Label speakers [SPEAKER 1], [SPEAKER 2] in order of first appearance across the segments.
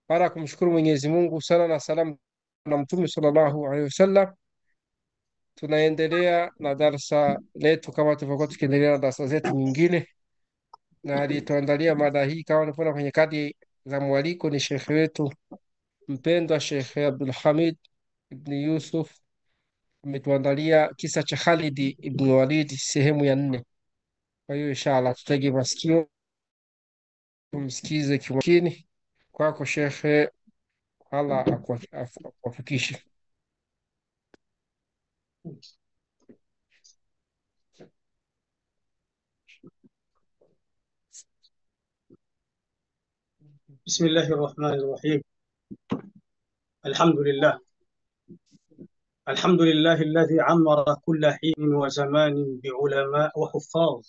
[SPEAKER 1] Baada ya kumshukuru Mwenyezi Mungu, sala na salamu na Mtume sallallahu alaihi wasallam, tunaendelea na darsa letu kama tulivyokuwa tukiendelea na darsa zetu nyingine, na aliyetuandalia mada hii kama unavyoona kwenye kadi za mwaliko ni shekhe wetu mpendwa Sheikh Abdul Hamid ibn Yusuf. Ametuandalia kisa cha Khalid ibn Walid sehemu ya 4. Kwa hiyo inshallah tutege masikio tumsikize kimakini. Kwako shekhe, Allah akuwafikishe.
[SPEAKER 2] بسم الله الرحمن الرحيم. الحمد لله الذي عمر كل حين وزمان بعلماء وحفاظ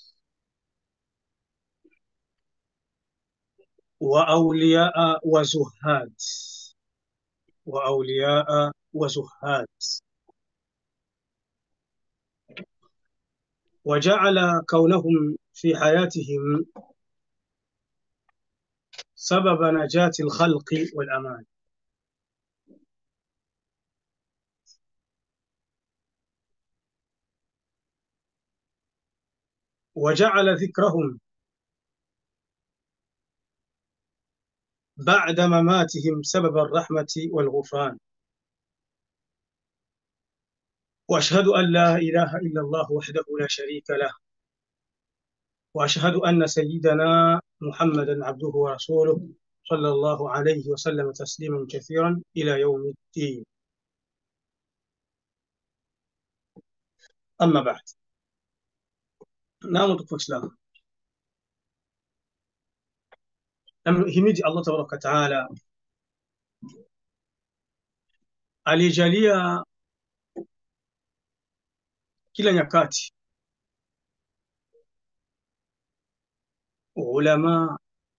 [SPEAKER 2] وأولياء وزهاد وجعل كونهم في حياتهم سبب نجاة الخلق والأمان، وجعل ذكرهم بعد مماتهم سبب الرحمة والغفران. وأشهد أن لا إله إلا الله وحده لا شريك له، وأشهد أن سيدنا محمدا عبده ورسوله صلى الله عليه وسلم تسليما كثيرا إلى يوم الدين. أما بعد، نعم تكفى إسلام نمهمدي الله تبارك وتعالى alijalia kila nyakati ulama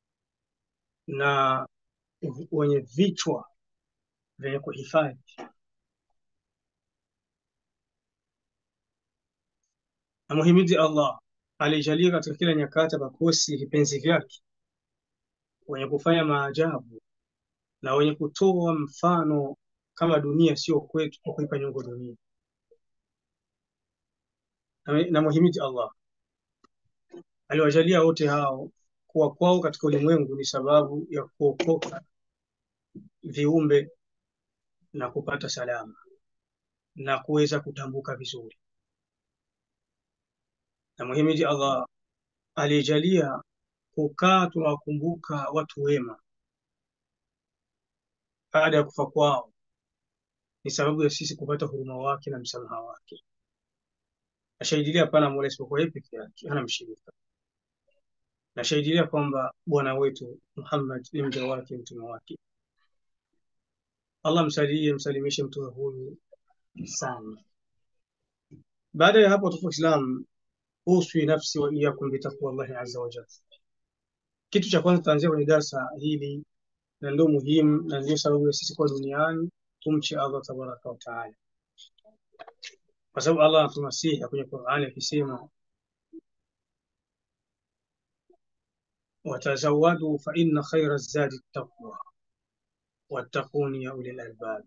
[SPEAKER 2] na wenye vichwa vyenye kuhifadhi. Na muhimidi Allah alijalia katika kila nyakati makosi vipenzi vyake wenye kufanya maajabu na wenye kutoa mfano kama dunia sio kwetu kwa kuipa nyongo dunia. Na muhimidi Allah aliwajalia wote hao kuwa kwao katika ulimwengu ni sababu ya kuokoka viumbe na kupata salama na kuweza kutambuka vizuri. Na muhimidi Allah alijalia kukaa tunawakumbuka watu wema baada ya kufa kwao ni sababu ya sisi kupata huruma wake na msamaha wake. Nashahidilia hapana mola isipokuwa yeye peke yake, hana mshirika. Nashahidilia kwamba bwana wetu Muhammad ni mja wake, mtume wake. Allah msalimishe mtume huyu sana. Baada ya hapo tufu Islam, uswi nafsi wa iyakum bitaqwa Allah azza wa jalla. Kitu cha kwanza tutaanzia kwenye darasa hili na ndio muhimu na ndio sababu ya sisi kwa duniani, tumche Allah tabaraka wa taala. Kwa sababu Allah anatusihi kwenye Qur'ani akisema watazawadu fa inna khayra zadi taqwa wattaquni ya ulil albab.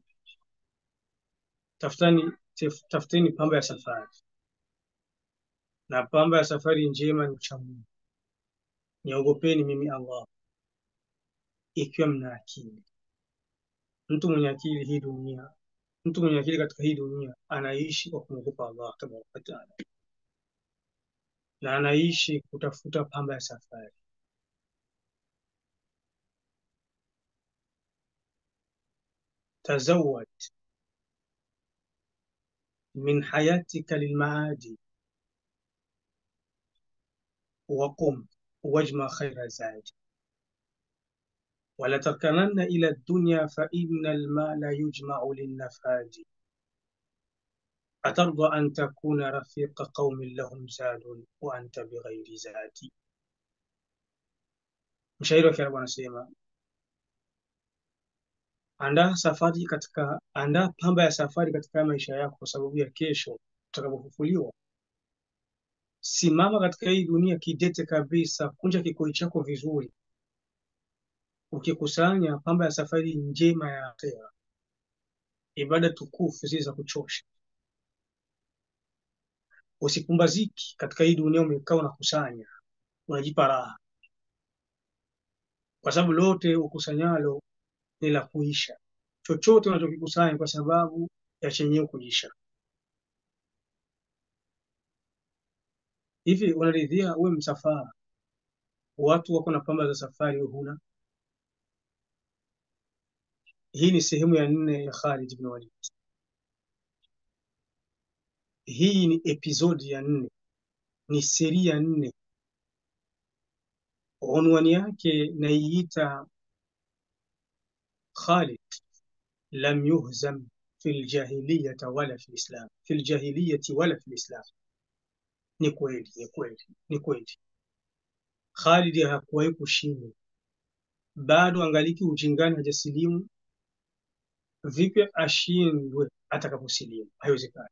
[SPEAKER 2] Tafuteni pamba ya safari, na pamba ya safari njema ni ucha Mungu. Niogopeni mimi Allah ikiwa mna akili. Mtu mwenye akili hii dunia, mtu mwenye akili katika hii dunia anaishi kwa kumwogopa Allah tabaraka wa taala, na anaishi kutafuta pamba ya safari. Tazawwad min hayatika lilmaadi وقم واجمع خير زاد ولا تركنن إلى الدنيا فإن المال يجمع للنفاد أترضى أن تكون رفيق قوم لهم زاد وأنت بغير زاد. Mshairi wa Kiarabu anasema andaa pamba ya safari katika maisha yako kwa sababu ya kesho utakapofufuliwa. Simama katika hii dunia kidete kabisa, kunja kikoi chako vizuri, ukikusanya pamba ya safari njema ya akhera, ibada tukufu zile za kuchosha, usipumbaziki katika hii dunia, umekaa unakusanya, unajipa raha, kwa sababu lote ukusanyalo ni la kuisha. Chochote unachokikusanya kwa sababu ya chenyewe kuisha. Hivi unaridhia uwe msafara, watu wako na pamba za safari, wewe huna? Hii ni sehemu ya 4 ya Khalid ibn Walid. Hii ni episodi ya 4, ni seri ya 4. Unwani yake naiita Khalid lam yuhzam fil jahiliyati wala fil islam, fil jahiliyati wala fil islam. Ni kweli, ni kweli, ni kweli. Khalid hakuwahi kushindwa, bado angaliki ujingani, hajasilimu. Vipi ashindwe atakaposilimu? Haiwezekani.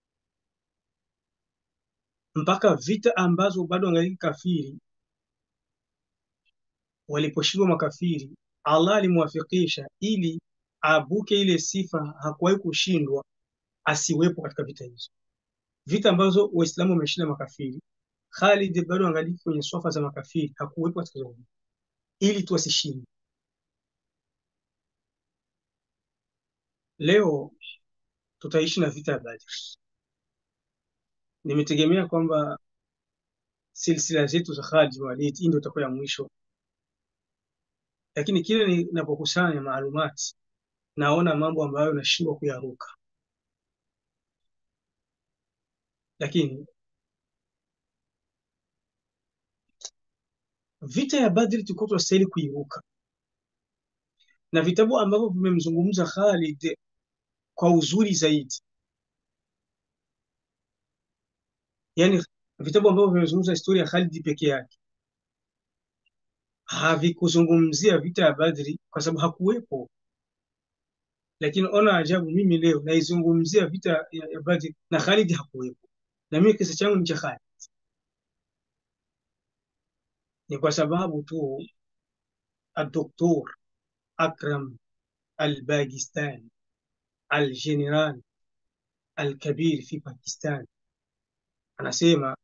[SPEAKER 2] Mpaka vita ambazo bado angaliki kafiri, waliposhindwa makafiri, Allah alimwafikisha ili abuke ile sifa, hakuwahi kushindwa, asiwepo katika vita hizo. Vita ambazo Waislamu wameshinda makafiri, Khalid bado angaliki kwenye swafa za makafiri, hakuwepo katika hizo vita, ili tu asishinde. Leo tutaishi na vita ya Badr. Nimetegemea kwamba silsila zetu za Khalid bin Walid ndio itakuwa ya mwisho, lakini kile ninapokusanya maalumati naona mambo ambayo nashindwa kuyaruka. Lakini vita ya Badr tulikuwa tunastahili kuiruka, na vitabu ambavyo vimemzungumza Khalid kwa uzuri zaidi, yani vitabu ambavyo vimezungumza historia ya Khalid peke yake, havikuzungumzia vita ya Badri kwa sababu hakuwepo. Lakini ona ajabu, mimi leo naizungumzia vita ya Badri na Khalid hakuwepo, na mimi kisa changu ni cha Khalid. Ni kwa sababu tu الدكتور أكرم الباغستاني الجنرال الكبير في باكستان anasema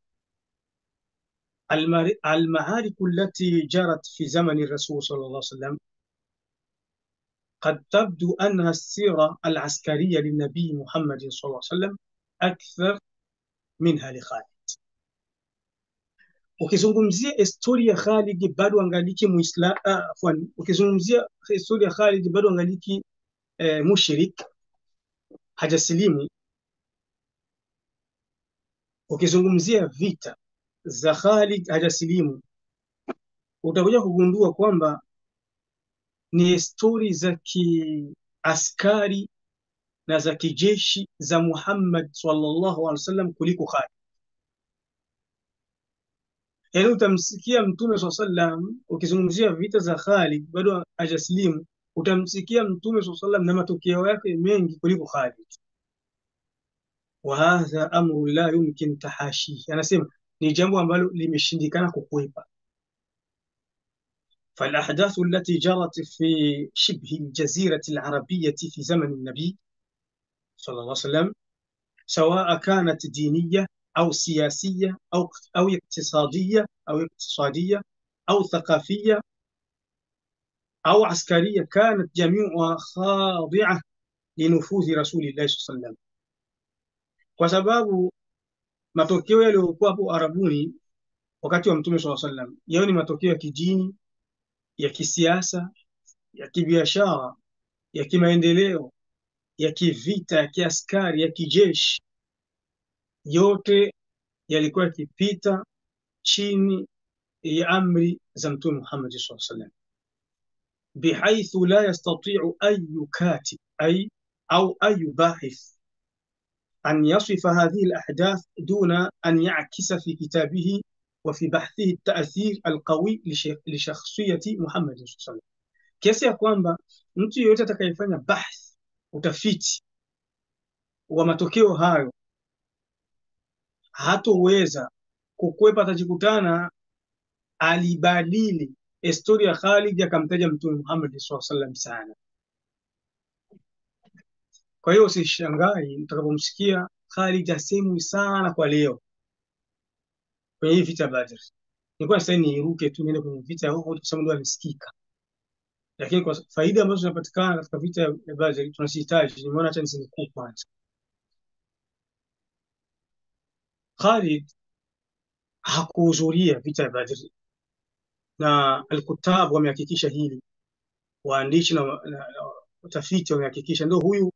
[SPEAKER 2] المعارك التي جرت في زمن الرسول صلى الله عليه وسلم قد تبدو أنها السيرة العسكرية للنبي محمد صلى الله عليه وسلم أكثر منها لخالد. Ukizungumzia historia ya Khalid bado angaliki Muislamu, ukizungumzia historia ya Khalid bado angaliki mushrik, hajasilimu. Ukizungumzia vita za Khalid hajasilimu, utakuja kugundua kwamba ni stori za kiaskari na za kijeshi za Muhammad sallallahu alaihi wasallam kuliko Khalid. Yaani utamsikia Mtume sallallahu alaihi wasallam ukizungumzia vita za Khalid bado hajasilimu, utamsikia Mtume sallallahu alaihi wasallam na matokeo yake mengi kuliko Khalid. Wa hadha amru la yumkin tahashi, anasema ni jambo ambalo limeshindikana kukwepa. فالأحداث التي جرت في شبه الجزيرة العربية في زمن النبي صلى الله عليه وسلم سواء كانت دينية أو سياسية أو اقتصادية أو ثقافية أو عسكرية كانت جميعها خاضعة لنفوذ رسول الله صلى الله عليه وسلم. kwa sababu matokeo yaliyokuwa hapo Arabuni wakati wa Mtume sallallahu alaihi wasallam yao ni matokeo ya kidini, ya kisiasa, ya kibiashara, ya kimaendeleo, ya kivita, ya kiaskari, ya kijeshi, yote yalikuwa yakipita chini ya amri za Mtume Muhammad sallallahu alaihi wasallam, bihaithu la yastati'u ayu katib au ayu bahith أن يصف هذه الأحداث دون أن يعكس في كتابه وفي بحثه التأثير القوي لشخصية محمد صلى الله عليه وسلم. kiasi ya kwamba mtu yeyote atakayefanya bahth, utafiti wa matokeo hayo, hatoweza kukwepa, atajikutana alibadili historia ya Khalid akamtaja Mtume Muhammad sallallahu alaihi wasallam sana. Kwa hiyo usishangai utakapomsikia Khalid asemwi sana kwa leo kwenye hii vita Badr. Nilikuwa sasa niiruke tu niende kwenye vita ya Uhud kwa sababu ndio alisikika, lakini kwa faida ambazo zinapatikana katika vita ya Badr tunasihitaji. Nimeona acha nisinukuu kwanza. Khalid hakuhudhuria vita ya Badr, na alkutab wamehakikisha hili, waandishi na watafiti wamehakikisha. Ndio huyu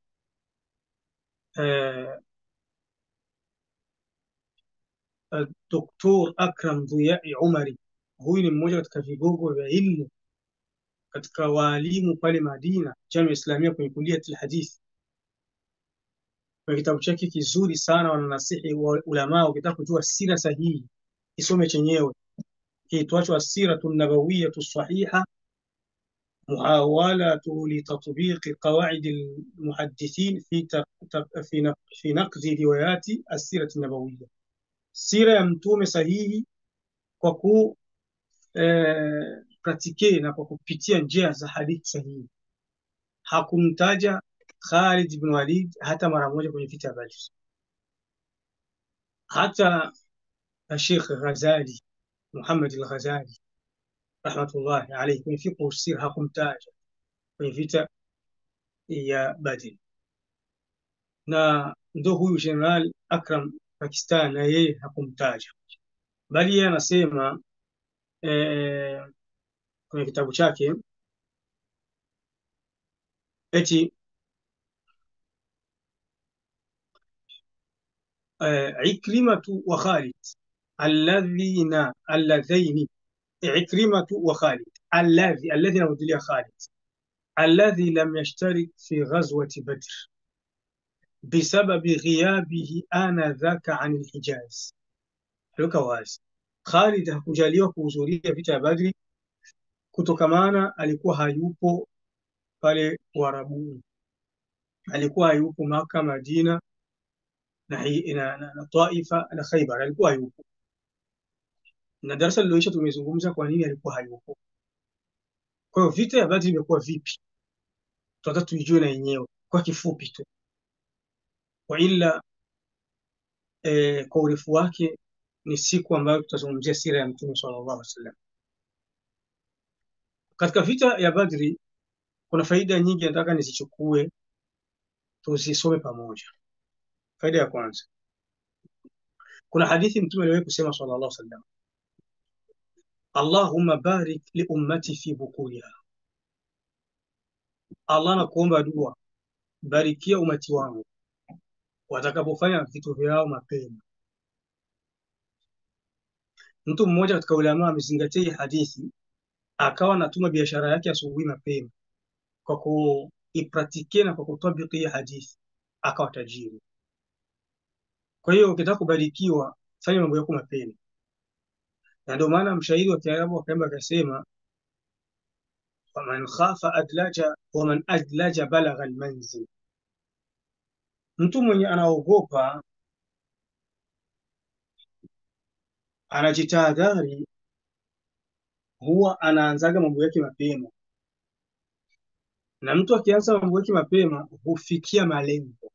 [SPEAKER 2] Dr. Akram Dhuyai Umari, huyu ni mmoja katika vigogo vya ilmu katika waalimu pale Madina, Jamia Islamia, kwenye kuliatul hadith. Kwa kitabu chake kizuri sana wananasihi wa ulama, ukitaka kujua sira sahihi isome chenyewe, kiitwacho As-Siratun Nabawiyyatu Sahiha muhawalatu li tatbiqi qawaid al-muhaddithin fi naqdi riwayati as-sirati nabawiyya, sira ya mtume sahihi kwa ku pratike na kwa kupitia njia za hadithi sahihi. Hakumtaja Khalid ibn Walid hata mara moja kwenye vita ya Badr. Hata Sheikh Ghazali, Muhammad al-Ghazali rahmatullahi alayhi, kwenye fiqh sir hakumtaja kwenye vita ya Badr. Na ndo huyu General Akram Pakistan na yeye hakumtaja, bali yeye anasema kwenye kitabu chake eti Ikrimatu wa Khalid alladhaini Ikrimatu wa Khalid alladhi naudhulia Khalid alladhi lam yashtarik fi ghazwati Badr bisababi ghiyabihi anadhaka an al-Hijaz. Luka wazi, Khalid hakujaliwa kuhudhuria vita ya Badri kutokamana alikuwa hayupo pale Uarabuni, alikuwa hayupo Maka, Madina na Taifa na Khaybar, alikuwa hayupo. Na darasa liloisha tumezungumza kwa nini alikuwa hayupo. Kwa hiyo vita ya Badri imekuwa vipi, tunataka tuijue na yenyewe kwa kifupi tu, kwa ila kwa urefu wake ni siku ambayo tutazungumzia sira ya Mtume sallallahu alaihi wasallam. Katika vita ya Badri kuna faida nyingi, nataka nizichukue tuzisome pamoja. Faida ya kwanza, kuna hadithi Mtume aliwahi kusema sallallahu alaihi wasallam, Allahumma barik li ummati fi bukuriha, Allah nakuomba dua, barikia umati wangu watakapofanya vitu vyao mapema. Mtu mmoja katika ulama amezingatia hadithi, akawa anatuma biashara yake asubuhi mapema kwa kuipratike na kwa kutabiki hadithi, akawa tajiri. Kwa hiyo ukitaka kubarikiwa, fanya mambo yako mapema. Na ndio maana mshairi wa Kiarabu akaimba akasema, waman khafa adlaja waman adlaja balagha almanzil, mtu mwenye anaogopa anajitahadhari huwa anaanzaga mambo yake mapema, na mtu akianza mambo yake mapema hufikia malengo.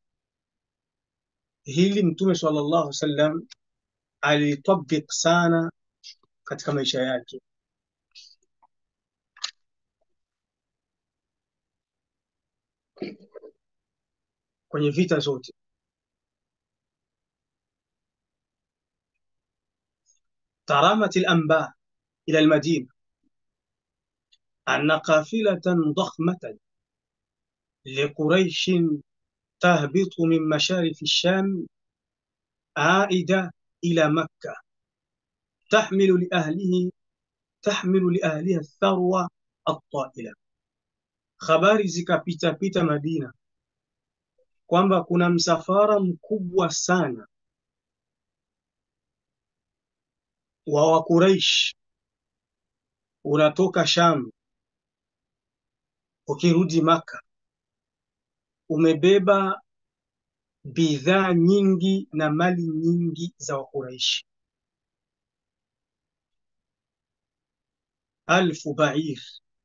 [SPEAKER 2] Hili Mtume sallallahu alaihi wasallam alitabik sana katika maisha yake. Kwenye vita zote taramat al-anba ila al-Madina anna qafilatan dakhmatan liquraish tahbitu min masharif ash-Sham aida ila Makkah tahmilu li ahliha ath-tharwa at-ta'ila. Habari zikapita pita Madina kwamba kuna msafara mkubwa sana wa Wakuraish unatoka Sham ukirudi Maka, umebeba bidhaa nyingi na mali nyingi za Wakuraish. ألف بعير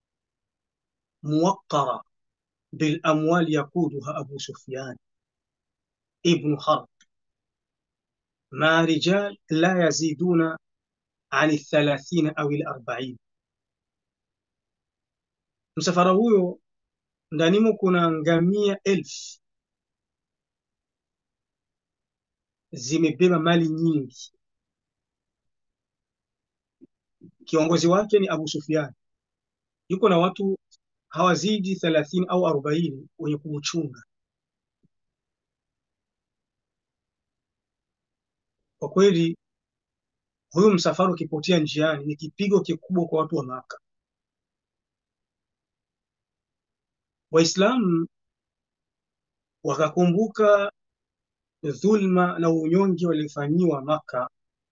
[SPEAKER 2] موقرة بالأموال يقودها أبو سفيان ابن حرب مع رجال لا يزيدون عن 30 أو 40. Msafara huyo ndanimo kuna ngamia 1000 zimebeba mali nyingi. Kiongozi wake ni Abu Sufyan, yuko na watu hawazidi 30 au 40 wenye kumchunga. Kwa kweli huyu msafara ukipotea njiani ni kipigo kikubwa kwa watu wa Maka. Waislamu wakakumbuka dhulma na unyonge waliofanyiwa Maka,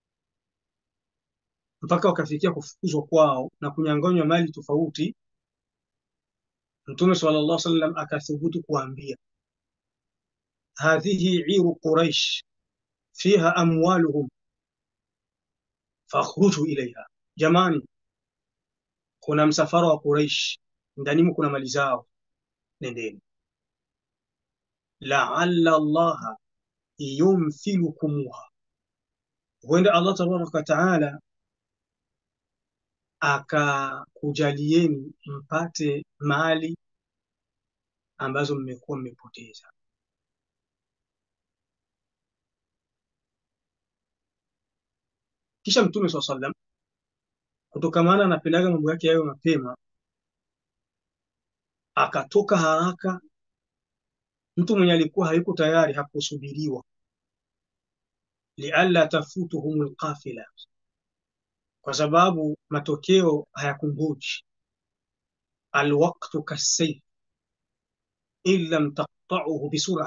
[SPEAKER 2] mpaka wakafikia kufukuzwa kwao na kunyang'anywa mali tofauti. Mtume sallallahu alaihi wasallam akathubutu kuambia, hadhihi iru Quraish fiha amwaluhum fakhruju ilaiha, jamani, kuna msafara wa Quraish, ndanimo kuna mali zao, nendeni. La'alla Allah yumthilukumuha, huenda Allah tabaraka wa taala akakujalieni mpate mali ambazo mmekuwa mmepoteza. Kisha Mtume sallallahu alaihi wasallam, kutokamana na pendaga mambo yake yayo mapema, akatoka haraka. Mtu mwenye alikuwa hayuko tayari hakusubiriwa, lialla tafutuhumul qafila, kwa sababu matokeo hayakungoji. Alwaqtu kasayf in lam taqta'uhu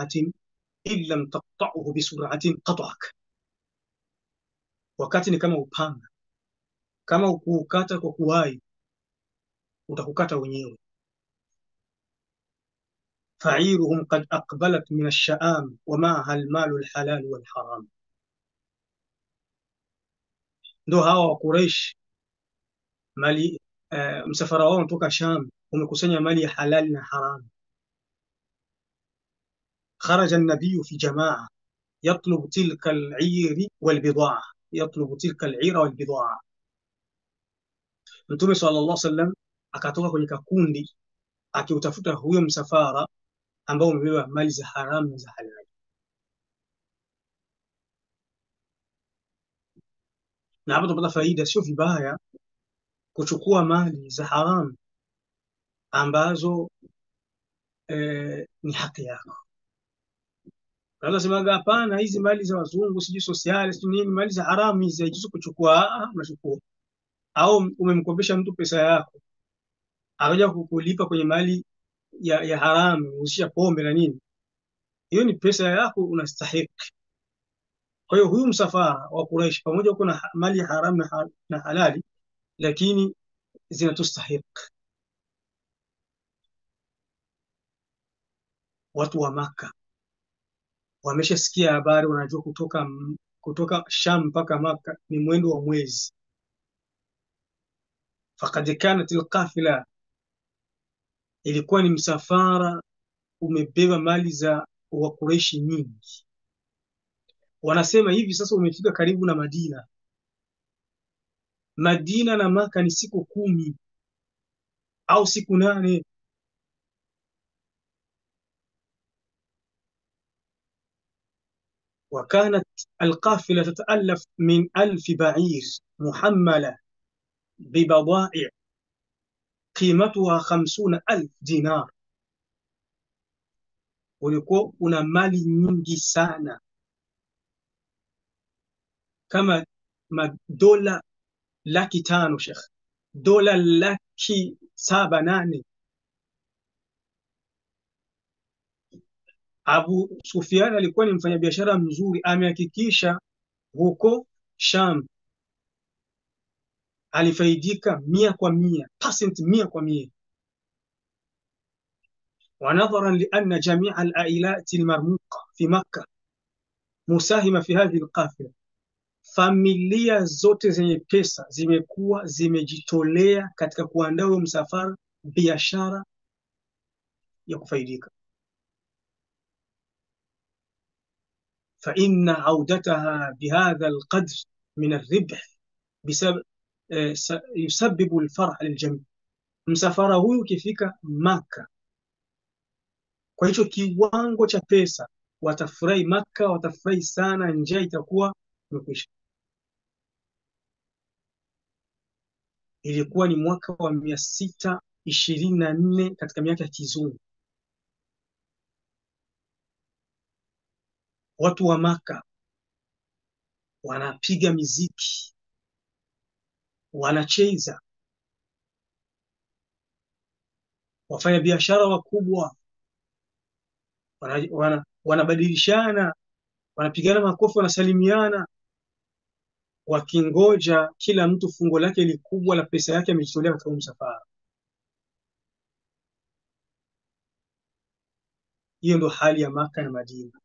[SPEAKER 2] bisur'atin qata'ak, wakati ni kama upanga, kama ukuukata kwa kuwahi utakukata wenyewe. Fa'iruhum qad aqbalat min ash-sha'am wa ma'aha al-malu al-halal wal-haram. Ndo hawa wa Quraysh, mali msafara wao kutoka Sham umekusanya mali ya halali na haramu. Kharaja an-nabiy fi jamaa yatlub tilka al-'ir wal-bid'a, yatlub tilka al-'ira wal-bid'a. Mtume sallallahu alaihi wasallam akatoka kwenye kakundi akiutafuta huyo msafara ambao umebeba mali za haramu na za halali. Na hapo tupata faida, sio vibaya kuchukua mali za haramu ambazo ni haki yako. Unaweza sema hapana, hizi mali za wazungu sijui sosiali sijui nini, mali za haramu hizi haijuzu kuchukua. Unachukua. Au umemkopesha mtu pesa yako akaja kukulipa kwenye mali ya haramu, usisha pombe na nini, hiyo ni pesa yako, unastahiki. Kwa hiyo huyu msafara wa Quraysh pamoja uko na mali ya haramu na halali, lakini zinatustahiki. Watu wa Maka wameshasikia habari, wanajua kutoka Sham mpaka Maka ni mwendo wa mwezi. Faqad kanat alqafila, ilikuwa ni msafara umebeba mali za wa Quraysh nyingi. Wanasema hivi sasa umefika karibu na Madina. Madina na Maka ni siku 10 au siku 8. وكانت القافلة تتألف من 1000 بعير محملة ببضائع قيمتها 50,000 دينار. ulikuwa una mali nyingi sana, kama dola 500,000 Sheikh, dola 7,800,000. Abu Sufyan alikuwa ni mfanyabiashara mzuri, amehakikisha huko Sham alifaidika 100%, 100%. ونظرا لأن جميع العائلات المرموقة في مكة مساهمة في هذه القافلة، familia zote zenye pesa zimekuwa zimejitolea katika kuandaa huo msafara, biashara ya kufaidika. fa inna audataha bihadha alqadr min alribh yusabibu alfarh liljami. Msafara huyu ukifika Maka kwa hicho kiwango cha pesa, watafurahi Maka, watafurahi sana, njaa itakuwa imekwisha. Ilikuwa ni mwaka wa 624 katika miaka ya kizungu. Watu wa Maka wanapiga miziki, wanacheza, wafanya biashara wakubwa wanabadilishana, wanapigana makofi, wanasalimiana, wakingoja kila mtu fungo lake likubwa la pesa yake amejitolea katika msafara. Hiyo ndo hali ya Maka na Madina.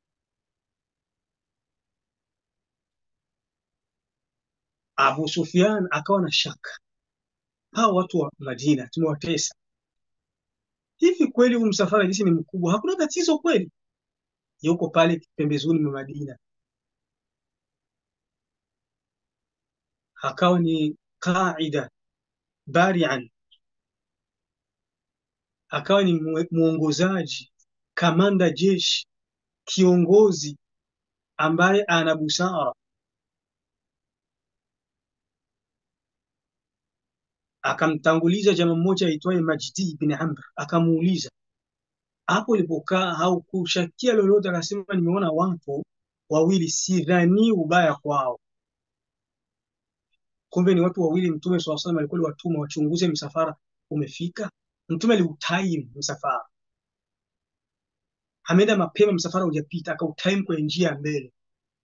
[SPEAKER 2] Abu Sufyan akawa na shaka, hawa watu wa Madina tumewatesa hivi kweli? Huu msafara jinsi ni mkubwa, hakuna tatizo kweli? Yuko pale pembezoni mwa Madina, akawa ni qaida bari'an, akawa ni mwongozaji, kamanda jeshi, kiongozi ambaye ana busara. Akamtanguliza jamaa mmoja aitwaye Majdi ibn Amr, akamuuliza hapo ulipokaa haukushakia lolote? Akasema nimeona watu wawili, sidhani ubaya kwao. Kumbe ni watu wawili Mtume swalla Allahu alayhi wasallam alikuwa watuma wachunguze msafara umefika. Mtume aliutime msafara, ameenda mapema, msafara hujapita, akautime kwenye njia ya mbele.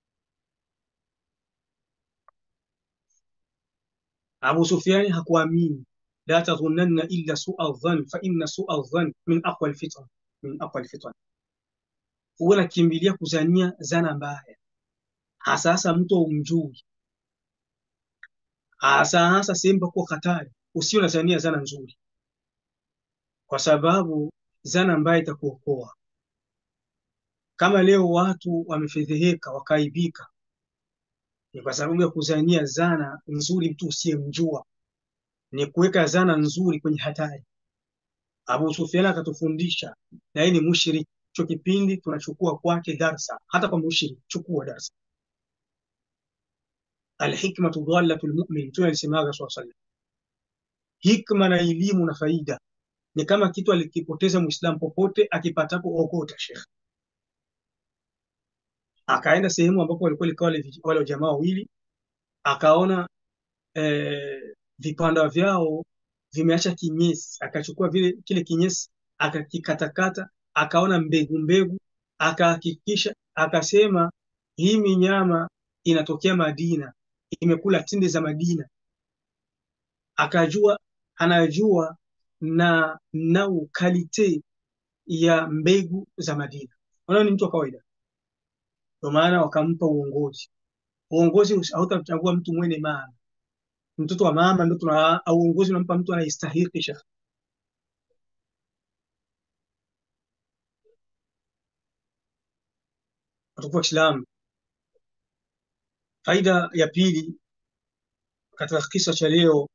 [SPEAKER 2] Abu Sufyan hakuamini, la tadhunanna illa su'a dhann fa inna su'a dhann min aqwa alfitan, min aqwa alfitan. Huwa nakimbilia kuzania zana mbaya, hasa mtu umjui, hasa sehemu kwa hatari, usio nazania zana nzuri, kwa sababu zana mbaya itakuokoa. Kama leo watu wamefedheheka wakaibika, ni kwa sababu ya kuzania zana nzuri mtu usiyemjua, ni kuweka zana nzuri kwenye hatari. Abu Sufyan akatufundisha, na yeye ni mushrik. Cho kipindi tunachukua kwake darsa, hata kwa mushrik chukua darsa. Alhikmatu dhallatul mu'min, tunalisemaga swalla. Hikma na elimu na faida ni kama kitu alikipoteza Muislamu, popote akipatapo okota. Sheikh akaenda sehemu ambapo walikuwa wale jamaa wawili, akaona vipanda vyao vimeacha kinyesi, akachukua kile kinyesi akakikatakata, akaona mbegu, akahakikisha, akasema hii minyama inatokea Madina, imekula tinde za Madina. Anajua na kalite ya mbegu za Madina. Unaona, ni mtu wa kawaida. Kwa maana wakampa uongozi. Uongozi hautamchagua mtu mwenye maana, mtoto wa mama ndio uongozi unampa mtu anayestahili. Sheikh kwa Islam. Faida ya pili katika kisa cha leo,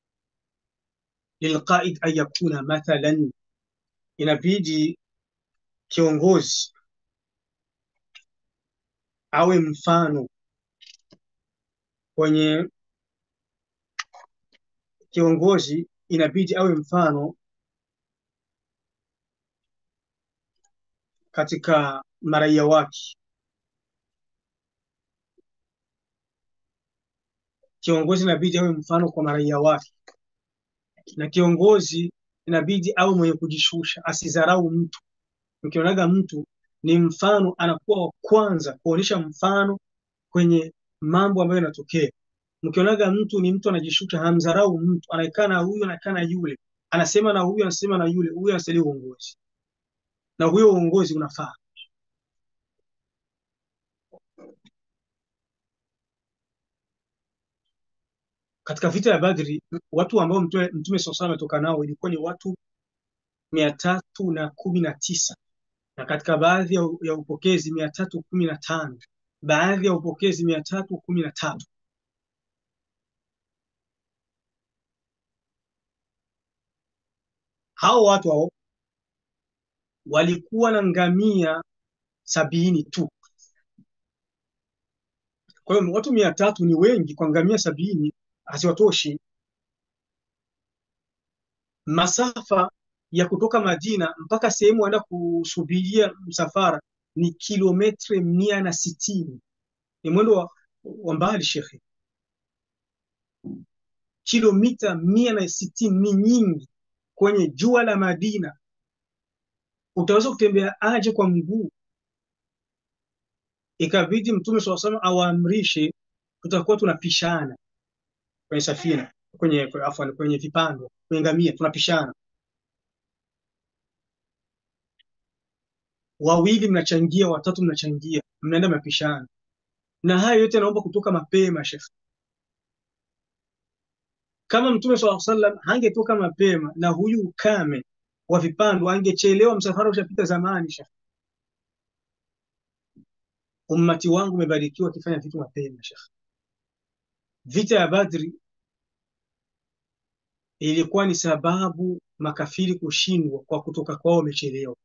[SPEAKER 2] lilqaid an yakuna mathalan, inabidi kiongozi awe mfano. Kwenye kiongozi inabidi awe mfano katika maraia wake. Kiongozi inabidi awe mfano kwa maraia wake, na kiongozi inabidi awe mwenye kujishusha, asidharau mtu. Mkionaga mtu ni mfano, anakuwa wa kwanza kuonesha mfano kwenye mambo ambayo yanatokea. Mkionaga mtu ni mtu anajishusha, hamdharau mtu, anakaa na huyu, anakaa na yule, anasema na huyu, anasema na yule, huyu anastahili uongozi, na huyo uongozi unafaa. Katika vita ya Badri watu ambao Mtume SAW ametoka nao ilikuwa ni watu 319 na katika baadhi ya upokezi 315, baadhi ya upokezi 313. Hao watu hao walikuwa na ngamia 70 tu. Kwa hiyo watu 300 ni wengi kwa ngamia 70, haziwatoshi. Masafa ya kutoka Madina mpaka sehemu waenda kusubiria msafara ni kilometre 160. Ni mwendo wa mbali shekhe. Kilomita 160 ni nyingi kwenye jua la Madina. Utaweza kutembea aje kwa mguu? Ikabidi Mtume SAW awaamrishe, tutakuwa tunapishana kwenye safina, kwenye vipando, kwenye ngamia tunapishana. Wawili mnachangia, watatu mnachangia, mnaenda mnapishana. Na hayo yote naomba kutoka mapema shekhi. Kama Mtume SAW hangetoka mapema na huyu ukame wa vipando, angechelewa, msafara ushapita zamani shekhi. Ummati wangu umebarikiwa kifanya vitu mapema shekhi. Vita ya Badri ilikuwa ni sababu makafiri kushindwa kwa kutoka kwao wamechelewa.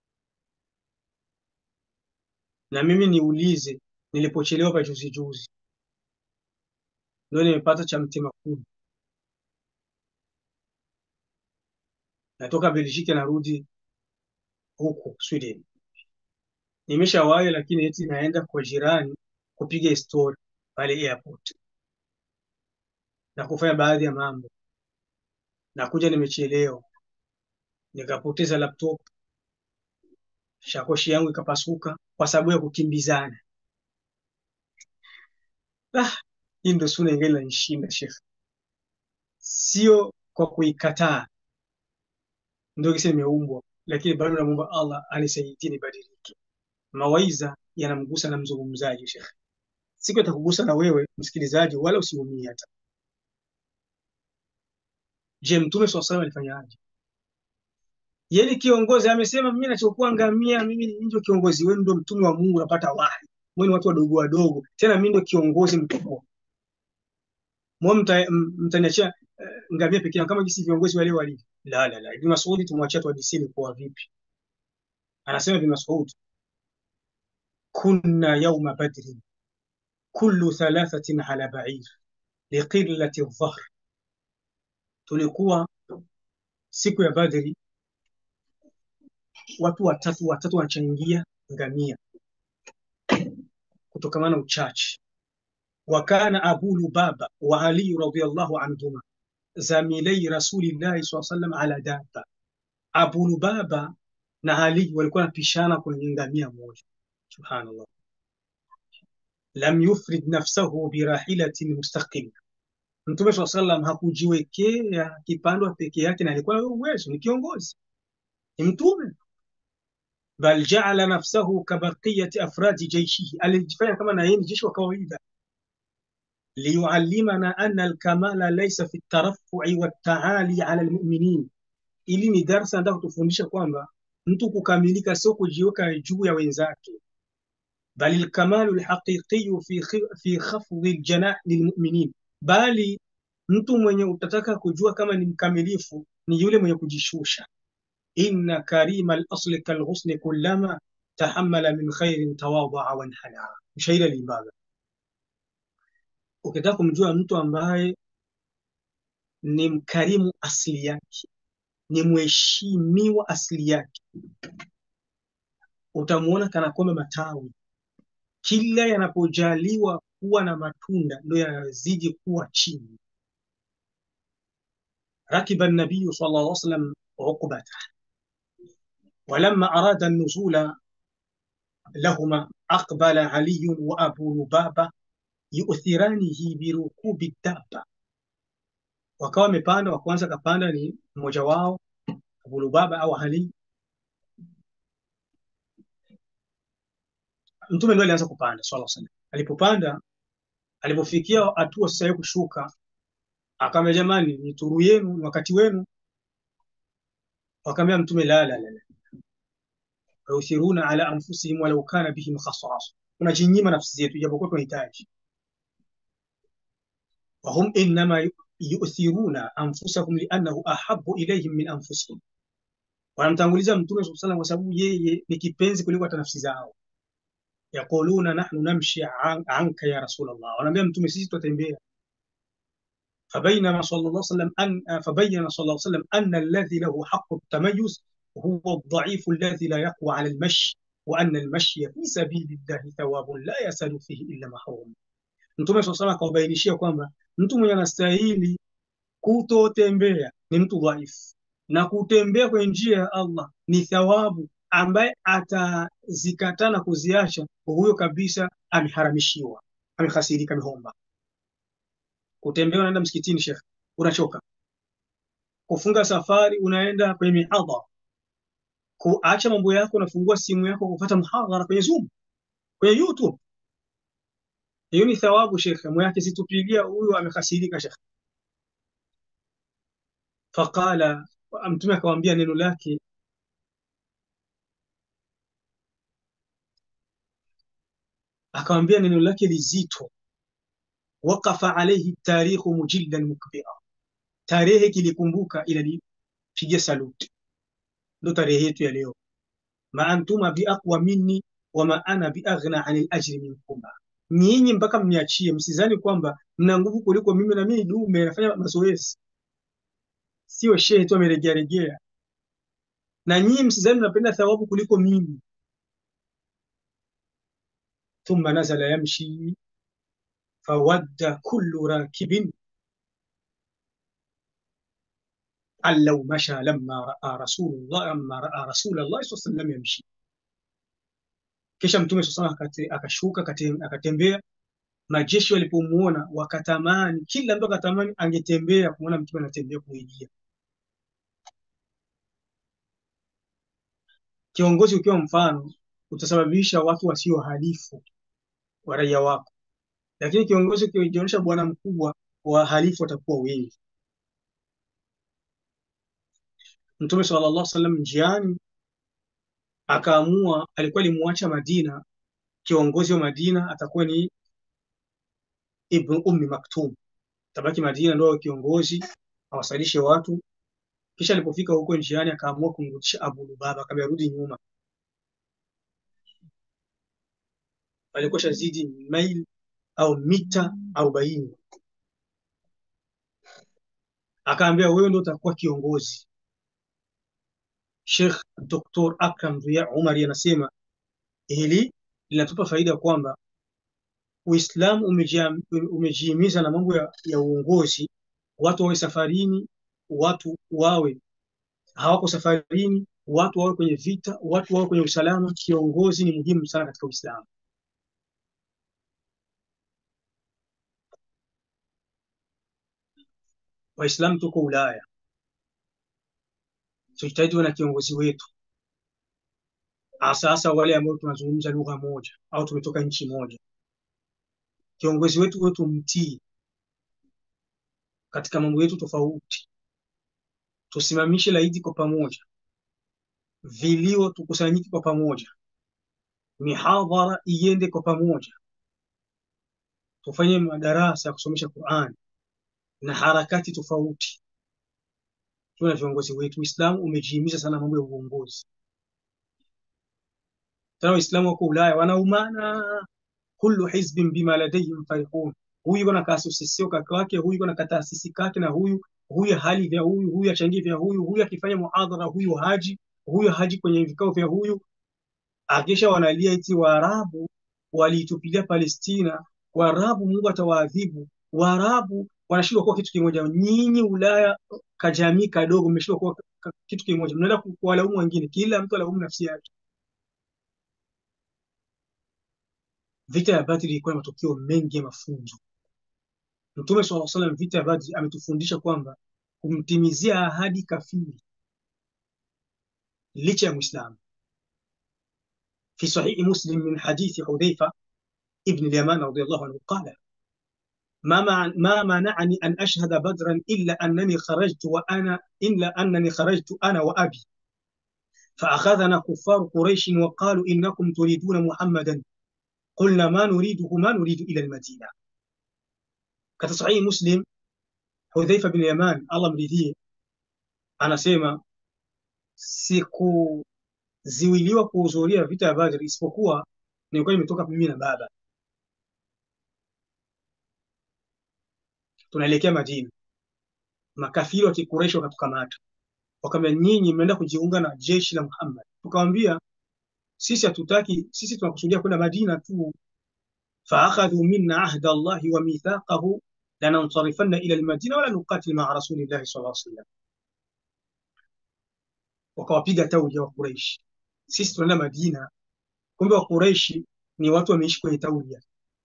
[SPEAKER 2] Na mimi niulize, nilipochelewa pa juzi ndio nimepata cha mtema kuni. Natoka Belgique narudi huko Sweden. Nimeshawahi, lakini eti naenda kwa jirani kupiga story pale airport na kufanya baadhi ya mambo. Nakuja nimechelewa, nikapoteza laptop, shakoshi yangu ikapasuka kwa sababu ya kukimbizana. Hii ndio suna ingine inanishinda shekhi. Sio kwa kuikataa, ndio kisa nimeumbwa, lakini bado namuomba Allah anisaidie nibadilike. Mawaidha yanamgusa na mzungumzaji shekhi. Siku atakugusa na wewe msikilizaji, wala usiumie hata. Je, Mtume SAW alifanyaje? Yeye kiongozi amesema, mimi nachokuwa ngamia, mimi ndio kiongozi wenu, ndio mtume wa Mungu, napata wahi. Mwe ni watu wadogo wadogo, tena mimi ndio kiongozi mkubwa. Mwe mtaniachia ngamia pekee kama jinsi viongozi wale walivyo? La. Ibn Mas'ud tumwachia tu hadisini kwa vipi? Anasema Ibn Mas'ud, kunna yawma badri kullu thalathatin ala ba'ir liqillati adh-dhahr. Tulikuwa siku ya Badri watu watatu wanachangia ngamia kutokana na uchache. Wakana Abu Lubaba wa Ali radhiyallahu anhuma zamilai Rasulillahi sallallahu alayhi wasallam ala dabba. Abu Lubaba na Ali walikuwa wanapishana kwenye ngamia moja. Subhanallah. Lam yufrid nafsahu birahilatin mustaqim. Mtume sallallahu alayhi wasallam hakujiwekea kipando peke yake, na alikuwa na uwezo, ni kiongozi, ni mtume. Bal ja'ala nafsahu kabaqiyati afradi jayshihi, alijifanya kama na yeye jeshi wa kawaida. Liyuallimana anna alkamala laysa fi at-taraffu'i wat-ta'ali 'ala al-mu'minin. Ili ni darasa ndio kutufundisha kwamba mtu kukamilika sio kujiweka juu ya wenzake, bali al-kamalu al-haqiqi fi khafdhi al-janah lil-mu'minin. Bali mtu mwenye utataka kujua kama ni mkamilifu ni yule mwenye kujishusha. Inna karima al-asli kal-ghusni kullama tahammala min khairin tawadha'a wa inhala. Mshairi al-Ibada. Ukitaka kumjua mtu ambaye ni mkarimu asili yake, ni mheshimiwa asili yake, utamuona kana kwamba matawi kila yanapojaliwa kuwa na matunda ndio yanazidi kuwa chini. Rakiba an-nabiy sallallahu alayhi wasallam uqbata walamma arada an-nuzula lahuma aqbala Ali wa Abu Lubaba yu'thiranihi birukubi dabba. Wakawa wamepanda, wa kwanza kapanda ni mmoja wao Abu Lubaba au Ali. Mtume ndio alianza kupanda sallallahu alaihi wasallam. Alipopanda, alipofikia hatua sasa ya kushuka, Akamwambia jamani, ni turu yenu, ni wakati wenu. Wakamwambia Mtume la, yuthiruna ala anfusihim walau kana bihim khasasa, tunajinyima nafsi zetu japokuwa tunahitaji. Wahum innama yuthiruna anfusahum liannahu ahabbu ilayhim min anfusihim, wanamtanguliza Mtume sallallahu alayhi wasallam kwa sababu yeye ni kipenzi kuliko hata nafsi zao. Yaquluna nahnu namshi anka ya Rasulullah, wanaambia Mtume sisi tutatembea. فبين صلى الله عليه وسلم أن الذي له حق التميز هو الضعيف الذي لا يقوى على المشي وأن المشي في سبيل الله ثواب لا يسأل فيه إلا محروم. Mtume صلى الله عليه وسلم akawabainishia kwamba mtu mwenye anastahili kutotembea ni mtu dhaifu, na kutembea kwenye njia ya Allah ni thawabu, ambaye atazikataa na kuziacha huyo kabisa ameharamishiwa, amehasirika, amehomba. Kutembea unaenda msikitini Sheikh, unachoka. Kufunga safari unaenda kwenye mihadhara. Kuacha mambo yako unafungua simu yako kupata muhadhara kwenye Zoom, kwenye YouTube. Hiyo ni thawabu Sheikh, moyo wake situpilia huyo amekasirika Sheikh. Faqala, Mtume akamwambia neno lake, lizito. Waqafa alayhi tarikhu mujillan mukbira, tarehe kilikumbuka ila lipiga saluti. Ndo tarehe yetu ya leo. Ma antuma bi aqwa minni wa ma ana bi aghna anil ajri minkum, nyinyi mpaka mniachie, msizani kwamba mna nguvu kuliko mimi, na mimi dume nafanya mazoezi, sio shehe tu ameregea. Na nyinyi msizani mnapenda thawabu kuliko mimi. Thumma nazala yamshi fawadda kullu rakibin allau masha lamma raa Rasulullah sallallahu alaihi wasallam yamshi. Kisha Mtume sallallahu alaihi wasallam akashuka akatembea. Majeshi walipomuona wakatamani, kila mtu akatamani angetembea kumuona Mtume anatembea kuijia. Kiongozi ukiwa mfano utasababisha watu wasio halifu wa raia wako, lakini kiongozi ukionyesha bwana mkubwa, wahalifu watakuwa wengi. Mtume sallallahu alaihi wasallam njiani akaamua, alikuwa alimuacha Madina, kiongozi wa Madina atakuwa ni Ibn Ummi Maktum, tabaki Madina ndio kiongozi awasalishe watu. Kisha alipofika huko njiani akaamua kumrudisha Abu Lubaba, akamwambia rudi nyuma. Alikuwa shazidi maili au mita 40. Akaambia wewe ndio utakuwa kiongozi. Sheikh Dr. Akram Riya Umari anasema hili linatupa faida kwamba Uislamu umejihimiza na mambo ya uongozi. Watu wawe safarini, watu wawe hawako safarini, watu wawe kwenye vita, watu wawe kwenye usalama. Kiongozi ni muhimu sana katika Uislamu. Waislamu tuko Ulaya, tunahitaji na kiongozi wetu, hasa wale ambao tunazungumza lugha moja au tumetoka nchi moja. Kiongozi wetu mtii katika mambo yetu tofauti. Tusimamishe laidi kwa pamoja, vilio tukusanyike kwa pamoja, mihadhara iende kwa pamoja, tufanye madarasa ya kusomesha Qur'an na harakati tofauti. Tuna viongozi wetu. Uislamu umejihimiza sana mambo ya uongozi. Tuna Waislamu wako Ulaya wanaumana, kullu hizbin bima ladayhim farihun. Huyu kuna kaasisi wake, huyu kuna kataasisi kake, na huyu hali vya huyu achangie vya huyu akifanya muadhara, huyu haji kwenye vikao vya huyu. Akisha wanalia eti Waarabu walitupilia Palestina, Waarabu Mungu atawaadhibu. Waarabu wanashindwa kuwa kitu kimoja. Nyinyi Ulaya kajamii kadogo mmeshindwa kuwa kitu kimoja, mnaenda kuwalaumu wengine, kila mtu alaumu nafsi yake. Vita ya Badri ilikuwa na matokeo mengi ya mafunzo. Mtume sallallahu alaihi wasallam vita ya Badri ametufundisha kwamba kumtimizia ahadi kafiri licha ya Muislamu. في صحيح مسلم من حديث حذيفة ابن اليمان رضي الله عنه قال ما منعني أن أشهد بدرا إلا أنني خرجت أنا وأبي فأخذنا كفار قريش وقالوا إنكم تريدون محمدا قلنا ما نريد إلى المدينة. كتصحيح مسلم Hudhaifa bin Yaman Allah mridhie anasema sikuziwiliwa kuhudhuria vita ya Badr isipokuwa nilikuwa nimetoka mimi na baba tunaelekea Madina. Makafiri wa Quraysh wakatukamata wakamwambia, nyinyi mnaenda kujiunga na jeshi la Muhammad. Tukamwambia sisi hatutaki, sisi tunakusudia kwenda Madina tu. Faakhadhu minna ahda Allahi wa mithaqahu lanansarifanna ila almadina wala nuqatil maa rasulillahi sallallahu alaihi wasallam. Wakawapiga tauli wa Quraysh, sisi tunaenda Madina. Kumbe wa Quraysh ni watu wameishi kwenye tauli.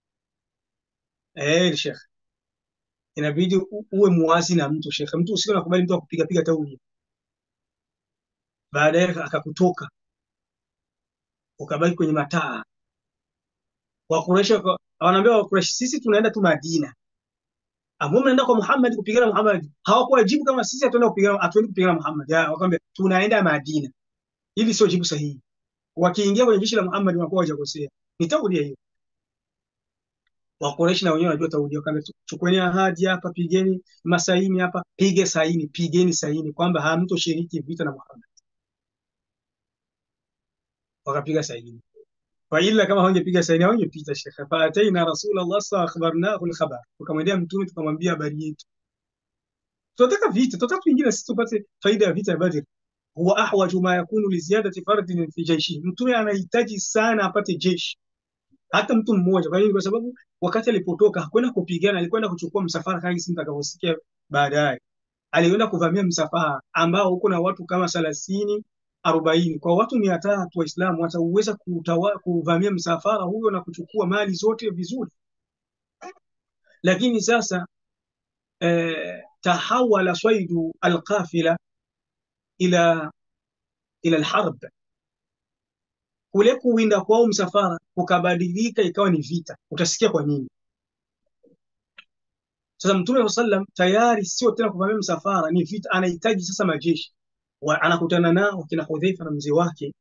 [SPEAKER 2] Sheikh, inabidi uwe muwazi na mtu Sheikh, mtu usio nakubali mtu akupiga piga tauli baadaye akakutoka ukabaki kwenye mataa. Wa Quraysh wanaambia wa Quraysh, sisi tunaenda tu Madina, ambao mnaenda kwa Muhammad kupigana Muhammad. Hawakuwajibu kama sisi hatuendi kupigana Muhammad, wakamwambia tunaenda Madina. Hili sio jibu sahihi. Wakiingia kwenye jeshi la Muhammad wanakuwa hawajakosea, ni taulia hiyo. Wa Quraysh na wenyewe wanajua taulia, wakamwambia chukueni ahadi hapa, pigeni masaini hapa, pigeni saini kwamba hamtoshiriki vita na Muhammad. Wakapiga saini. Kwa ila kama hawangepiga saini hawangepita Sheikh. Fa ataina Rasulullah sa akhbarnahu al-khabar, tukamwendea mtume tukamwambia habari yetu, tunataka vita, tunataka tuingie sisi tupate faida ya vita ya Badr. Huwa ahwaju ma yakunu li ziyadati fardin fi jayshi, mtume anahitaji sana apate jeshi, hata mtu mmoja. Kwa nini? Kwa sababu wakati alipotoka hakwenda kupigana, alikwenda kuchukua msafara kama sisi mtakavyosikia baadaye. Alienda kuvamia msafara ambao uko na watu kama 30 40. Kwa watu 300 Waislamu wataweza kuvamia msafara huyo na kuchukua mali zote vizuri. Lakini sasa tahawala swaidu alqafila ila alharb, kule kuwinda kwao msafara ukabadilika ikawa ni vita. Utasikia kwa nini? Sasa Mtume sallam tayari sio tena kuvamia msafara, ni vita. Anahitaji sasa majeshi. Anakutana nao kina Hudhaifa na mzee wake,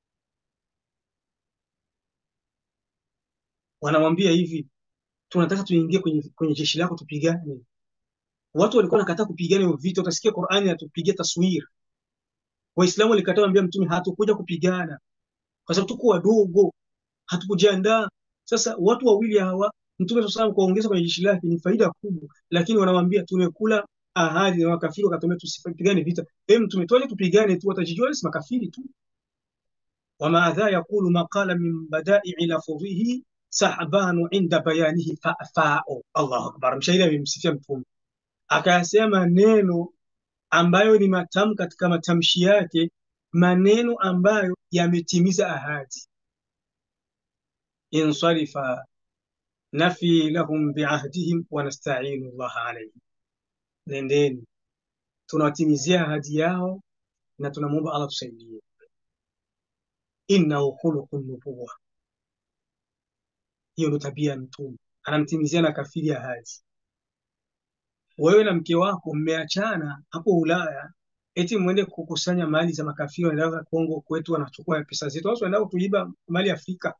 [SPEAKER 2] wanamwambia hivi, tunataka tuingie kwenye jeshi lako tupigane. Watu walikuwa wanakataa kupigana hiyo vita. Utasikia Qur'ani atupigia taswira. Waislamu walikataa, waambia Mtume hatukuja kupigana kwa sababu tuko wadogo, hatukujiandaa. Sasa watu wawili hawa Mtume sallallahu kuongeza kwenye jeshi lake ni faida kubwa, lakini wanamwambia tumekula ahadi na makafiri wakatumia tusipigane vita. Mtume tuaje tupigane tu, watajijua sisi makafiri tu. Wama adha yaqulu maqala min bada'i lafdhihi sahbanu inda bayanihi fa'fa'u. Allahu akbar. Mshairi amemsifia Mtume akasema neno ambayo ni matamu katika matamshi yake, maneno ambayo yametimiza ahadi. Insarifa nafi lahum biahdihim wa nasta'inu Allah alayhi, nendeni tunawatimizia ahadi yao na tunamuomba Allah tusaidie. Innahu khuluqun nubuwah, hiyo ndio tabia ya Mtume, anamtimizia na kafiri ahadi. Wewe na mke wako mmeachana hapo Ulaya, eti mwende kukusanya mali za makafiri wanaenda Kongo kwetu, wanachukua pesa zetu, wao wanaenda kuiba mali Afrika.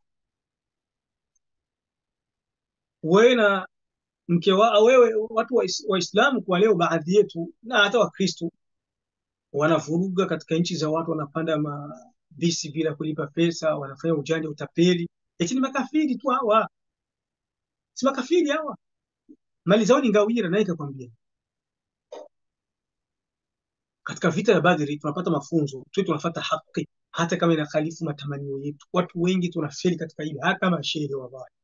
[SPEAKER 2] Wewe na mke wako, wewe watu Waislamu kwa leo, baadhi yetu na hata Wakristo wanavuruga katika nchi za watu, wanapanda mabisi bila kulipa pesa, wanafanya ujanja, utapeli. Eti ni makafiri tu hawa. Si makafiri hawa, mali zao ni ngawira. Na ikakwambia katika vita ya Badri tunapata mafunzo tu, tunafuata haki hata kama ina khalifu matamanio yetu. Watu wengi tunafeli katika hili, hata mashehe wallahi,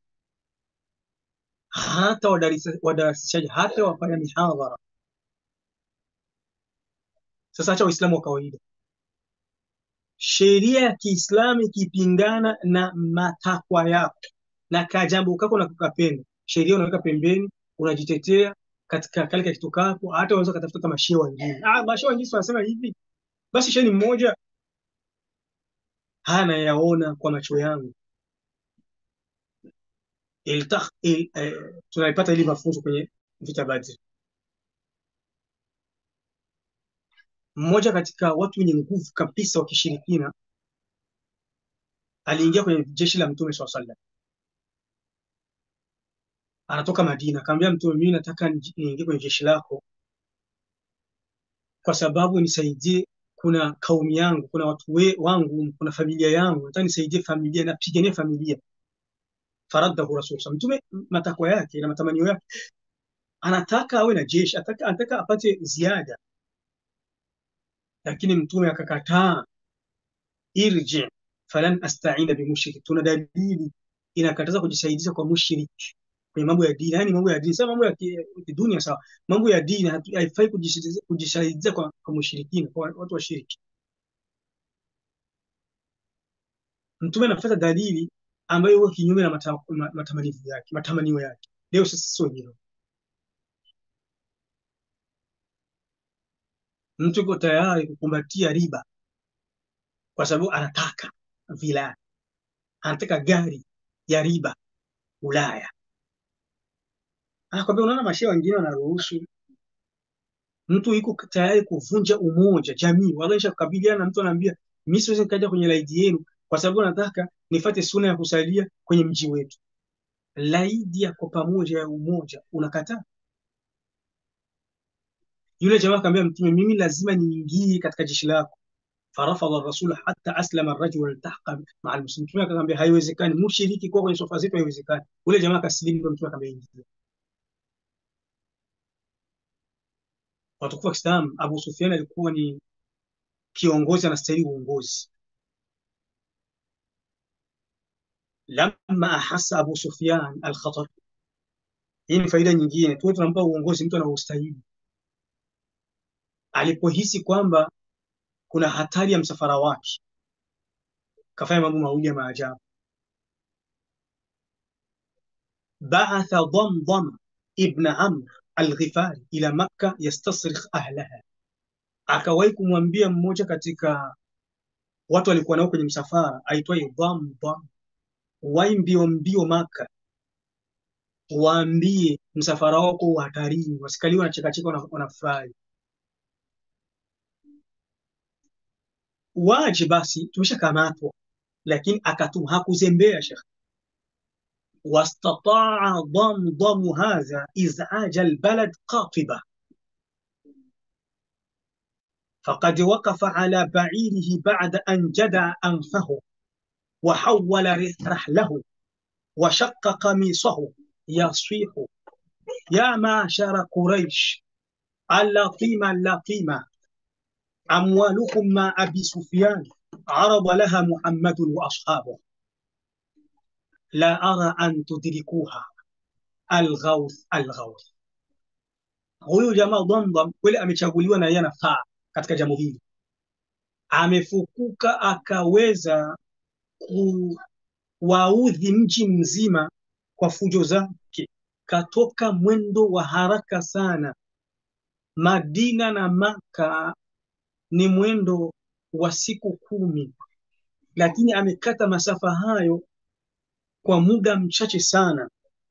[SPEAKER 2] hata wadarasishaji, hata wafanya mihadhara. Sasa acha Waislamu wa kawaida, sheria ya Kiislamu ikipingana na matakwa yako na kajambo kako na kukapenda, sheria unaweka pembeni, unajitetea katika kale kitu kako. Hata unaweza kutafuta kama shehe wengine, mashehe wengine wanasema hivi, basi shehe ni mmoja. Hana yaona kwa macho yangu, tunaipata ile mafunzo kwenye vita Badri. Mmoja katika watu wenye nguvu kabisa wa kishirikina aliingia kwenye jeshi la Mtume swalla sallam. Anatoka Madina, akamwambia Mtume, mimi nataka niingie kwenye jeshi lako kwa sababu nisaidie, kuna kaumu yangu, kuna watu wangu, kuna familia yangu, nataka nisaidie familia, napigania familia. Faradahu Rasul. Mtume matakwa yake na matamanio yake, anataka awe na jeshi, anataka apate ziada, lakini Mtume akakataa. Irji falan asta'ina bimushrik. Tuna dalili inakataza kujisaidia kwa mushriki kwenye mambo ya dini, yani mambo ya dini, sio mambo ya kidunia, sawa. Mambo ya dini haifai kujisaidia kwa mushrikina, kwa watu washiriki. Mtume anafuata dalili ambayo iko kinyume na matamanio yake. Leo sisi sio hivyo. Mtu yuko tayari kukumbatia riba kwa sababu anataka vilaya, anataka gari ya riba Ulaya. Anakwambia, unaona mashehe wengine wanaruhusu. Mtu yuko tayari kuvunja umoja jamii, wanaisha kukabiliana na mtu anaambia, mimi siwezi nikaja kwenye laidi yenu kwa sababu nataka nifuate sunna ya kusalia kwenye mji wetu. Laidi ya kwa pamoja ya umoja unakataa. Yule jamaa akamwambia Mtume, mimi lazima niingie katika jeshi lako. Farafadha Rasul hatta aslama ar-rajul waltahaqa ma'a al-muslimin. Mtume akamwambia, haiwezekani, mshiriki kwa kwenye sofa zetu, haiwezekani. Yule jamaa akasilimu, Mtume akamwambia ingia. Watukufu wa Kiislamu, Abu Sufyan alikuwa ni kiongozi, anastahili uongozi. Lamma ahassa Abu Sufyan al-khatar. Hii ni faida nyingine, tuwe tunampa uongozi mtu anaostahili. Alipohisi kwamba kuna hatari ya msafara wake, kafanya mambo mawili ya maajabu. Ba'atha Damdam ibn Amr al-Ghifari ila Makkah yastasrikh ahlaha. Akawahi kumwambia mmoja katika watu walikuwa nao kwenye msafara aitwaye Damdam, wai mbio mbio Makkah, waambie msafara wako hatarini, wasikaliwe wanachekacheka wanafurahi. Waje basi, tumeshakamatwa, lakini hakuzembea Sheikh. واستطاع ضمضم هذا إزعاج البلد قاطبة، فقد وقف على بعيره بعد أن جدع أنفه وحول رحله وشق قميصه يصيح: يا معشر قريش، اللطيمة اللطيمة، أموالكم مع أبي سفيان عرض لها محمد وأصحابه، لا أرى أن تدركوها، الغوث الغوث. Huyu jamaa Damdam kweli amechaguliwa na yeye anafaa katika jambo hili. Amefukuka akaweza kuwaudhi mji mzima kwa fujo zake. Katoka mwendo wa haraka sana. Madina na Maka ni mwendo wa siku 10, lakini amekata masafa hayo kwa muda mchache sana.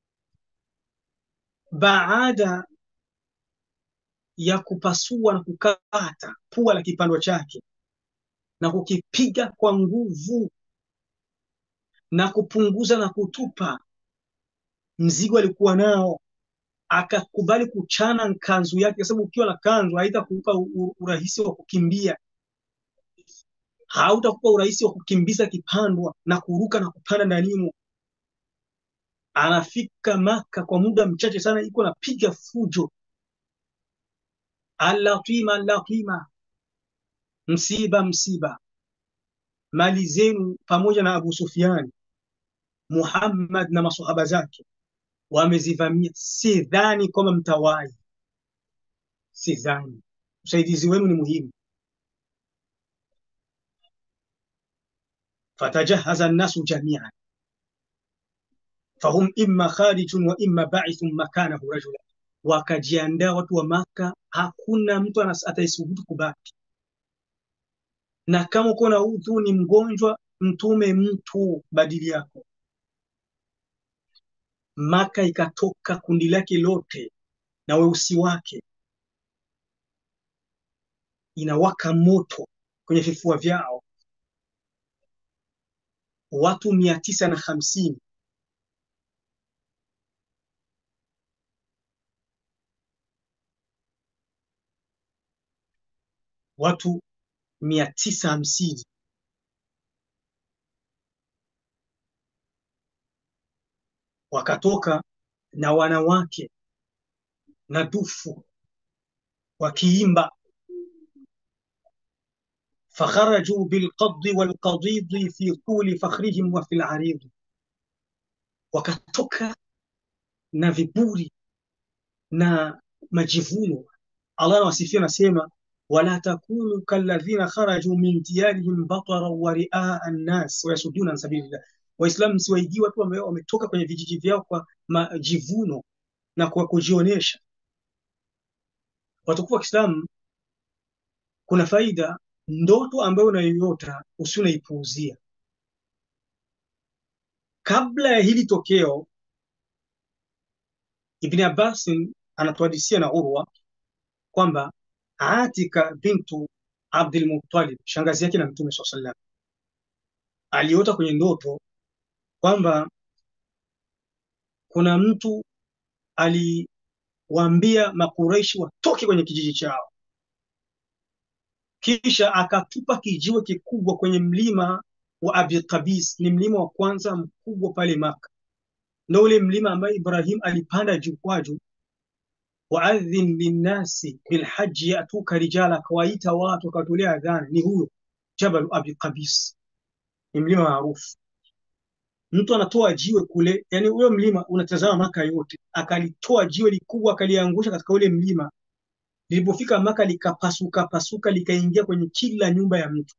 [SPEAKER 2] Baada ya kupasua na kukata pua la kipandwa chake na kukipiga kwa nguvu na kupunguza na kutupa mzigo alikuwa nao, akakubali kuchana kanzu yake, kwa sababu ukiwa na kanzu haitakupa urahisi wa kukimbia, hautakupa urahisi wa kukimbiza kipandwa na kuruka na kupanda ndani. Anafika Maka kwa muda mchache sana, iko napiga fujo. Allatima allatima, msiba msiba, mali zenu pamoja na Abu Sufyan, Muhammad na masahaba zake wamezivamia. Sidhani kama mtawahi, sidhani. Usaidizi wenu ni muhimu. Fatajahaza an-nasu jami'an fahum imma kharijun wa imma ba'ithun makanahu rajulan. Wakajiandaa watu wa Maka, hakuna mtu ataisubutu kubaki. Na kama uko na udhu, ni mgonjwa, mtume mtu badili yako. Maka ikatoka kundi lake lote na weusi wake, inawaka moto kwenye vifua vyao. Watu 950 watu 950 wakatoka na wanawake na dufu wakiimba, fakharaju bilqaddi walqadidi fi tuli fakhrihim wa fil arid, wakatoka na viburi na majivuno. Allah anawasifia, anasema wala takunu kalladhina kharaju min diyarihim bataran wa riaa an-nas wa yasudduna an sabilillah. Waislamu msiwaigi watu wametoka kwenye vijiji vyao kwa majivuno na kwa kujionesha. Watukufu wa Kiislamu, kuna faida. Ndoto ambayo unayoiota usiunaipuuzia. Kabla ya hili tokeo, Ibn Abbas anatuhadisia na Urwa kwamba Atika bintu Abdul Muttalib, shangazi yake na Mtume sallallahu alaihi wasallam, aliota kwenye ndoto kwamba kuna mtu aliwaambia Makuraishi watoke kwenye kijiji chao, kisha akatupa kijiwe kikubwa kwenye mlima wa Abi Qabis. Ni mlima wa kwanza mkubwa pale Maka, ndio ule mlima ambaye Ibrahim alipanda juu kwa juu. Waadhin linnasi bilhaji yatuka rijala, akawaita watu wakatolea adhana. Ni huyo Jabal Abi Qabis, ni mlima maarufu. Mtu anatoa jiwe kule, yani huyo mlima unatazama Maka yote, akalitoa jiwe likubwa akaliangusha katika ule mlima. Lilipofika Maka likapasuka pasuka, likaingia kwenye kila nyumba ya mtu.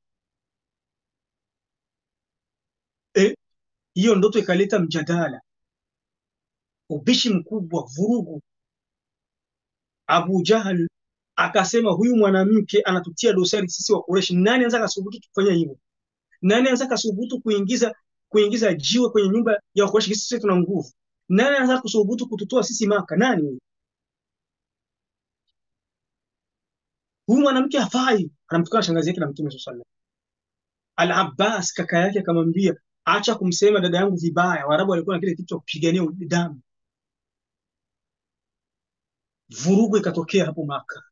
[SPEAKER 2] Hiyo ndoto ikaleta mjadala, ubishi mkubwa, vurugu. Abu Jahal akasema, huyu mwanamke anatutia dosari sisi wa Quraysh. Nani anaweza kasubutu kufanya hivyo? Nani anaweza kasubutu kuingiza jiwe kwenye nyumba ya Quraysh? Sisi tuna nguvu. Nani anaweza kusubutu kututoa sisi Maka? Nani huyu? Huyu mwanamke hafai. Anamtukana shangazi yake na Mtume sallallahu alaihi wasallam. Al-Abbas kaka yake akamwambia, acha kumsema dada yangu vibaya. Waarabu walikuwa na kile kitu cha kupigania damu. Vurugu ikatokea hapo Maka,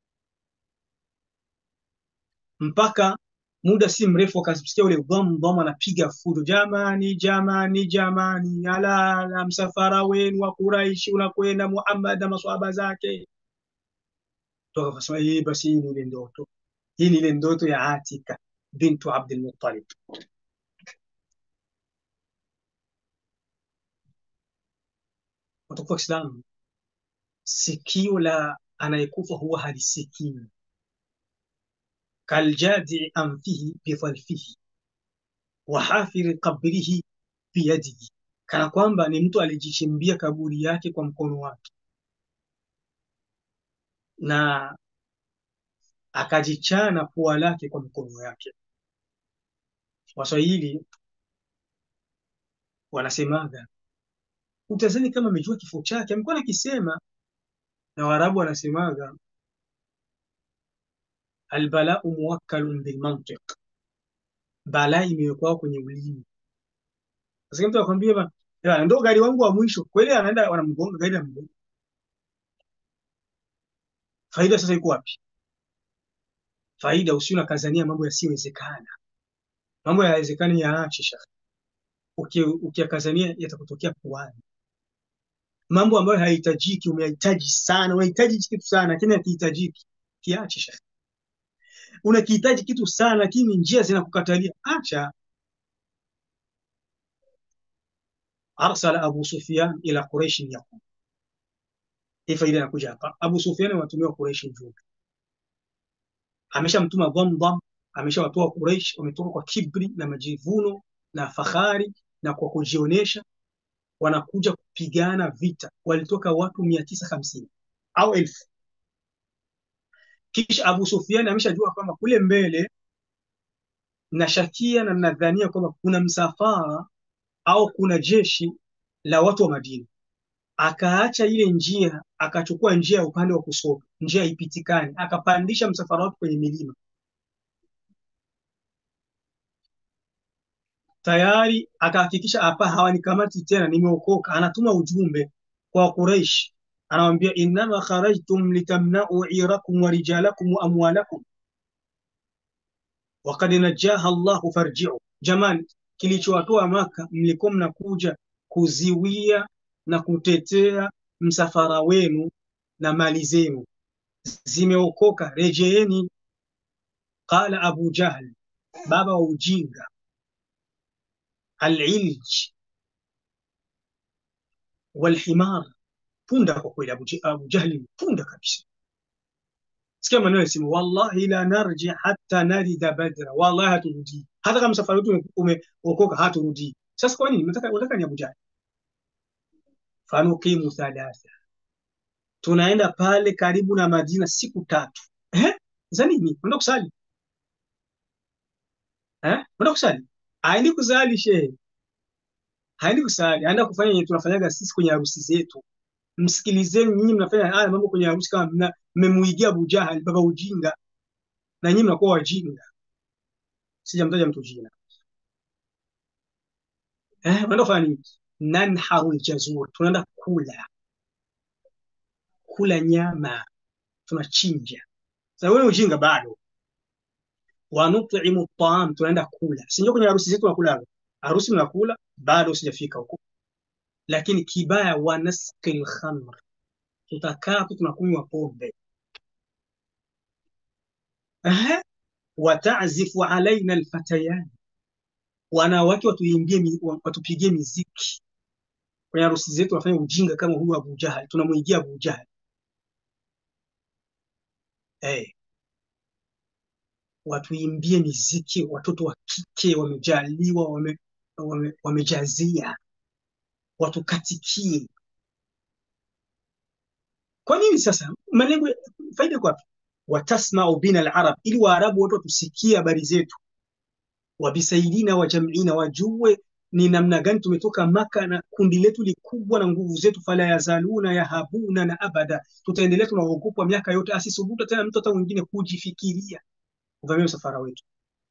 [SPEAKER 2] mpaka muda si mrefu akasikia ule dham anapiga fujo, jamani jamani jamani, ala msafara wenu wa Quraish unakwenda Muhammad na maswahaba zake. Tukasema basi hii ni ile ndoto, hii ni ile ndoto ya Atika bintu Abdul Muttalib. Watukufu wa Islam, sikio la anayekufa huwa halisikii. Kaljadi anfihi bidhalfihi wa hafiri qabrihi biyadihi, kana kwamba ni mtu alijichimbia kaburi yake kwa mkono wake na akajichana pua lake kwa mkono yake. Waswahili wanasemaga, utazani kama amejua kifo chake, amekuwa akisema. Na Waarabu wanasemaga, albalau muwakkalun bilmantiq, balaa imewekwa kwenye ulimi. Sasa mtu akwambia, ndio gari wangu wa mwisho, kweli anaenda wanamgonga gari la mgongo. Faida sasa iko wapi? Faida usiona kazania mambo yasiyowezekana. Mambo yawezekani yaache shaka. Ukiyakazania yatakutokea puani. Mambo ambayo hayahitajiki umehitaji sana, unahitaji kitu sana lakini hakihitajiki, kiache shaka. Unakihitaji kitu sana lakini njia zinakukatalia, acha. Arsala Abu Sufyan ila Quraish yaqul, hii faida inakuja hapa. Abu Sufyan watumia Quraish ujumbe, ameshamtuma Dhamdham, ameshawatoa Quraish, wametoka kwa kibri na majivuno na fahari na kwa kujionesha, wanakuja kupigana vita. Walitoka watu 950 au 1000. Kisha Abu Sufyan ameshajua kwamba kule mbele, nashakia na nadhania kwamba kuna msafara au kuna jeshi la watu wa Madina. akaacha ile njia, akachukua njia ya upande wa kushoto, njia ipitikani, akapandisha msafara wake kwenye milima. Tayari akahakikisha hapa hawanikamati tena, nimeokoka. Anatuma ujumbe kwa Quraysh, anamwambia innama kharajtum litamna'u irakum wa rijalakum wa amwalakum wa qad najaha Allahu farji'u. Jamani, kilichowatoa Maka, mlikuwa mnakuja kuziwia na kutetea msafara wenu na mali zenu, zimeokoka, rejeeni. Qala Abu Jahl, baba wa ujinga, al-ilj wal-himar, punda kwa kweli. Abu Jahl punda kabisa. Sikia maneno yasema, wallahi la narji hatta narida badra, wallahi haturudi hata kama safari yetu umeokoka, haturudi. Sasa kwa nini unataka ni Abu Jahl? Fanuqimu thalatha, tunaenda pale karibu na Madina siku 3. Za nini? Unaenda kusali? Unaenda kusali? Haendi kusali shehe, haendi kusali, anaenda kufanya yenye tunafanyaga sisi kwenye harusi zetu. Msikilizeni nyinyi, mnafanya haya mambo kwenye harusi kama mmemuigia Abu Jahl, baba ujinga, na nyinyi mnakuwa wajinga. Sijamtaja mtu jina. Unaenda kufanya nini? Nanharul jazur, tunaenda kula nyama, tunachinja. Sasa wewe ujinga bado. Wa nut'imu at'am, tunaenda kula. Sio kwenye harusi zetu tunakula. Harusi mnakula, bado sijafika huko. Lakini kibaya, wa nasqil khamr, tutakaa tunakunywa pombe. Wa ta'zifu alaina alfatayan, wanawake watupigie miziki. Kwenye harusi zetu tunafanya ujinga kama huyu Abu Jahl, tunamuigia Abu Jahl. Watuimbie miziki, watoto wa kike wamejaliwa, wamejazia, watukatikie. Kwa nini sasa? Malengo, faida kwa wapi? Watasma'u bina al-arab, ili Waarabu wote watusikie habari zetu. Wabisaidina wa jam'ina, wajue ni namna gani tumetoka Maka na kundi letu likubwa na nguvu zetu. Fala yazaluna yahabuna na abada, tutaendelea tunaogopa miaka yote. Asisubuta tena mtu hata mwingine kujifikiria kuvamia msafara wetu.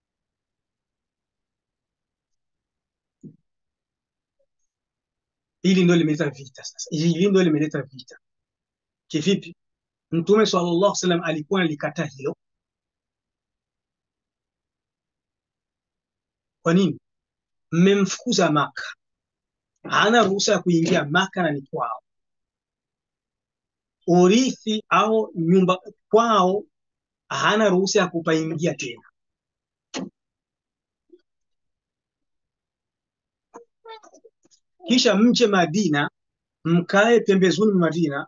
[SPEAKER 2] Hili ndio limeleta vita sasa. Hili ndio limeleta vita. Kivipi? Mtume sallallahu alaihi wasallam alikuwa alikataa hilo. Kwa nini? Mmemfukuza Maka, hana ruhusa ya kuingia Maka na ni kwao. Urithi au nyumba kwao, hana ruhusa ya kupaingia tena. Kisha mje Madina, mkae pembezoni mwa Madina,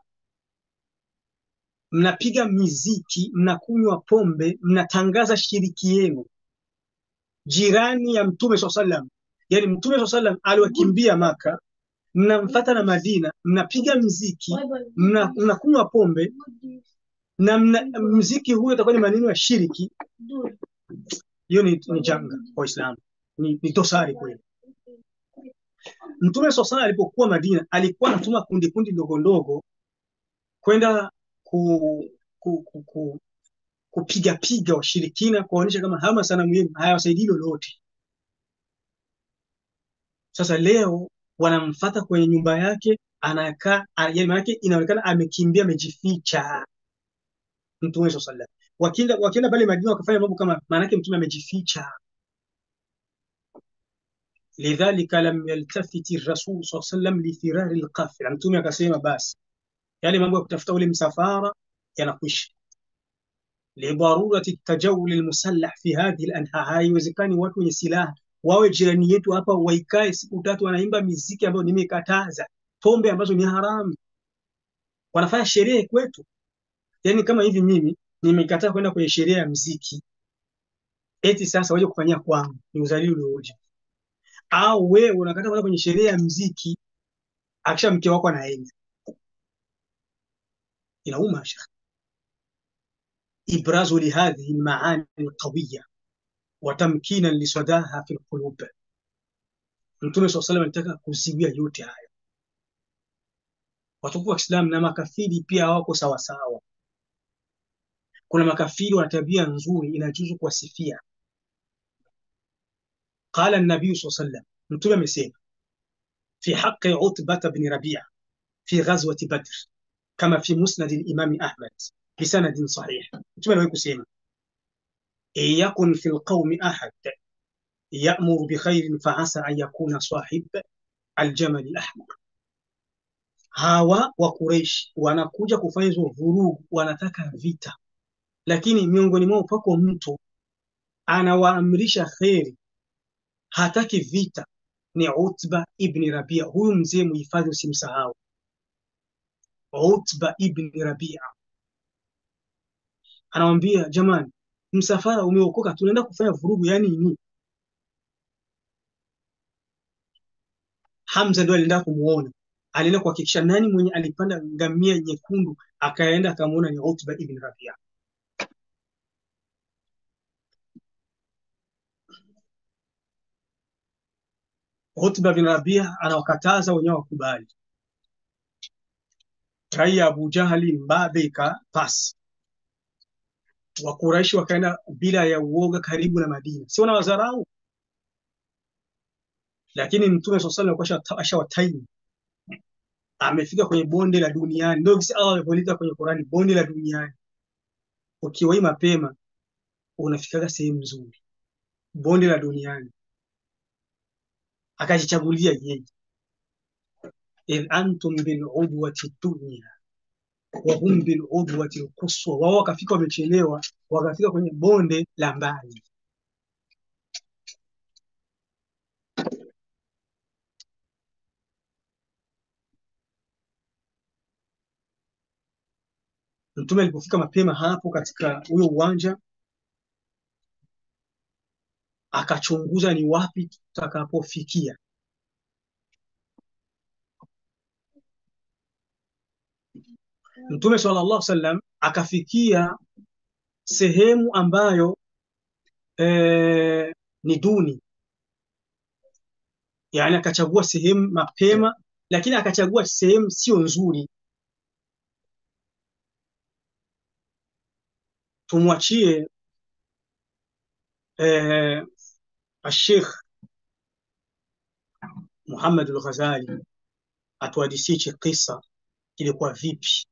[SPEAKER 2] mnapiga miziki, mnakunywa pombe, mnatangaza shiriki yenu. Jirani ya Mtume SAW, yani Mtume SAW aliwakimbia Maka, mnamfuata na Madina, mnapiga mziki, mnakunywa pombe, na mziki huo utakuwa ni maneno ya shiriki. Hiyo ni janga kwa Uislamu, ni tosari kweli. Mtume SAW alipokuwa Madina, alikuwa anatuma kundi ndogo ndogo kwenda kupiga washirikina, kuonyesha kama hama sanamu yenu hayawasaidii lolote. Sasa leo wanamfuata kwenye nyumba yake, anakaa, yani maana yake inaonekana amekimbia, amejificha Mtume SAW. Wakienda pale Madina wakafanya mambo kama, maana yake Mtume amejificha. Lidhalika lam yaltafiti Rasul sallallahu alaihi wasallam li firari alqafila, Mtume akasema basi yale mambo ya kutafuta ule msafara yanakwisha. Lidarurati tajawul almusallah fi hadhihi alanha, haiwezekani watu wenye silaha wawe jirani yetu hapa, waikae siku 3 wanaimba miziki ambayo nimekataza, pombe ambazo ni haramu, wanafanya sherehe kwetu. Yani kama hivi mimi nimekataa kwenda kwenye sherehe ya muziki, eti sasa waje kufanyia kwangu, ni uzalili ulioje? Au wewe unakataa kwenda kwenye sherehe ya muziki, akisha mke wako anaenda, inauma shekhi. Ibrazu li hadhihi almaani alqawiyya wa tamkinan li sadaha fi alqulub. Mtume SAW alitaka kuziwia yote haya. Watukufu wa Kiislamu, na makafiri pia hawako sawa sawa. Kuna makafiri wana tabia nzuri, inajuzu kuwasifia. Qala an-nabiy sallallahu alayhi wasallam, mtume amesema fi haqqi Utbah bin Rabi'a fi ghazwati Badr kama fi musnad al-Imam Ahmad bisanadin sahih. Mtume aliwahi kusema yakun fi al-qawmi ahad ya'muru bi khairin fa asa an yakuna sahib al-jamal al-ahmar. Hawa wa Quraysh wanakuja kufanya hizo vurugu, wanataka vita, lakini miongoni mwao pako mtu anawaamrisha kheri, hataki vita. Ni Utba ibn Rabia. Huyu mzee muhifadhi, usimsahau Utba ibn Rabia. Anamwambia jamani, msafara umeokoka, tunaenda kufanya vurugu, yani nini? Hamza ndio alienda kumuona, alienda kuhakikisha nani mwenye alipanda ngamia nyekundu, akaenda akamuona ni Utba ibn Rabia. Utba ibn Rabia anawakataza wenyewe wakubali. Raia Abu Jahali mbabe ikapasi, Wakuraishi wakaenda bila ya uoga karibu na Madina, si wana wazarau. Lakini Mtume sallallahu alaihi wasallam ashawataimu, amefika kwenye bonde la duniani. Ndio kisi Allah amepolita kwenye Qur'ani, bonde la duniani. Ukiwahi mapema unafikaga sehemu nzuri, bonde la duniani. Akajichagulia yeye, in antum bil udwati dunya wa hum bil udwati al-quswa. Wao wakafika wamechelewa, wakafika kwenye bonde la mbali. Mtume alipofika mapema hapo katika huyo uwanja, akachunguza ni wapi tutakapofikia. Mtume sallallahu alaihi wasallam akafikia sehemu ambayo ni duni, yani akachagua sehemu mapema, lakini akachagua sehemu sio nzuri. Tumwachie Sheikh Muhammad al-Ghazali atuhadisie kisa kilikuwa vipi.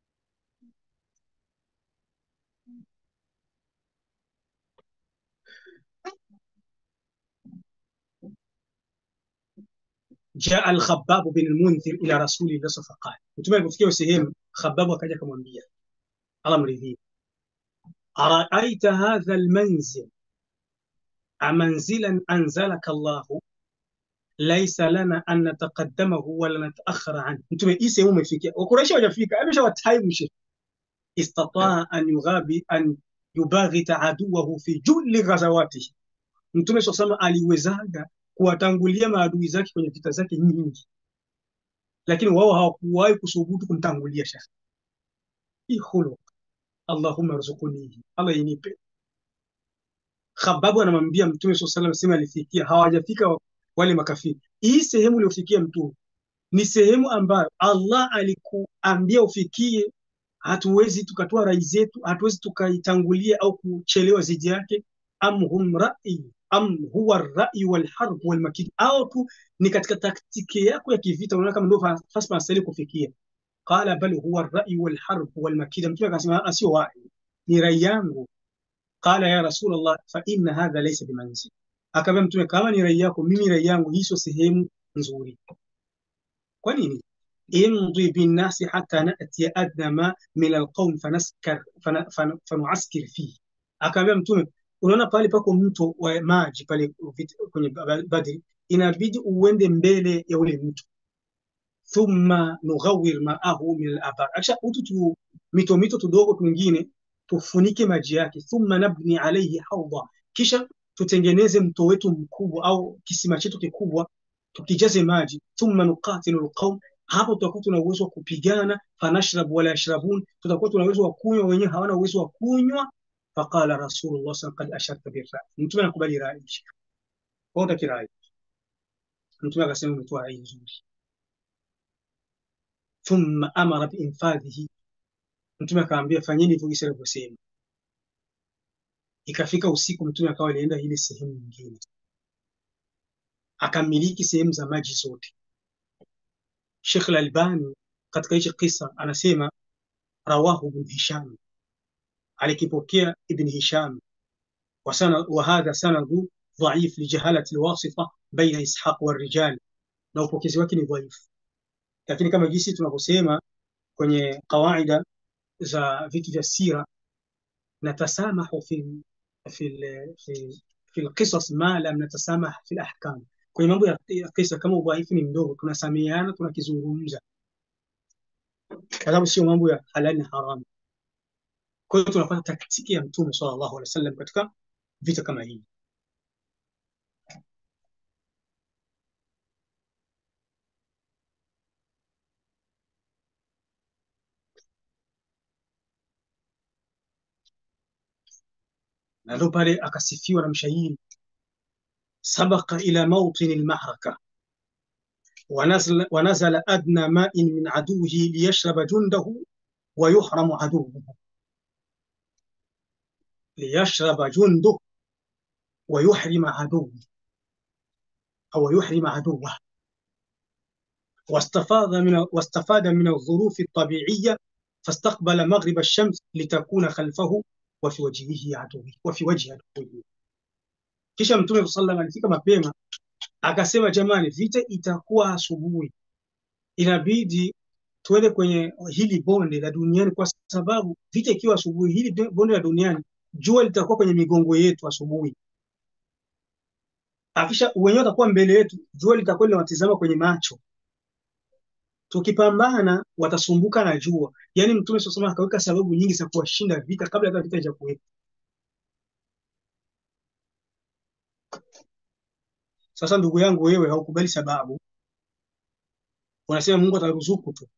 [SPEAKER 2] Jaa al-Khabbab bin al-Mundhir ila Rasulillah sallallahu alaihi wasallam. Mtume alipofikia sehemu, Khabbab akaja akamwambia, Allah mridhie, araaita hadha al-manzil amanzilan anzalaka Allah laysa lana an nataqaddamahu wala nataakhara anhu. Mtume hii sehemu umefikia, Wakuraishi hawajafika, ameshawataimu Sheikh. Istataa an yubaghita aduwahu fi julli ghazawatihi. Mtume sallallahu alaihi wasallam aliwezaga kuwatangulia maadui zake kwenye vita zake nyingi, lakini wao hawakuwahi kusubutu kumtangulia Sheikh. Hii khuluq, Allahumma rzuquni, Allah yinipe. Khabbab anamwambia Mtume sallallahu alaihi wasallam sema alifikia, hawajafika wale makafiri. Hii sehemu iliyofikia Mtume ni sehemu ambayo Allah alikuambia ufikie. Hatuwezi tukatoa rai zetu, hatuwezi tukaitangulia au kuchelewa zidi yake. Am huwa ar-ra'y wal harb wal makid, au tu ni katika taktiki yako ya kivita, unaona kama ndio fasi panastahili kufikia. Qala bal huwa ar-ra'y wal harb wal makid. Mtume akasema sio wahi, ni rai yangu. Qala ya Rasulullah fa inna hadha laysa bimanzil. Akamwambia Mtume, kama ni rai yako, mimi rai yangu hii sio sehemu nzuri. Kwa nini? Imdi bin nasi hatta na'ti adna ma min alqawm fanuaskir fihi. Akamwambia Mtume, unaona pale pako mto wa maji pale kwenye Badri, inabidi uende mbele ya ule mto, thumma nughawir ma'ahu min al-abar. Acha utu mito tudogo twingine tufunike maji yake, thumma nabni alayhi hawda, kisha tutengeneze mto wetu mkubwa au kisima chetu kikubwa tukijaze maji, thumma nuqatilu alqawm. Hapo tutakuwa tuna uwezo wa kupigana, fanashrab wala yashrabun, tutakuwa tuna uwezo wa kunywa, wenyewe hawana uwezo wa kunywa. Faqala Rasulullah sallallahu alaihi wasallam qad asharta birra. Mtume anakubali rai. Kwa hiyo kirai, Mtume akasema umetoa rai nzuri. thumma amara biinfadhihi, Mtume akaambia fanyeni hivyo jinsi alivyosema. Ikafika usiku, Mtume akawa alienda ile sehemu nyingine, akamiliki sehemu za maji zote. Sheikh Al-Albani katika hicho kisa anasema rawahu Ibn Hisham, alikipokea Ibn Hisham, wa hadha sanadu dhaif lijahalati alwasita baina Ishaq wa rijal, na upokezi wake ni dhaifu. Lakini kama jinsi tunavyosema kwenye kawaida za vitu vya sira, natasamahu fi alqisas ma lam natasamah fi alahkam. Kwenye mambo ya kisa kama udhaifu ni mdogo, tunasameheana, tunakizungumza, kwa sababu sio mambo ya halali na haramu. Kwa hiyo tunapata taktiki ya Mtume sallallahu alaihi wasallam katika vita kama hii. Na ndio pale akasifiwa na mshairi, sabaqa ila mawtin almahraka wanazala adna ma'in min aduhi liyashraba jundahu wa yuhramu aduhu, liyashraba junduhu wa yuhrima aduhu au yuhrima aduwa, واستفاد من الظروف الطبيعية فاستقبل مغرب الشمس لتكون خلفه وفي وجهه عدوه وفي وجه عدوه. Kisha Mtume sallallahu alaihi wasallam alifika mapema akasema, jamani, vita itakuwa asubuhi, inabidi tuende kwenye hili bonde la duniani, kwa sababu vita ikiwa asubuhi, hili bonde la duniani jua litakuwa kwenye migongo yetu asubuhi, akisha wenyewe watakuwa mbele yetu, jua litakuwa linawatizama kwenye macho. Tukipambana watasumbuka na jua. Yani Mtume sallallahu alaihi wasallam akaweka sababu nyingi za kuwashinda vita kabla hata vita haijakuwepo. Sasa ndugu yangu, wewe haukubali sababu, unasema Mungu ataruzuku tu.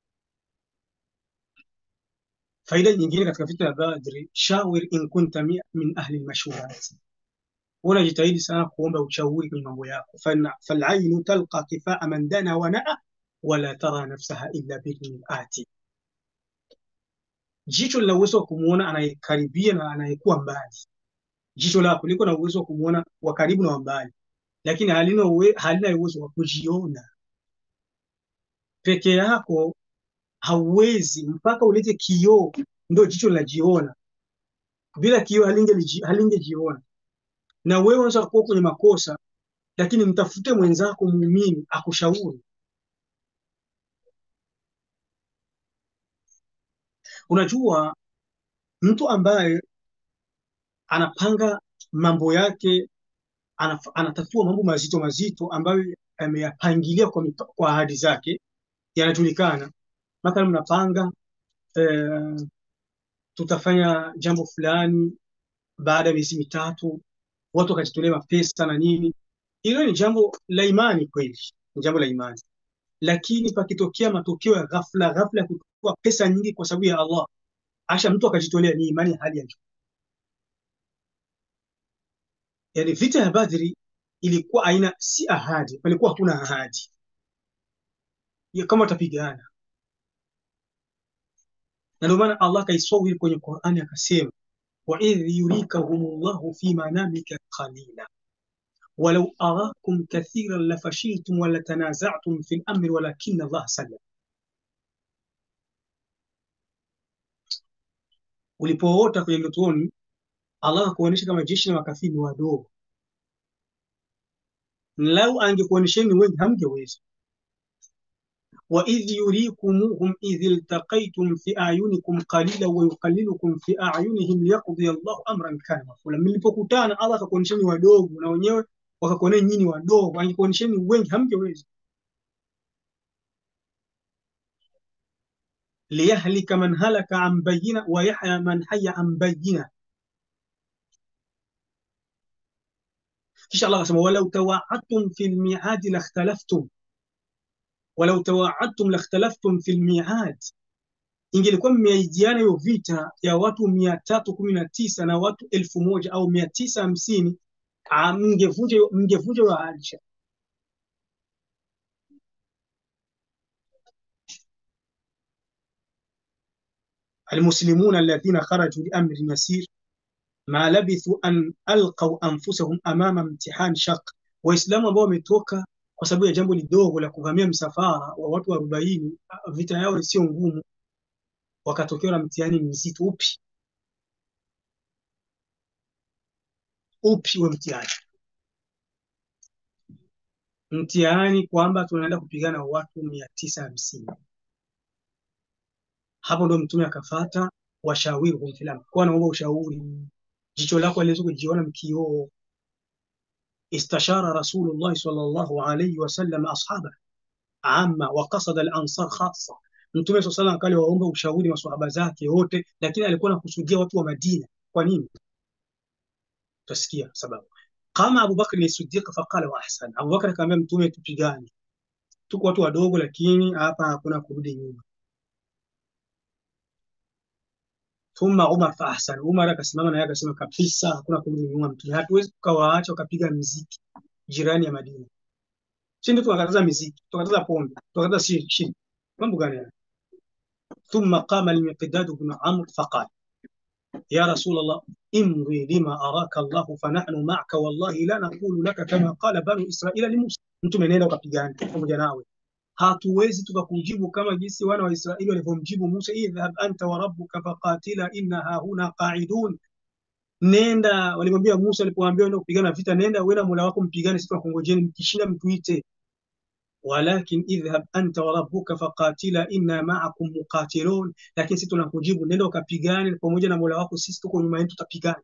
[SPEAKER 2] Faida nyingine katika vita ya Badri, shawir in kunta min ahli almashhurat, unajitahidi sana kuomba ushauri kwenye mambo yako. Fal'ainu talqa kifaa man dana wa naa wala tara nafsaha illa bilmiati, jicho lina uwezo wa kumuona anayekaribia na anayekuwa mbali. Jicho lako liko na uwezo wa kumuona wa karibu na wa mbali, lakini halina uwezo wa kujiona. Peke yako hauwezi, mpaka ulete kioo ndio jicho linajiona. Bila kioo halingejiona. Na wewe unaweza kuwa kwenye makosa, lakini mtafute mwenzako muumini akushauri. Unajua, mtu ambaye anapanga mambo yake, anatatua mambo mazito mazito ambayo ameyapangilia kwa ahadi zake, yanajulikana. Mathalan, mnapanga tutafanya jambo fulani baada ya miezi mitatu, watu wakajitolea pesa na nini. Hilo ni jambo la imani kweli, ni jambo la imani. Lakini pakitokea matokeo ya ghafla ya kutoa pesa nyingi kwa sababu ya Allah, asha mtu akajitolea, ni imani hali ya juu. Yani vita ya Badri ilikuwa aina si ahadi, palikuwa hakuna ahadi ya kama utapigana. Na ndio maana Allah kaisawiri kwenye Qur'ani akasema, wa idh yurikahumullahu fi manamika qalila walau arakum kathiran lafashiltum wa latanaza'tum fil amri walakinna Allah sallam. Ulipoota kwenye ndotoni, Allah akuonyesha kama jeshi la makafiri wadogo. Lau angekuonyesheni wengi hamngeweza. wa idh yurikumuhum idh iltaqaytum fi ayunikum qalila wa yuqallilukum fi ayunihim liyaqdi Allahu amran kana mafula. Mlipokutana Allah akakuonyesheni wadogo na wenyewe wakakuonea nyinyi wadogo, angekuonyesheni wengi hamngeweza. liyahlika man halaka an bayyina wa yahya man hayya an bayyina. Kisha Allah akasema, walau tawa'adtum fil mi'ad lakhtalaftum, walau tawa'adtum lakhtalaftum fil mi'ad, ingelikuwa mmeijiana hiyo vita ya watu 319 na watu 1000 au 950, mngevunja ahadi. المسلمون الذين خرجوا لأمر يسير ما لبثوا أن ألقوا أنفسهم أمام امتحان شق. Waislamu ambao wametoka kwa sababu ya jambo lidogo la kuvamia msafara wa watu 40, vita yao sio ngumu, wakatokewa na mtihani mzito. Upi wa mtihani kwamba tunaenda kupigana watu 950. Hapo ndo Mtume akafata washawiru fil amr, kwa naomba ushauri, jicho lako aliweza kujiona mkioo. Istashara Rasulullah sallallahu alayhi wasallam ashaba amma wa qasada al-ansar khassa. Mtume sallallahu alayhi wasallam waomba ushauri maswahaba zake wote, lakini alikuwa anakusudia watu wa Madina. Kwa nini? Tasikia sababu. Kama Abu Bakr as-Siddiq faqala wa ahsan. Abu Bakr akamwambia Mtume, tupigane, tuko watu wadogo, lakini hapa hakuna kurudi nyuma. Thumma Umar fa ahsan. Umar akasimama na yeye akasema kabisa hakuna kurudi nyuma Mtume, hatuwezi tukawaacha wakapiga muziki jirani ya Madina. Sisi ndio tunakataza muziki, tunakataza pombe, tunakataza shirki. Mambo gani haya? Thumma qama al-Miqdad ibn Amr faqala ya Rasul Allah imri lima araka Allah fanahnu ma'aka wallahi la naqulu laka kama qala banu Israila li Musa. Mtume, nenda ukapigane pamoja nawe, hatuwezi tukakujibu kama jinsi wana wa Israeli walivyomjibu Musa, idhhab anta wa rabbuka faqatila inna hahuna qa'idun. Nenda, walimwambia Musa alipoambiwa nenda kupigana vita, nenda wewe na Mola wako mpigane, sisi tunakungojeni, mkishinda mtuite. Walakin idhhab anta wa rabbuka faqatila inna ma'akum muqatilun, lakini sisi tunakujibu nenda ukapigane pamoja na Mola wako, sisi tuko nyuma yenu tutapigana.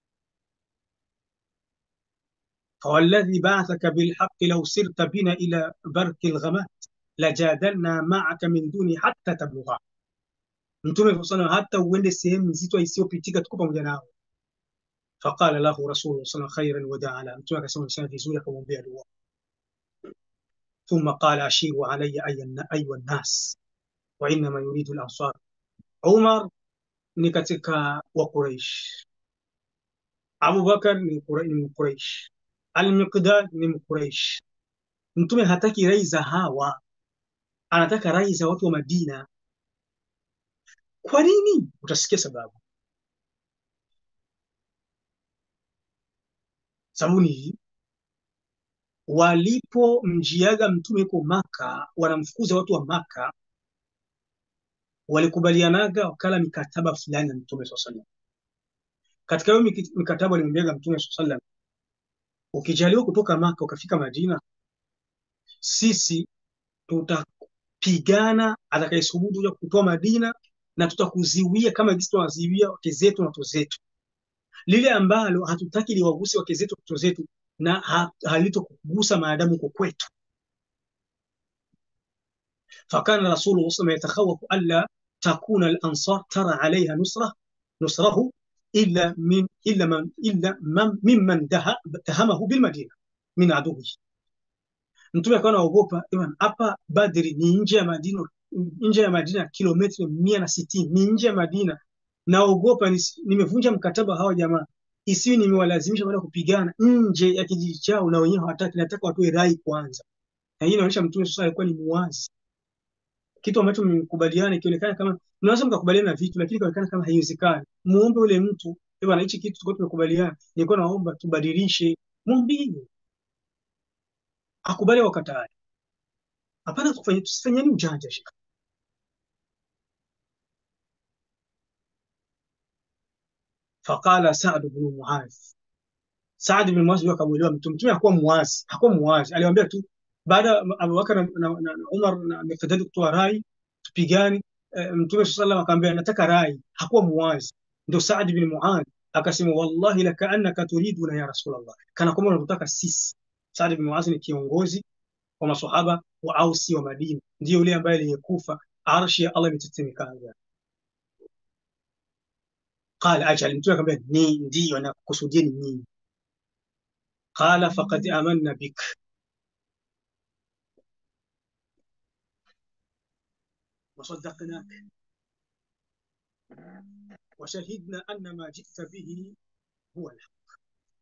[SPEAKER 2] فوالذي بعثك بالحق لو سرت بنا إلى برك الغمات لجادلنا معك من دون حتى تبلغا. Mtume sana hata uende sehemu nzito isiyopitika tuko pamoja nao. Faqala lahu Rasulullah sallallahu khairan wa da'ala. Mtume akasema sana vizuri, akamwambia dua. Thumma qala ashiru alayya ayya an-nas wa inma yuridu al-ansar. Umar ni katika wa Quraysh, Abu Bakar ni Quraysh, Al-Miqdad ni Quraysh. Mtume hataki rai za hawa, anataka rai za watu wa Madina. Kwa nini? Utasikia sababu. Sababu ni walipomjiaga Mtume kwa Maka, wanamfukuza watu wa Maka, walikubalianaga wakala mikataba fulani na Mtume sallallahu alaihi wasallam. Katika hiyo mikataba alimwambia Mtume sallallahu alaihi wasallam, ukijaliwa kutoka Maka ukafika Madina, sisi tutapigana atakayesubutu kuja kutoa Madina, na tutakuziwia kama jinsi tunaziwia wake zetu na watoto zetu. Lile ambalo hatutaki liwaguse wake zetu na watoto zetu, na halitokugusa maadamu uko kwetu. Fakana Rasulullah sallallahu yatakhawafu alla takuna al-ansar tara alayha nusrahu illa mimman tahamahu bil Madina min aduwi. Mtume akawa anaogopa, hapa Badri ni nje ya Madina kilomita 160, ni nje ya Madina. Naogopa nimevunja mkataba hawa jamaa, isiwi nimewalazimisha kwenda kupigana nje ya kijiji chao na wenyewe hawataki, nataka watoe rai kwanza. Na hii inaonyesha Mtume sasa alikuwa ni muwazi, kitu ambacho mmekubaliana ikionekana kama mnaweza mkakubaliana na vitu, lakini ikionekana kama haiwezekani, muombe yule mtu, bwana, hichi kitu tulikuwa tumekubaliana, nilikuwa naomba tubadilishe. Mwambie akubali wakatae. Hapana tusifanyeni ujanja shika. Faqala Sa'd ibn Mu'adh. Sa'd ibn Mu'adh akamuelewa Mtume hakuwa muwazi, aliwaambia tu baada Abu Bakar na Umar na Miqdad kutoa rai tupigane, Mtume sallallahu alayhi akamwambia nataka rai, hakuwa muwazi. Ndio Sa'd ibn Mu'adh akasema wallahi laka annaka turiduna ya Rasulullah, kana kwamba unataka sisi. Sa'd ibn Mu'adh ni kiongozi wa maswahaba wa Ausi wa Madina, ndio yule ambaye aliyekufa arshi ya Allah imetetemeka. Qala ajal, Mtume akamwambia ni ndio na kusudieni nini? Qala faqad amanna bik wa saddaqnak wa shahidna anna ma ji'ta bihi huwa al-haq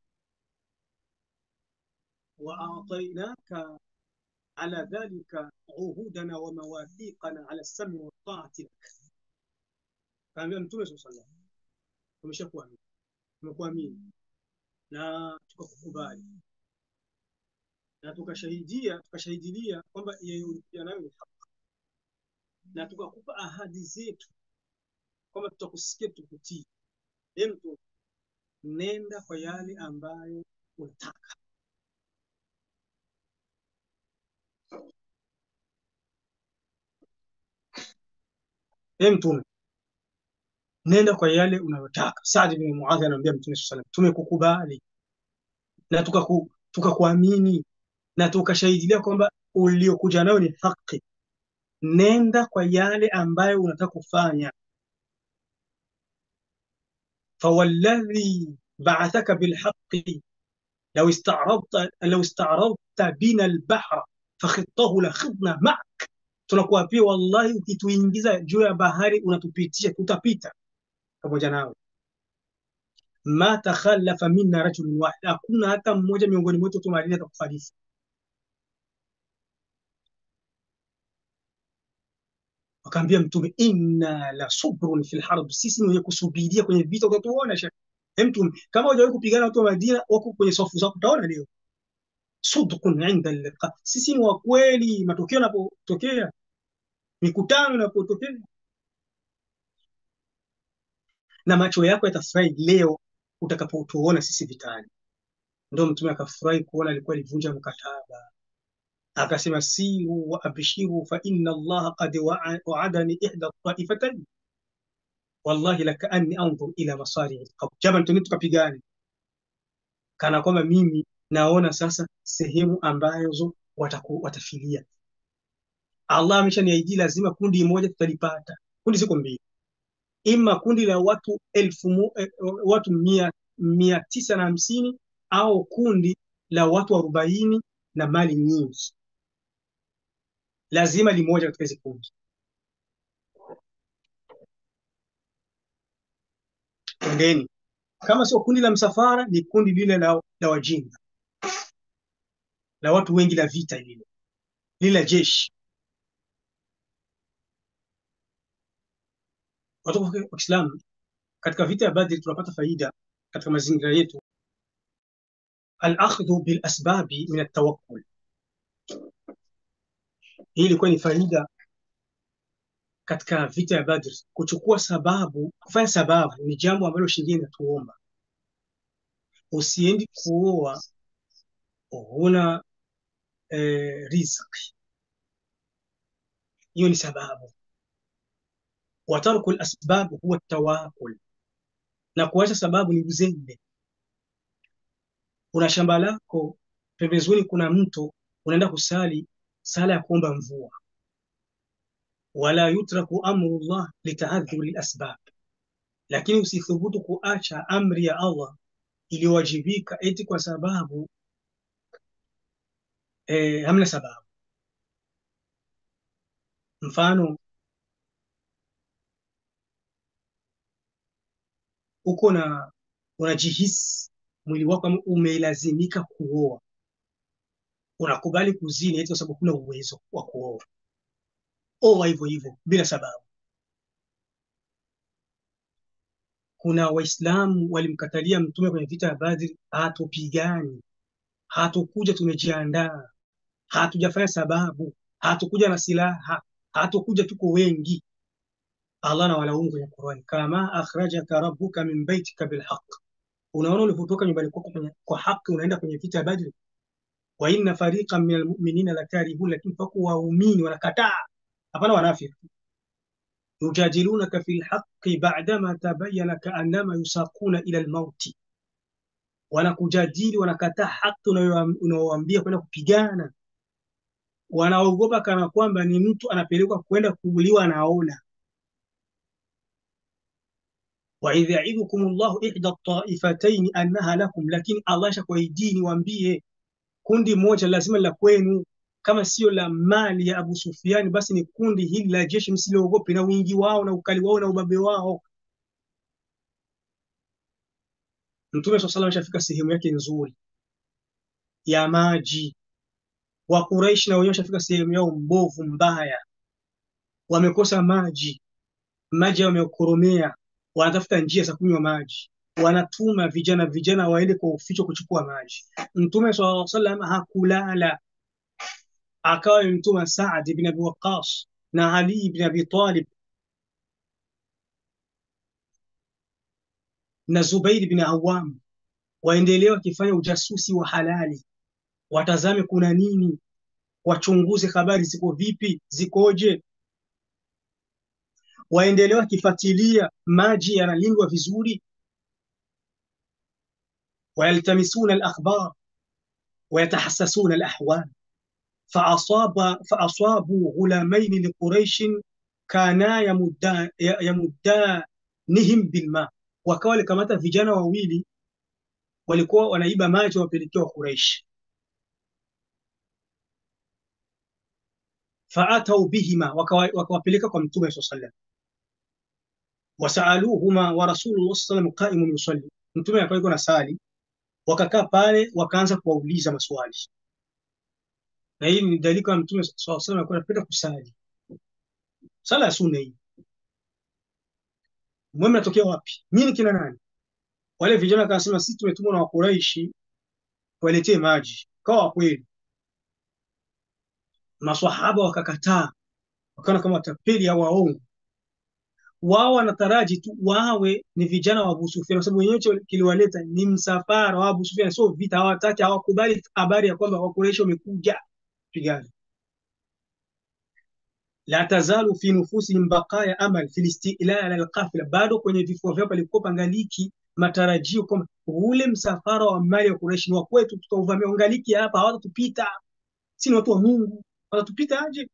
[SPEAKER 2] wa a'tainaka على ذلك عهودنا ومواثيقنا على السمع والطاعة لك. Kaambia Mtume sallallahu alaihi wasallam, tumeshakuamini, tumekuamini na tukakukubali na tukashahidilia kwamba yeye ulikuja nayo ni haki, na tukakupa ahadi zetu kwamba tutakusikia, tukutii. Mtu, nenda kwa yale ambayo unataka. Mtume, nenda kwa yale unayotaka. Saad bin Muadh anamwambia Mtume sallallahu alaihi wasallam, tumekukubali na tukakuamini na tukashahidilia kwamba uliokuja nayo ni haki. Nenda kwa yale ambayo unataka kufanya. Fawalladhi ba'athaka bilhaqqi law ista'radta bina albahra fakhidtahu la khidna ma'ak. Tunakuapia wallahi, ukituingiza juu ya bahari unatupitisha, tutapita pamoja nawe. Ma takhallafa minna rajulun wahid, hakuna hata mmoja miongoni mwetu tumarini atakufarisi. Wakaambia Mtume, inna la subrun fil harb, sisi ni wenye kusubiria kwenye vita. Utatuona shekhi. Mtume, kama hujawahi kupigana watu wa Madina wako kwenye safu zako, utaona leo. Sudqun inda liqa, sisi ni wa kweli matokeo yanapotokea, mikutano inapotokea, na macho yako yatafurahi leo utakapotuona sisi vitani. Ndio Mtume akafurahi kuona alikuwa alivunja mkataba, akasema siru wa abshiru fa inna Allah qad wa'adani ihda taifatayn wallahi lakaanni anzur ila masari alqawm. Jama, tukapigane kana kwamba mimi naona sasa sehemu ambazo watafilia. Allah ameshaniahidi lazima kundi moja tutalipata. Kundi ziko mbili, ima kundi la watu 950 au kundi la watu 40 na mali nyingi. Lazima limoja katika hizo kundi. Ndeni, kama sio kundi la msafara, ni kundi lile la wajinga, la watu wengi, la vita, lile la jeshi. Watu wa Kiislamu katika vita ya Badr tunapata faida katika mazingira yetu. Al-akhdhu bil asbabi min at-tawakkul, hii ilikuwa ni faida katika vita ya Badr. Kuchukua sababu, kufanya sababu ni jambo ambalo sheria inatuomba. Usiendi kuoa huna riziki, hiyo ni sababu. Wa tarku al-asbab huwa at-tawakkul, na kuacha sababu ni uzembe. Una shamba lako pembezoni, kuna mto, unaenda kusali sala ya kuomba mvua. Wala yutraku amru Allah litahadhuri al-asbab, lakini usithubutu kuacha amri ya Allah iliyowajibika eti kwa sababu hamna sababu. Mfano, uko na unajihisi mwili wako umelazimika kuoa, unakubali kuzini eti kwa sababu kuna uwezo wa kuoa. Oa hivyo hivyo bila sababu. Kuna Waislamu walimkatalia Mtume kwenye vita ya Badri, hatupigani, hatukuja tumejiandaa, hatujafanya sababu, hatukuja na silaha, hatukuja tuko wengi. Allah na walaumu kwenye Qur'an, kama akhrajaka rabbuka min baitika bilhaq. Unaona ulipotoka nyumbani kwako kwa haki, unaenda kwenye vita ya Badri. Wa inna fariqan min almu'minina lakarihun, lakini fako waumini wanakataa, hapana wanafiki. Yujadilunaka fil haqqi ba'dama tabayyana ka'annama yusaquna ila al-mauti, wanakujadili, wanakataa haki unaowaambia kwenda kupigana. Wanaogopa kana kwamba ni mtu anapelekwa kwenda kuuliwa, anaona. Wa idh ya'idukumullahu ihda at-ta'ifatayn annaha lakum, lakini Allah shakuahidini, waambie kundi moja lazima la kwenu, kama sio la mali ya Abu Sufyan basi ni kundi hili la jeshi. Msiliogope na wingi wao na ukali wao na ubabe wao. Mtume sallallahu alaihi wasallam ashafika sehemu yake nzuri ya maji. Wa Quraysh na wenyewe washafika sehemu yao mbovu mbaya, wamekosa maji. maji yamekoromea, wanatafuta njia za kunywa maji, wanatuma vijana waende kwa uficho kuchukua maji. Mtume sallallahu alaihi wasallam hakulala, akawa mtuma Saad ibn Abi Waqqas na Ali ibn Abi Talib na Zubair ibn Awam waendelee wakifanya ujasusi wa halali, watazame kuna nini, wachunguze habari ziko vipi, zikoje, waendelee wakifuatilia maji yanalindwa vizuri, wayaltamisuna al-akhbar wayatahassasuna al-ahwal. فأصابوا غلامين لقريش كانا يمدانهم بالماء. Wakawa walikamata vijana wawili walikuwa wanaiba maji wapelekewa Quraish. Faatau bihima, wakawapeleka kwa Mtume sallallahu alaihi wasallam. Wasaaluhuma wa Rasulullah sallallahu alaihi wasallam qaimun yusalli, Mtume akawa yuko nasali. Wakakaa pale wakaanza kuwauliza maswali, na hii ni dalili kwa Mtume sallallahu alaihi wasallam alikuwa anapenda kusali sala ya sunna. Hii mwe mnatokea wapi? Nini kina nani? Wale vijana wakasema sisi tumetumwa na Quraishi waletee maji. Kwa kweli maswahaba wakakataa, wakaona kama watapeli au waongo. Wao wanataraji tu wawe ni vijana wa Abu Sufyan, kwa sababu wenyewe kiliwaleta ni msafara wa Abu Sufyan, sio vita. Hawataki, hawakubali habari ya kwamba Quraishi wamekuja pigana. La tazalu fi nufusihim baqaya amal fi istilal alqafila, bado kwenye vifua vyao palikuwa pangaliki matarajio kwamba ule msafara wa mali wa Quraish ni wa kwetu, tutauvamia. Ungaliki hapa, hawatatupita, si ni watu wa Mungu, watatupita aje?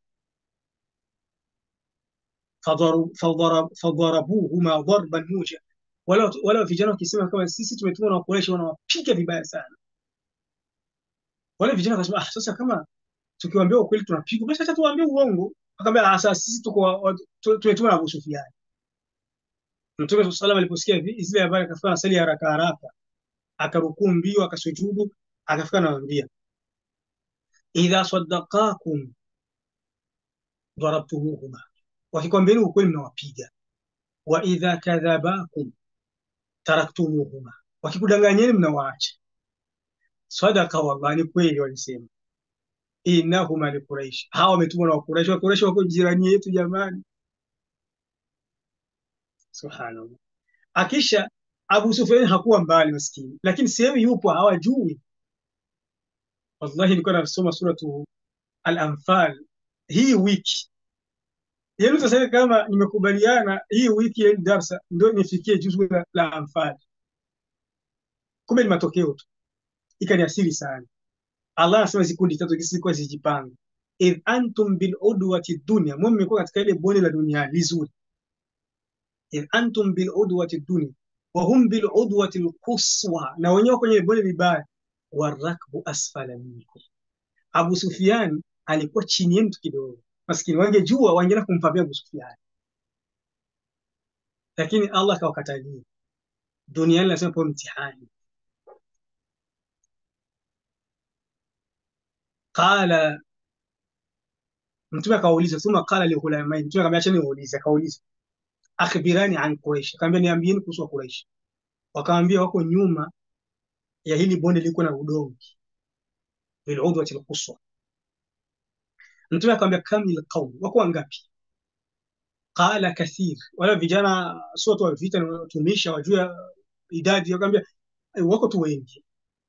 [SPEAKER 2] Fadharabuhuma darban muja, wala vijana wakisema kama sisi tumetumwa na Quraish, wanawapiga vibaya sana. Wale vijana wakasema sasa kama tukiwaambia ukweli tunapigwa, basi hata tuwaambie uongo. Akamwambia sasa sisi tumetumwa na Abu Sufyan. Mtume sallallahu alaihi wasallam aliposikia zile habari akafanya sali haraka haraka, akarukuu mbio, akasujudu, akafika na anambia idha saddaqakum darabtumuhuma, wakikwambieni ukweli mnawapiga, wa idha kadhabakum taraktumuhuma, wakikudanganyeni mnawaacha. Sadaqa wallahi, ni kweli walisema. Innahuma li Quraish, hawa wametumwa na Quraish. Wa Quraish wako jirani yetu jamani, subhanallah. Akisha Abu Sufyan hakuwa mbali maskini, lakini sehemu yupo hawajui. Wallahi nilikuwa nasoma suratu Al-Anfal hii wiki, yeye sasa kama nimekubaliana hii wiki ya darasa ndio nifikie juzu la Anfal, kumbe ni matokeo tu, ikaniasiri sana. Allah anasema zikundi tatu zilikuwa zijipanga, idh antum bil udwati dunya, mmekuwa katika ile bonde la dunia lizuri. Idh antum bil udwati dunya wa hum bil udwati al quswa, na wenyewe kwenye bonde libaya. Warakbu asfala minkum, Abu Sufyan alikuwa chini yenu kidogo. Maskini wangejua wangeenda kumvamia Abu Sufyan, lakini Allah akawakatalia. Duniani lazima kwa mtihani. Qala, Mtume akauliza, thumma qala li ghulamain, Mtume akamwambia acha niulize. Akauliza akhbirani an Quraish, akamwambia niambieni kuhusu Quraish. Wakamwambia wako nyuma ya hili bonde liko na udongo, bil udwati al quswa. Mtume akamwambia kamil qaum, wako wangapi? Qala kathir, wala vijana sio tu vita na watumisha wajua idadi. Akamwambia wako tu wengi.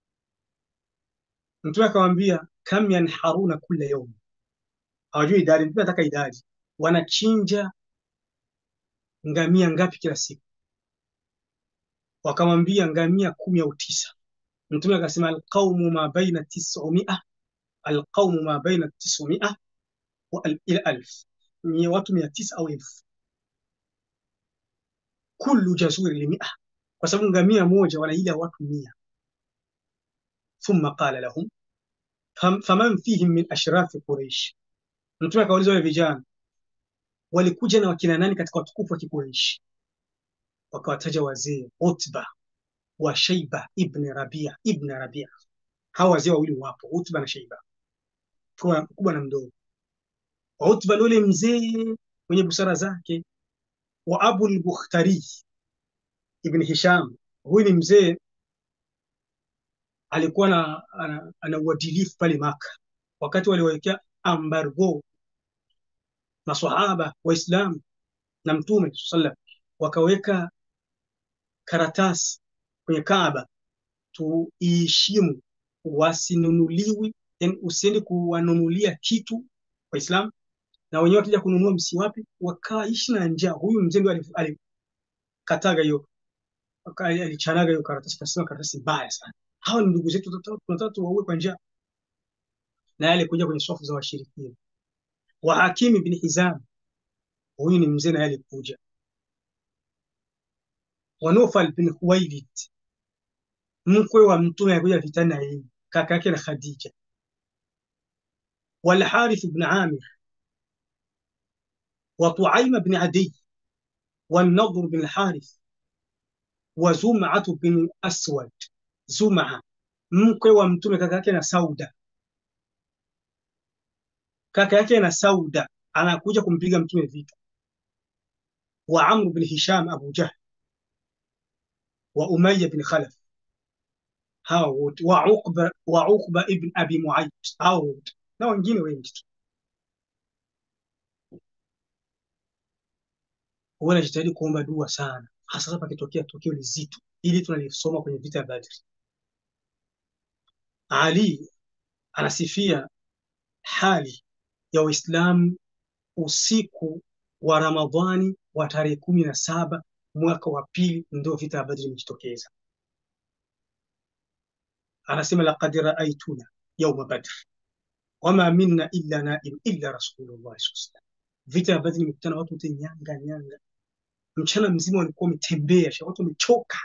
[SPEAKER 2] Mtume akamwambia kam yanharuna kila yawm, hawajui idadi. Mtume anataka idadi, wanachinja ngamia ngapi kila siku? Wakamwambia ngamia 10 au 9. Mtume akasema alqaumu ma baina 900, alqaumu ma baina 900 wa ila 1000, ni watu 900 au 1000. Kullu jazuri li 100, kwa sababu ngamia moja wanaila watu 100. Thumma qala lahum faman fihim min ashrafi Quraish, Mtume akauliza wale vijana walikuja na wakina nani katika watukufu wa Quraish? Wakawataja wazee Utba wa Shayba ibn Rabia. Hawa wazee wawili wapo, Utba na Shayba, kubwa na mdogo. Utba yule mzee mwenye busara zake, wa Abu al-Bukhtari ibn Hisham. Huyu ni mzee alikuwa ana uadilifu pale Maka, wakati waliwekea ambargo maswahaba Waislamu na Mtume sallallahu, wakaweka karatasi kwenye Kaaba, tuiheshimu, wasinunuliwi, yani usiende kuwanunulia kitu Waislamu, na wenyewe wakija kununua msiwapi, wakaishi na njaa. Huyu mzee ndio alikataga hiyo, alichanaga hiyo karatasi, kasema karatasi mbaya sana, hawa ni ndugu zetu, tunataka tuwaue kwa njaa. Na yale kuja kwenye swafu za washirikina. Wa Hakim ibn Hizam, huyu ni mzee, na yale kuja. Wa Nufal bin Khuwailid, mkwe wa Mtume, alikuja vitani na yeye, kaka yake na Khadija. Wal Harith ibn Amir wa Tuaima bin Adi wa Nadhr bin Harith wa Zum'a bin Aswad. Zum'a mkwe wa Mtume, kaka yake na Sauda, kaka yake na Sauda anakuja kumpiga Mtume vita. Wa Amr bin Hisham Abu Jahl wa Umayya bin Khalaf, hawa wote. Wa Uqba ibn Abi Mu'ayt, hawa wote na wengine wengi. Wanajitahidi kuomba dua sana, hasa hapa kitokea tukio lizito, ili tunalisoma kwenye vita ya Badri. Ali anasifia hali ya Waislamu usiku wa Ramadhani wa tarehe 17 mwaka wa pili, ndio vita ya Badri imejitokeza. Anasema laqad ra'aytuna yawma badr wama minna illa naim illa rasulullah sallallahu alaihi wasallam. Vita ya Badri imekutana watu wote nyanga, mchana mzima walikuwa wametembea, watu wamechoka,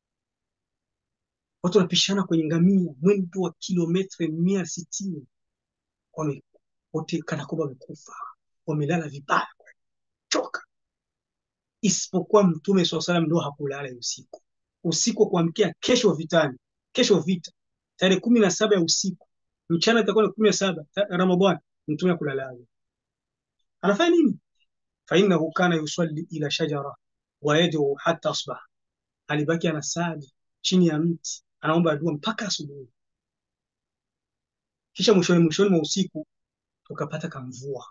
[SPEAKER 2] watu wanapishana kwenye ngamia mwendo wa kilomita 160, wote kana kwamba wamekufa, wamelala vibaya, choka. Isipokuwa Mtume swalla salam ndio hakulala usiku. Usiku kuamkia kesho vitani, kesho vita tarehe 17 ya usiku, mchana itakuwa 17 Ramadhani, Mtume hakulala. Anafanya nini? Fa innahu kana yusalli ila shajara wa yad'u hatta asbah, alibaki anasali chini ya mti anaomba dua mpaka asubuhi. Kisha mwishoni mwa usiku tukapata kamvua,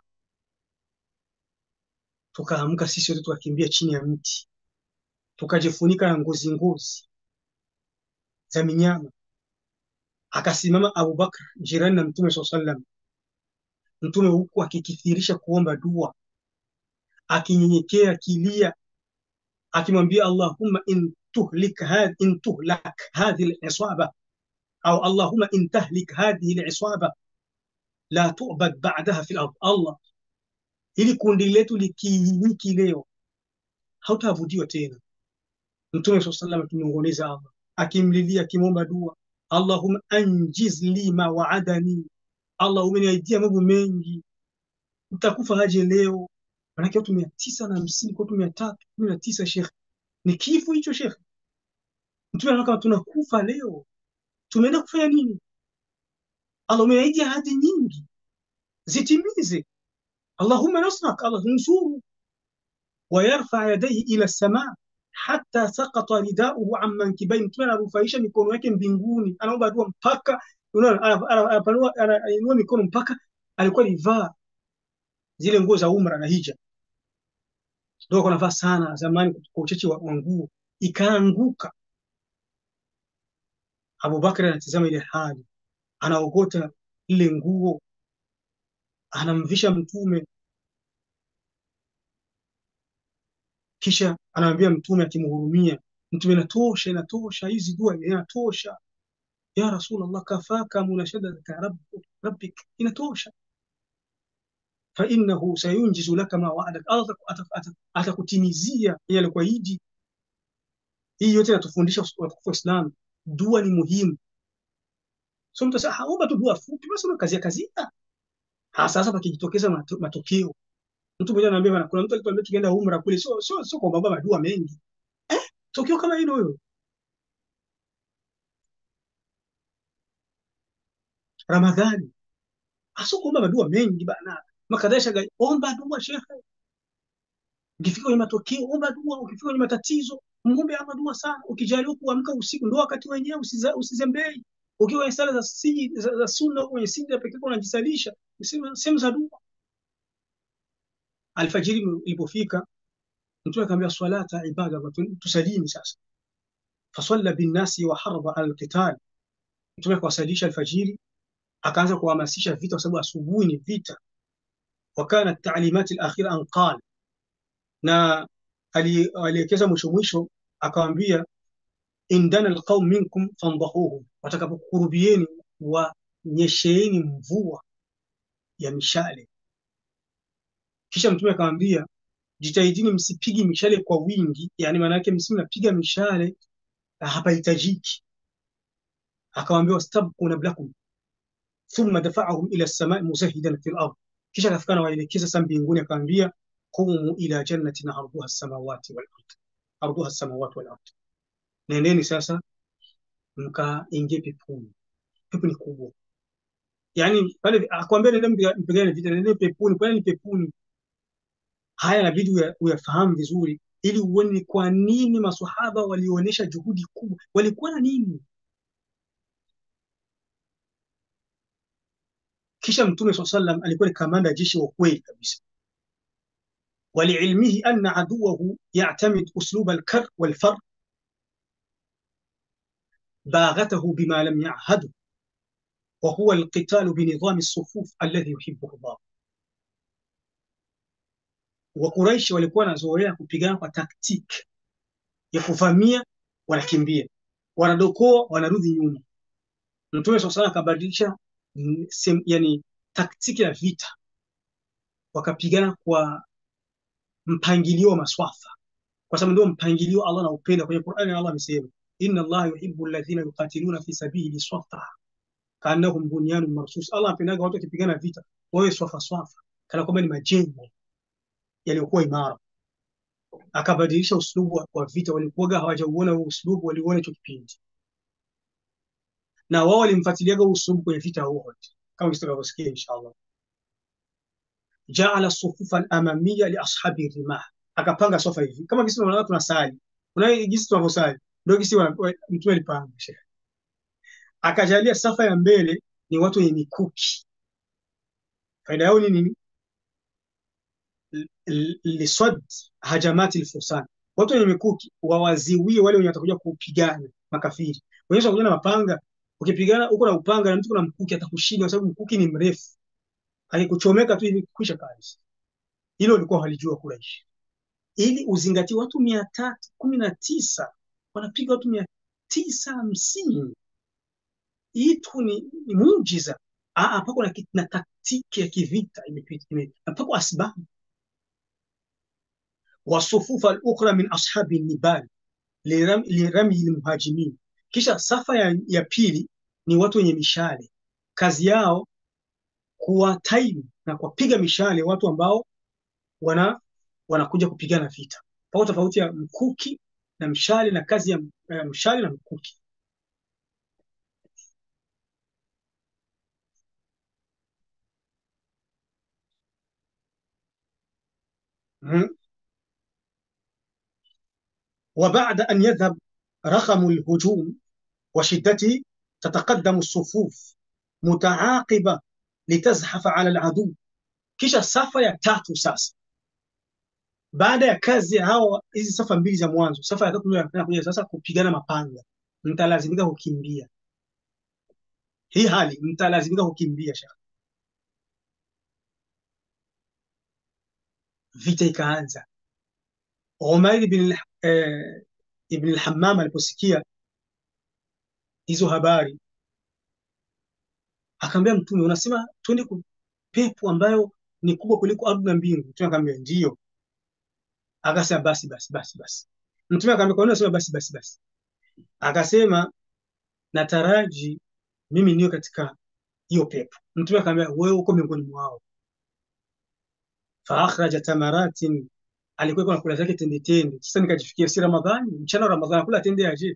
[SPEAKER 2] tukaamka sisi wote tukakimbia chini ya mti, tukajifunika na ngozi za minyama. Akasimama Abu Bakr jirani na Mtume sallallahu alaihi wasallam, Mtume huku akikithirisha kuomba dua, akinyenyekea, kilia, akimwambia Allahumma in tuhlak hadhihi al-isaba au Allahumma in tahlik hadhihi al-isaba la tu'bad ba'daha fil ard. Allah, ili kundi letu likihiki leo hautaabudiwa tena. Mtume sallallahu alaihi wasallam akimnong'oneza Allah, akimlilia, akimwomba dua, Allahumma anjiz li ma wa'adani, Allah umeniahidia mambo mengi, utakufa aje leo? Manake watu 950 kwa 319, Sheikh, ni kifo hicho Sheikh. Mtume anaona tunakufa leo, tumeenda kufanya nini? Allah umeniahidia ahadi nyingi, zitimize. Allahumma nasrak, Allah nusuru. Wayarfa yadayhi ila as-samaa hatta saqata ridauhu an mankibayhi, Mtume anarufaisha mikono yake mbinguni, anaomba dua mpaka anainua mikono mpaka alikuwa alivaa zile nguo za umra na hija, ndio anavaa sana zamani kwa uchache wa nguo, ikaanguka. Abu Bakr anatazama ile hali, anaogota ile nguo, anamvisha Mtume, kisha anamwambia Mtume akimhurumia, Mtume, inatosha hizi dua, inatosha ya Rasulullah, kafaka munashadaka rabbik, inatosha. Fa innahu sayunjizu laka ma wa'adak, Allah atakutimizia yale kwa hiji. Hii yote inatufundisha watukufu wa Islam, dua ni muhimu. So mtu sasa haomba tu dua fupi basi, una kazi. Sasa pakijitokeza matokeo, mtu mmoja ananiambia bana, kuna mtu alituambia tukienda umra kule, sio kwa baba dua mengi. Tokeo kama hilo Ramadhani, aso kuomba dua mengi bana, makadesha omba dua shekhe. Ukifika kwenye matokeo omba dua, ukifika kwenye matatizo muombe Allah dua sana. Ukijaliwa kuamka usiku ndio wakati wenyewe, usizembei. Ukiwa kwenye sala za sunna, kwenye sijda pekee yako unajisalisha, sehemu za dua. Alfajiri ilipofika, Mtume akamwambia swalata ibada, tusalini sasa. Fasalla binnasi wa harba alqital, Mtume akawasalisha alfajiri, akaanza kuhamasisha vita, kwa sababu asubuhi ni vita. Wakana taalimat alakhira an qala, na alielekeza mwisho akawaambia, indana alqaum minkum fandahuhum, watakapokurubieni wanyesheeni mvua ya mishale. Kisha Mtume akamwambia, jitahidini msipigi mishale kwa wingi, yani maana yake mnapiga mishale hapahitajiki. Akawaambia, wastabqu nablakum thumma dafa'ahum ila as-sama'i muzahidan fil ard, kisha akafikana waelekeza sasa mbinguni, akamwambia, qumu ila jannatin arduha as-samawati wal ard, arduha as-samawati wal ard, nendeni sasa mkaingie peponi. Pepo ni kubwa, yani pale akwambia nendeni mpigane vita, nendeni peponi. Kwa nini peponi? Haya inabidi uyafahamu vizuri, ili uone kwa nini maswahaba walionyesha juhudi kubwa. Walikuwa na nini? Kisha Mtume swalla sallam alikuwa ni kamanda jeshi wa kweli kabisa. Waliilmihi anna aduwahu ya'tamid uslub al-kar wal-far, baghatahu bima lam ya'hadu wa huwa al-qital bi nidham as-sufuf alladhi yuhibbuhu Allah. Wa Quraysh walikuwa wanazoea kupigana kwa taktiki ya kuvamia, wanakimbia, wanadokoa, wanarudi nyuma. Mtume swalla sallam akabadilisha yani taktiki ya vita, wakapigana kwa mpangilio wa maswafa, kwa sababu ndio mpangilio Allah anaupenda. Kwenye Qur'ani Allah amesema, inna Allah yuhibbu alladhina yuqatiluna fi sabilihi swafa kaannahum bunyanun marsus. Allah anapendaga watu wakipigana vita wawe swafa kana kwamba ni majengo yaliyokuwa imara. Akabadilisha uslubu wa vita, walikuwa hawajauona huo uslubu, waliona hicho kipindi, na wao walimfuatiliaga huo uslubu kwenye vita huo, kama tutakavyosikia inshallah. Jaala sufufa al-amamiyya li ashabi rimah, akapanga sofa hivi kama kisi tunaona tunasali, unaona jinsi tunavyosali ndio kisi Mtume alipanga. Akajalia safa ya mbele ni watu wenye mikuki. Faida yao ni nini? Lisad hajamati al-fursan, watu wenye mikuki wawaziwie wale wenye watakuja kupigana makafiri. Wewe unakuja na mapanga, ukipigana uko na upanga na mtu kuna mkuki, atakushinda kwa sababu mkuki ni mrefu, akikuchomeka tu hivi kwisha kazi. Hilo walikuwa walijua Quraysh. Ili uzingatie watu 319 wanapiga watu 950. Hii tu ni muujiza. Pako na taktiki ya kivita imepita, pako asbabu. Wasufufa al-ukhra min ashabi nibal lirami al-muhajimin, kisha safa ya pili ni watu wenye mishale. Kazi yao kuwa time na kupiga mishale watu ambao wanakuja kupigana vita. Pako tofauti ya mkuki na mshale, na kazi ya mshale na mkuki. وبعد أن يذهب رخم الهجوم وشدته تتقدم الصفوف متعاقبة litazhafa ala al-adu. Kisha safa ya tatu sasa, baada ya kazi ya hao hizi safa mbili za mwanzo, safa ya tatu ndio inakuja sasa kupigana mapanga. Mtalazimika kukimbia, hii hali mtalazimika kukimbia. Shaka vita ikaanza. Umair ibn al-Hammam aliposikia hizo habari akamwambia Mtume, unasema twende kwa pepo ambayo ni kubwa kuliko ardhi na mbingu? Mtume akamwambia ndio. Akasema basi. Mtume akamwambia kwa nini unasema basi? Akasema nataraji mimi niyo katika hiyo pepo. Mtume akamwambia wewe uko miongoni mwao. Fa akhraja tamaratin, alikuwa anakula zake tende. Sasa nikajifikia si Ramadhani, mchana wa Ramadhani akula tende aje?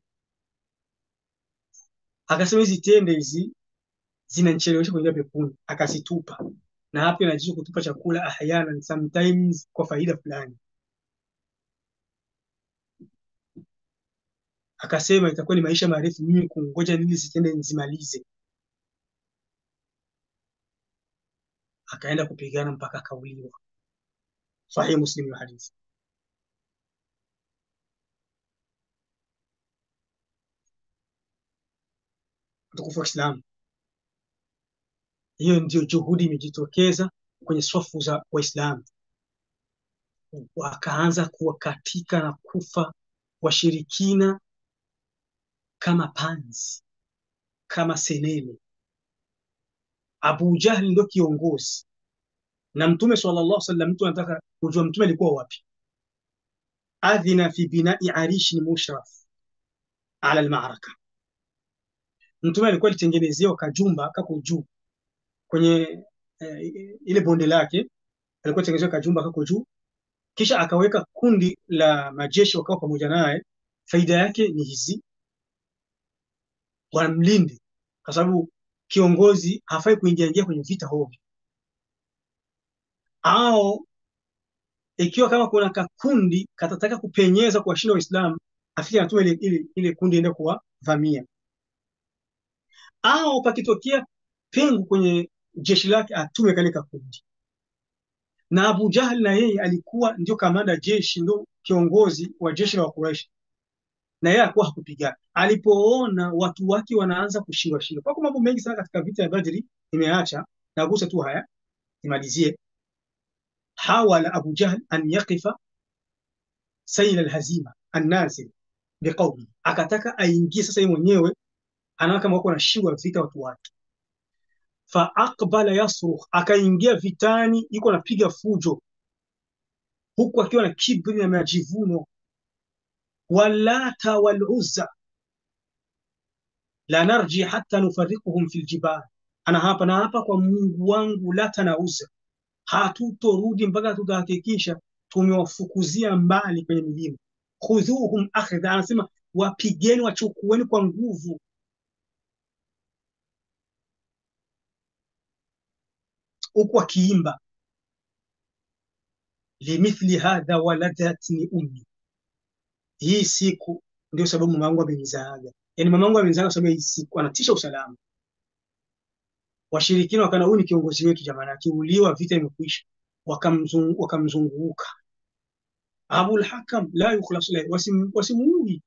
[SPEAKER 2] Akasema hizi tende hizi zinanichelewesha kuingia peponi, akazitupa. Na hapo inajizo kutupa chakula ahyana, sometimes kwa faida fulani. akasema itakuwa ni maisha marefu mimi kungoja nini zitende nzimalize. Akaenda kupigana mpaka akauliwa. Sahih Muslim ya hadithi. Mtukufu wa Islam, hiyo ndio juhudi imejitokeza kwenye swafu za Waislamu, wakaanza kuwakatika na kufa washirikina kama panzi, kama senene. Abu Jahl ndio kiongozi, na Mtume sallallahu alaihi wasallam, mtu anataka kujua Mtume alikuwa wapi, adhina fi binai arishin mushraf ala almaraka. Mtume alikuwa alitengenezewa kajumba kako juu kwenye ile bonde lake, alikuwa alitengenezewa kajumba kako juu, kisha akaweka kundi la majeshi wakawa pamoja naye. Faida yake ni hizi: wamlinde, kwa sababu kiongozi hafai kuingia kwenye vita hovyo, au ikiwa kama kuna kakundi katataka kupenyeza kuwashinda Waislamu, afike anatuma ile kundi ende kuwavamia, au pakitokea pengo kwenye jeshi lake atume kale kakundi. Na Abu Jahl na yeye alikuwa ndio kamanda jeshi, ndio kiongozi wa jeshi la Quraysh, na yeye alikuwa hakupigana. Alipoona watu wake wanaanza kushindwa, kwa mambo mengi sana katika vita ya Badri, nimeacha nagusa tu haya nimalizie. Hawala Abu Jahl an yaqifa sayl alhazima annazil biqawmi, akataka aingie sasa yeye mwenyewe, anaona kama wako wanashindwa vita watu wake. Fa aqbala yasrukh, akaingia vitani, yuko anapiga fujo huku akiwa na kibri na majivuno. Walata wal uzza la narji hatta nufarriquhum fil jibal, ana hapa na hapa kwa Mungu wangu Lata na Uzza, hatutorudi mpaka tutahakikisha tumewafukuzia mbali kwenye milima. Khudhuhum akhdha, anasema wapigeni, wachukueni kwa nguvu. Huku akiimba limithli hadha waladatni ummi, hii siku ndio sababu mamangu amenizaaga. Yani mamangu amenizaaga sababu hii siku, anatisha usalama. Washirikina wakana, huyu ni kiongozi wetu jamani, akiuliwa vita imekwisha. Wakamzunguka Abul Hakam, la yukhlasu la, wasimuui.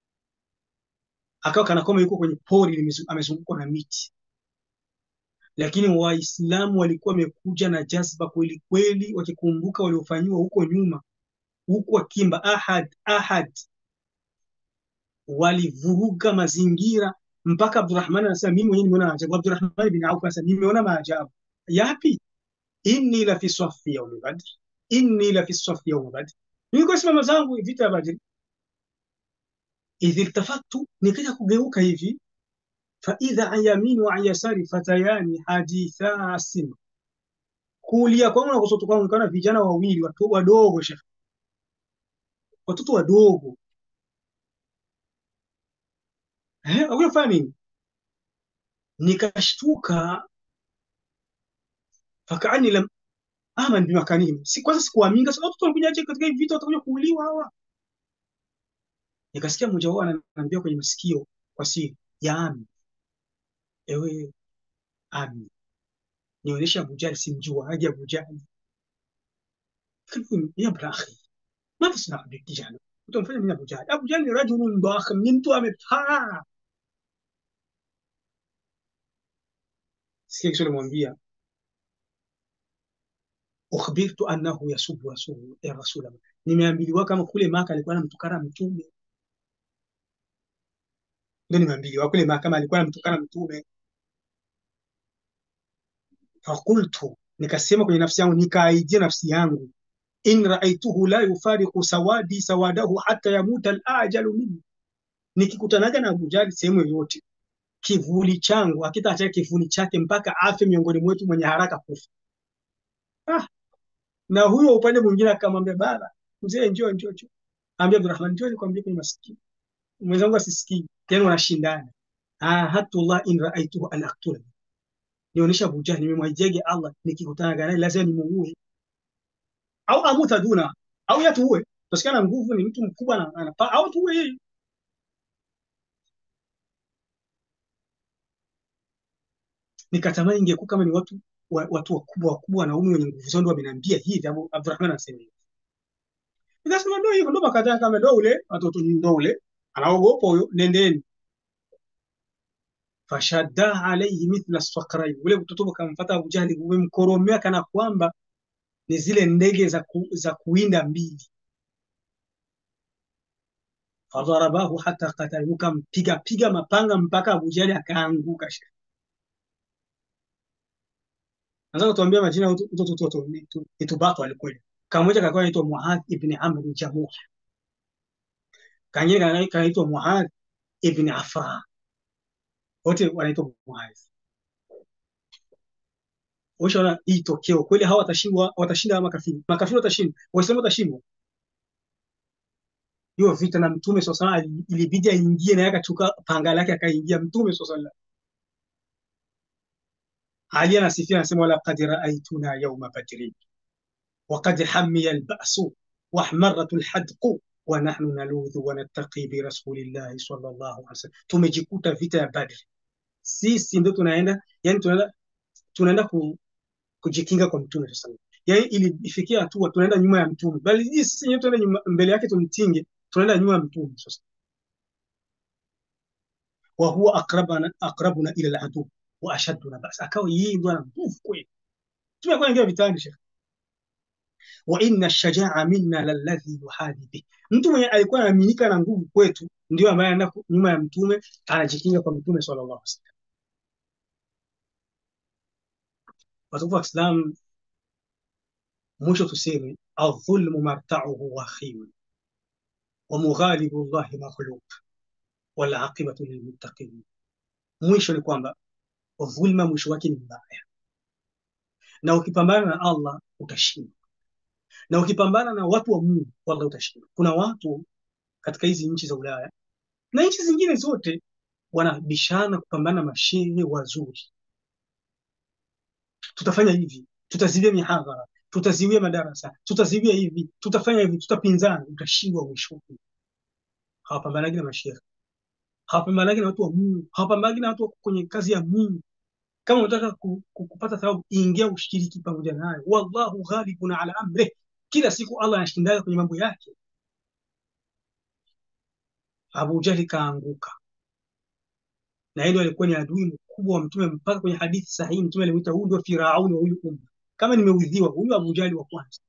[SPEAKER 2] Akawa kana kama yuko kwenye pori amezungukwa na miti. Lakini Waislamu walikuwa wamekuja na jazba kweli kweli, wakikumbuka waliofanyiwa huko nyuma, huko wakimba ahad ahad, walivuruga mazingira mpaka Abdurrahman anasema mimi mwenyewe nimeona maajabu. Abdurrahman bin Auf anasema nimeona maajabu. Yapi? Inni la fi safi yawm Badr, inni la fi safi yawm Badr, niko simama zangu vita ya Badr. Idh iltafattu, nikaja kugeuka hivi, fa idha an yamin wa an yasari fatayani hadithasin, kulia kwangu na kushoto kwangu nikaona vijana wawili wadogo, shekhi, watoto wadogo. Wakufanya nini? Nikashtuka, fakaani lam aman bimakanihim, kwanza sikuamini, kwa sababu watoto wanakuja katika hivi vita, watakuja kuuliwa hawa. Nikasikia mmoja wao ananiambia kwenye masikio kwa siri, ya ami, ewe ami, nionyesha Abu Jahl, simjua haja Abu Jahl. Ya brahi, ma tasna bikijana, utamfanya mimi Abu Jahl? Abu Jahl ni rajulun dakhim, ni mtu amepaa. Sikia kisha nimwambia, ukhbirtu annahu yasubbu rasul, nimeambiliwa kama kule Maka alikuwa anamtukana mtume. Ndio nimeambiliwa kule Maka kama alikuwa anamtukana mtume. Fakultu, nikasema kwenye nafsi yangu, nikaijia nafsi yangu, in raaituhu la yufariqu sawadi sawadahu hatta yamuta al-ajalu minni, nikikutanaga na Abu Jahl sehemu yoyote, kivuli changu hakitaacha kivuli chake mpaka afe miongoni mwetu mwenye haraka kufa. Na huyo upande mwingine akamwambia, baba mzee, njoo. Ambia Abdurrahman, njoo nikwambie kwenye masikio. Mwenzangu asisikii tena, wanashindana. Hatullah in raaituhu an aqtula, nionyesha Abu Jahl, nimemwajiage Allah nikikutana naye lazima nimuue au amuta duna, au yatuue. Tusikana nguvu, ni mtu mkubwa na anapaa, au tuue yeye. Nikatamani ingekuwa kama ni watu wakubwa wanaume wenye nguvu zao ndio wameniambia hivi. Abdurrahman anasema hivi. Nikasema ndio hivyo, ndio makataa kama ndio ule watoto ndio ule anaogopa huyo, nendeni. Fashadda alayhi mithla as-saqrayn, ule mtoto akamfuata Abu Jahli umemkoromea kana kwamba ni zile ndege za kuwinda mbili. Fadharabahu hata qatalu, kampiga mapanga mpaka Abu Jahli akaanguka. Nataka kutuambia majina ya watoto itubatu alikweli. Kamoja kakuwa anaitwa Muadh ibn Amr ibn Jamuh, kangine kanaitwa Muadh ibn Afra, wote wanaitwa Muadh. Ushaona hii tokeo kweli, hawa watashinda makafiri watashinda, waislamu watashindwa hiyo vita. Na Mtume SAW ilibidi aingie na akachukua panga lake akaingia Mtume SAW. Ali anasifia anasema, wala qad ra'aytuna yawma badrin wa qad hamiya al-ba'su wa ahmarat al-hadq wa nahnu naludhu wa nattaqi bi rasulillahi sallallahu alaihi wasallam. Tumejikuta vita ya Badr, sisi ndio tunaenda kujikinga kwa Mtume SAW. Yani ilifikia hatua tunaenda nyuma ya Mtume, bali sisi wenyewe tunaenda mbele yake tumtinge, tunaenda nyuma ya Mtume sasa. Wa huwa aqrabuna ila al-adu wa ashadduna ba'sa, akawa yeye ndo ana nguvu kweli. Tumekuwa ingia vitani shekhi. Wa inna ash-shaja'a minna lalladhi yuhadi bi, mtu mwenye alikuwa anaaminika na nguvu kwetu ndio ambaye anaenda nyuma ya Mtume, anajikinga kwa Mtume sallallahu alaihi wasallam. Watukufu wa Islam, mwisho tuseme adh-dhulmu marta'uhu wakhim wa mughalibu Allahi maghlub wal 'aqibatu lilmuttaqin. Mwisho ni kwamba dhulma mwisho wake ni mbaya, na ukipambana na Allah utashinda, na ukipambana na watu wa Mungu wallahi utashinda. Kuna watu katika hizi nchi za Ulaya na nchi zingine zote wanabishana kupambana mashehe wazuri. Tutafanya hivi, tutaziwia mihadhara, tutaziwia madarasa, tutaziwia hivi, tutafanya hivi, tutapinzana. Utashindwa mwisho. Hawapambanagi na mashehe, hawapambanagi na watu wa Mungu, hawapambanagi na watu kwenye kazi ya Mungu. Kama unataka kupata thawabu, ingia ushiriki pamoja naye. Wallahu ghalibun ala amri, kila siku Allah anashinda kwenye mambo yake. Abu Jahli kaanguka, na yeye alikuwa ni adui mkubwa wa Mtume, mpaka kwenye hadithi sahihi Mtume alimuita huyu ndio Firauni wa huyu umma. Kama nimeudhiwa, huyu Abu Jahli wa kwanza.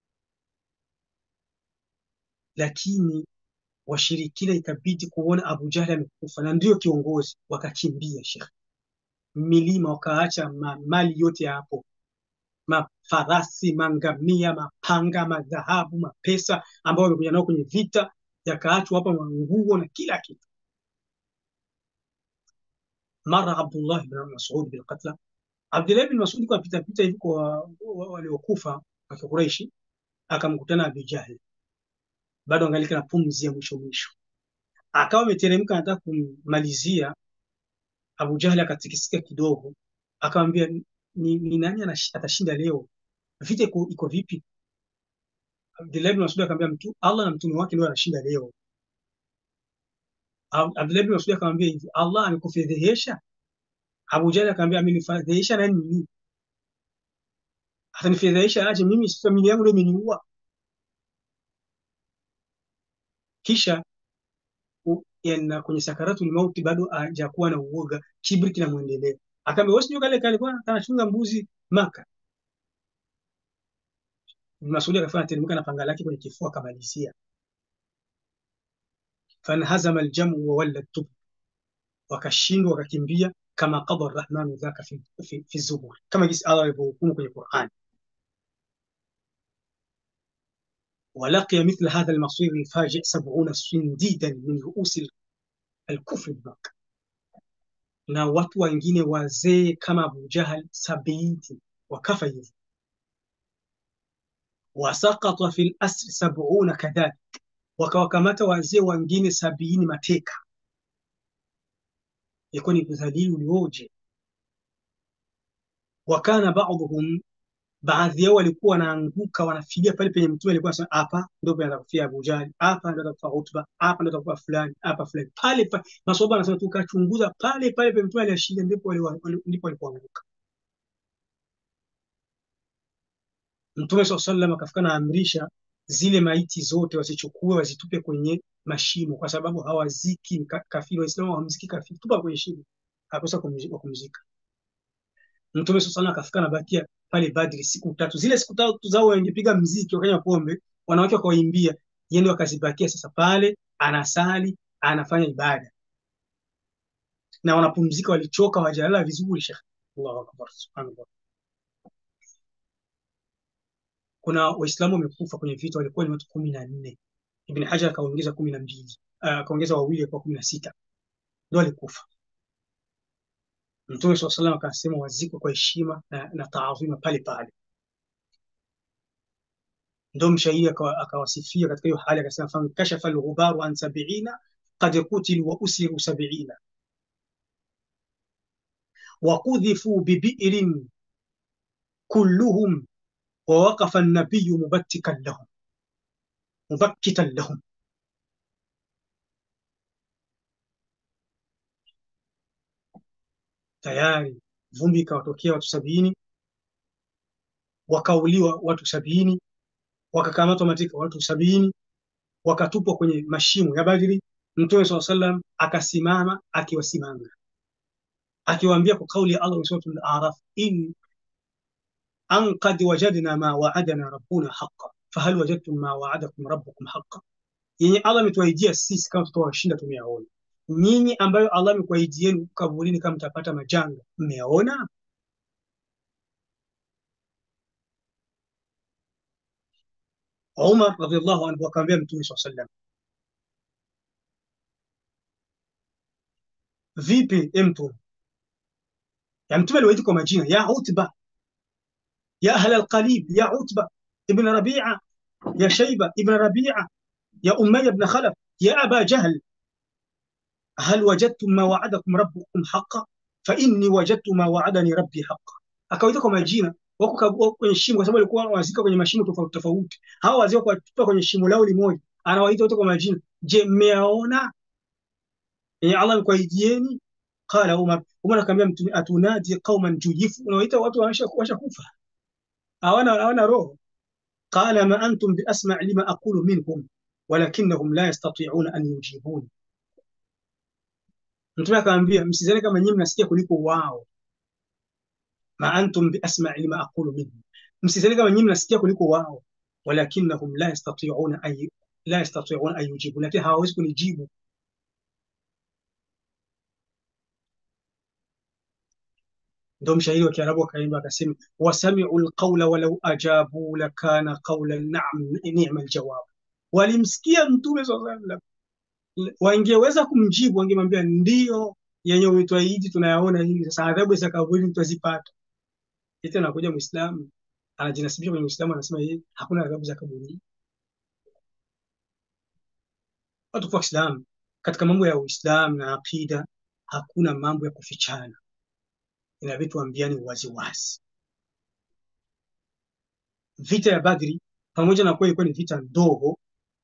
[SPEAKER 2] Lakini washirikina ikabidi kuona Abu Jahli amekufa na ndio kiongozi, wakakimbia shekhi milima, wakaacha mali yote hapo, mafarasi, mangamia, mapanga, madhahabu, mapesa ambayo wamekuja nao kwenye vita, yakaachwa hapa, manguo na kila kitu. Mara Abdullah ibn Mas'ud bil qatla, Abdullah ibn Mas'ud kwa pita hivi kwa waliokufa wa Quraysh, akamkutana Abu Jahl bado angalika na pumzi ya mwisho, akawa ameteremka anataka kummalizia. Abu Jahl akatikisika kidogo, akamwambia ni nani atashinda leo, vita iko vipi? Abdullah ibn Mas'ud akamwambia Allah na mtume wake ndio anashinda leo. Abdullah ibn Mas'ud akamwambia hivi, Allah amekufedhehesha? Abu Jahl akamwambia amenifedhehesha nani mimi? Atanifedhehesha aje mimi? Familia yangu ndio imeniua. Kisha kwenye sakaratul mauti bado hajakuwa na uoga, kibri kinamwendelea. Akamwambia wewe sio kale alikuwa anachunga mbuzi Maka. Masudi akafanya teremka na panga lake kwenye kifua akamalizia. Fanhazama aljamu wa walla tub, wakashindwa wakakimbia, kama qada arrahmanu dhaka fi zubur, kama jinsi Allah alivyohukumu kwenye Qur'an. ولقي مثل هذا المصير الفاجئ 70 صنديدا من رؤوس الكفر بمكة, na watu wengine wazee kama Abu Jahal 70 wakafa hivyo. Wasaqata fil asr 70 kadhalik, wakawakamata wazee wengine 70 mateka. Ilikuwa ni udhalili ulioje. Wakana ba'dhum baadhi yao walikuwa wanaanguka wanafidia pale penye mtume alikuwa anasema, hapa ndio penye atakufia Abu Jahl, hapa ndio atakufia Utba, hapa ndio atakufia fulani, hapa fulani, pale pale. Maswahaba wanasema tukachunguza pale pale penye mtume aliashiria, ndipo walipoanguka. Mtume swalla sallam akafika na amrisha zile maiti zote wasichukue, wazitupe kwenye mashimo, kwa sababu hawaziki kafiri. Waislamu hawamziki kafiri, tupa kwenye shimo, hakosa kumzika. Mtume swalla sallam akafika na bakia pale Badri siku 3. Zile siku 3 zao wangepiga mziki, wakanywa pombe, wanawake wakawaimbia, yeye wakazibakia sasa pale, anasali, anafanya ibada na wanapumzika, walichoka, wajalala vizuri. Sheikh, Allahu akbar, subhanallah. Kuna Waislamu wamekufa kwenye vita, walikuwa ni watu 14. Ibn Hajar akaongeza 12, akaongeza wawili kwa 16, ndio walikufa. Mtume swalla sallam akasema wazikwe kwa heshima na taadhima pale pale. Ndio mshairi akawasifia katika hiyo hali, akasema fa kashafa al-ghubaru an 70 qad qutilu wa usiru 70 wa qudhifu bi bi'rin kulluhum wa waqafa an-nabiyyu mubakkitan lahum. Tayari vumbi ikawatokea watu 70, wakauliwa watu 70, wakakamatwa mateka watu 70, wakatupwa kwenye mashimo ya Badri. Mtume swalla sallam akasimama akiwasimanga, akiwaambia kwa kauli ya Allah suratul A'raf, in an qad wajadna ma wa'adana rabbuna haqqan fahal wajadtum ma wa'adakum rabbukum haqqan. Yenye Allah ametuahidia sisi kama tutawashinda tumeyaona, nyinyi ambayo Allah amekuahidieni kaburini kama mtapata majanga mmeona? Umar radhiallahu anhu akamwambia Mtume swalla sallam, vipi Mtume? Ya Mtume aliwaita kwa majina, ya Utba, ya ahla al-Qalib, ya Utba ibn Rabi'a, ya Shayba ibn Rabi'a, ya Umayya ibn Khalaf, ya Aba Jahl, hal wajadtum ma wa'adakum rabbukum haqqan fa inni wajadtu ma wa'adani rabbi haqqan. Akawaita kwa majina, wako kwenye shimo, kwa sababu walikuwa wanazika kwenye mashimo tofauti tofauti. Hawa wazee kwa tupa kwenye shimo lao limoja, anawaita wote kwa majina. Je, mmeona yenye Allah amekuahidieni? Qala Umar akamwambia Mtume, atunadi qauman juyifu, unawaita watu washakufa, hawana roho. Qala ma antum bi asma' lima aqulu minhum walakinnahum la yastati'una an yujibuni. Mtume akamwambia, msizani kama nyinyi mnasikia kuliko wao. Ma antum bi asma' lima aqulu minhum, msizani kama nyinyi mnasikia kuliko wao. Walakinnahum la yastati'una an yujibu, lakini hawawezi kunijibu. Ndio mshairi wa Kiarabu akaimba akasema, wasami'u alqawla walau ajabu lakana qawlan na'am ni'mal jawab. Walimsikia Mtume sallallahu alaihi wasallam, wangeweza kumjibu, wangemwambia ndio yenye umetuahidi tunayaona hivi, sasa adhabu za kaburi tutazipata. Eti anakuja Muislamu anajinasibisha kwenye Uislamu, anasema yeye hakuna adhabu za kaburi. Watu wa Islam katika mambo ya Uislamu na akida hakuna mambo ya kufichana, inabidi tuambiane wazi wazi. Vita ya Badri pamoja na kuwa ilikuwa ni vita ndogo,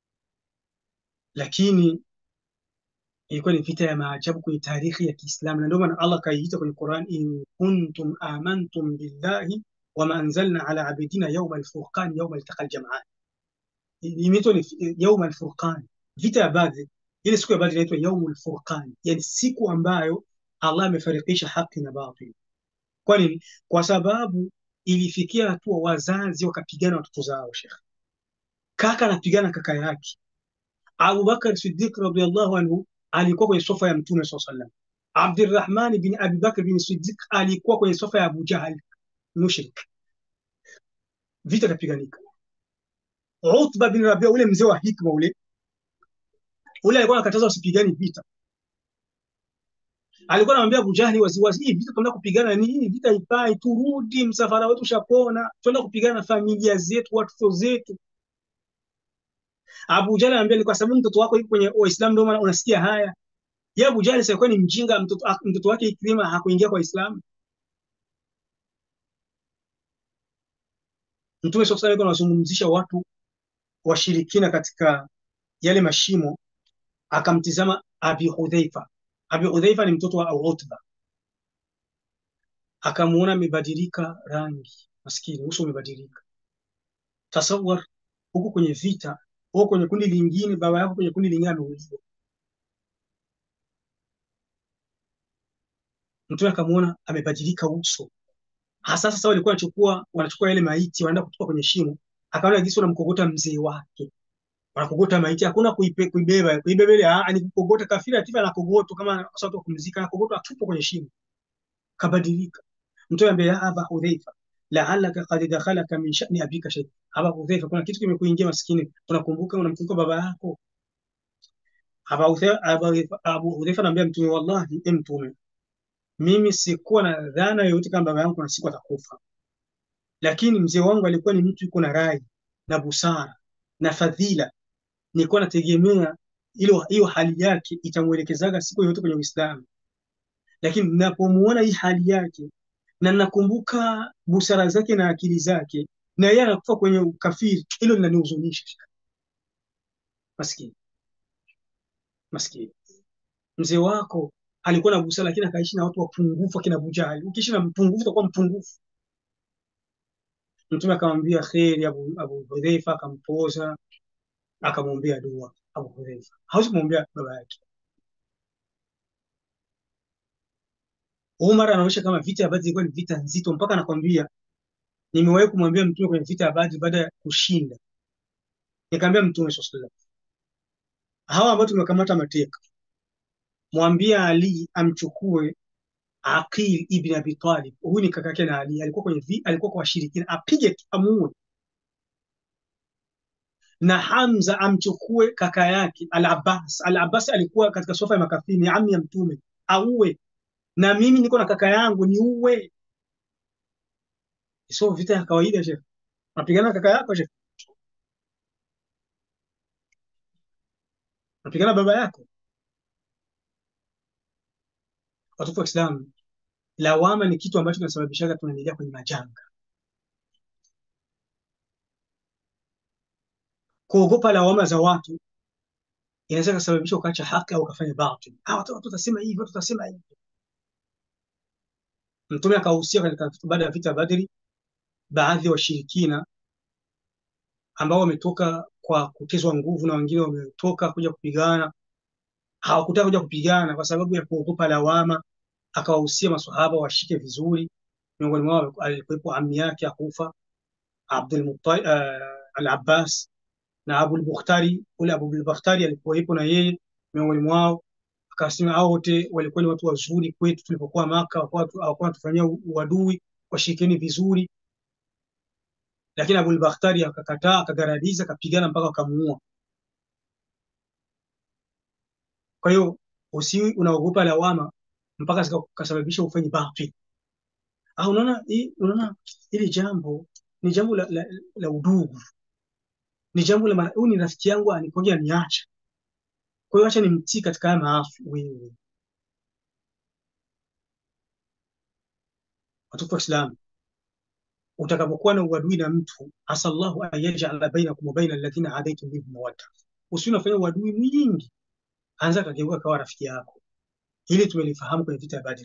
[SPEAKER 2] lakini ilikuwa ni vita ya maajabu kwenye tarehe ya Kiislamu, na ndio maana Allah kaiita kwenye Qur'an, in kuntum amantum billahi wama anzalna ala abidina yawma al-furqan yawma iltaqal jam'an. Imeitwa ni yawma al-furqan. Vita ya Badri, ile siku ya Badri inaitwa yawmul furqan, yani siku ambayo Allah amefarikisha haki na batili. Kwa nini? Kwa sababu ilifikia hatua wazazi wakapigana watoto zao. Sheikh, kaka anapigana kaka yake. Abu Bakar Siddiq radhiyallahu anhu alikuwa kwenye sofa ya Mtume sallallahu alaihi wasallam. Abdurrahman bin Abi Bakr bin Siddiq alikuwa kwenye sofa ya Abu Jahl mushrik. Vita kapiganika. Utba bin Rabi'a, ule mzee wa hikma ule alikuwa anakataza usipigane vita. Alikuwa anamwambia Abu Jahl waziwazi, hii vita tunaenda kupigana nini? Vita ipai, turudi, msafara wetu ushapona, tunaenda kupigana na familia zetu, watoto zetu. Abu Jahl anambia, ni kwa sababu mtoto wako yuko kwenye Uislamu ndio maana unasikia haya. Ya Abu Jahl sasa ni mjinga, mtoto wake Ikrima hakuingia kwa Uislamu. Mtume sallallahu alaihi wasallam anazungumzisha watu washirikina katika yale mashimo, akamtizama Abi Hudhaifa. Abi Hudhaifa ni mtoto wa Utba, akamuona amebadilika rangi, maskini, uso umebadilika. Tasawwar, huko kwenye vita, huko kwenye kundi lingine, baba yako kwenye kundi lingine ameuliwa. Mtume akamuona amebadilika uso. Hasa sasa walikuwa wanachukua yale maiti wanaenda kutupa kwenye shimo, akaona jinsi wanamkogota mzee wake, wanakogota maiti, hakuna kuibeba ile, ni kukogota. Kafiri atifa anakogotwa kama watu wa kumzika, anakogotwa atupo kwenye shimo, kabadilika. Mtume ambaye ya Aba Hudhaifa, la'allaka qad dakhalaka min sha'ni abika shay. Aba Hudhaifa, kuna kitu kimekuingia maskini, unakumbuka baba yako. Abu Hudhaifa anamwambia Mtume, wallahi Mtume, mimi sikuwa na dhana yoyote kama baba yangu kuna siku atakufa, lakini mzee wangu alikuwa ni mtu yuko na rai na busara na fadhila. Nilikuwa nategemea hiyo hali yake itamuelekezaga siku yoyote kwenye Uislamu, lakini ninapomuona hii hali yake na nakumbuka busara zake na akili zake, na yeye anakufa kwenye ukafiri, hilo linanihuzunisha. Maskini mzee wako alikuwa na busara, lakini akaishi na watu wapungufu kina Abu Jahal. Ukiishi na mpungufu utakuwa mpungufu. Mtume akamwambia kheri Abu Hudhaifa, akampoza, akamwombea dua. Abu Hudhaifa hawezi kumwombea baba yake. Umar anaonyesha kama vita ya Badr ilikuwa ni vita nzito, mpaka anakwambia, nimewahi kumwambia Mtume kwenye vita ya Badr baada ya kushinda, nikamwambia Mtume sallallahu alaihi wasallam, hawa ambao tumekamata mateka, mwambie Ali amchukue Aqil ibn Abi Talib, huyu ni kaka yake na Ali, alikuwa kwa washirikina, apige amuue. Na Hamza amchukue kaka yake Al-Abbas. Al-Abbas alikuwa katika sofa ya makafiri, ni ammi ya Mtume, auwe. Na mimi niko na kaka yangu, ni uwe. Sio vita ya kawaida sheikh. Unapigana kaka yako sheikh, unapigana baba yako. Watu wa Islam, lawama ni kitu ambacho kinasababisha tunaendelea kwenye majanga. Kuogopa lawama za watu inaweza kusababisha ukaacha haki au ukafanya batil. Watu watasema hivi, watu watasema hivi. Mtume akahusia katika baada ya vita Badri, baadhi ya washirikina ambao wametoka kwa kutezwa nguvu na wengine wametoka kuja kupigana, hawakutaka kuja kupigana kwa sababu ya kuogopa lawama. Akawahusia maswahaba washike vizuri. Miongoni mwao alikuwepo ammi yake akufa Abdul Muttalib, Al-Abbas, na Abu al-Bakhtari. Ule Abu al-Bakhtari alikuwepo na yeye miongoni mwao. Akasema hao wote walikuwa ni watu wazuri kwetu tulipokuwa Maka, hawakuwa wanatufanyia uadui, washikeni vizuri. Lakini Abu al-Bakhtari akakataa, akagaradiza, akapigana mpaka akamuua. Kwa hiyo usiwi unaogopa lawama mpaka zikasababisha ufanye batil. Unaona hili jambo ni jambo la udugu, ni jambo la huyu ni rafiki yangu, anikoja niacha, kwa hiyo acha nimtii katika haya maafu. Wewe watu wa Islam, utakapokuwa na uadui na mtu, asallahu an yaj'ala bainakum wa baina alladhina adaitum bihim mawadda, usinafanya uadui mwingi, anza kageuka kawa rafiki yako. Hili tumelifahamu kwenye vita ya Badr.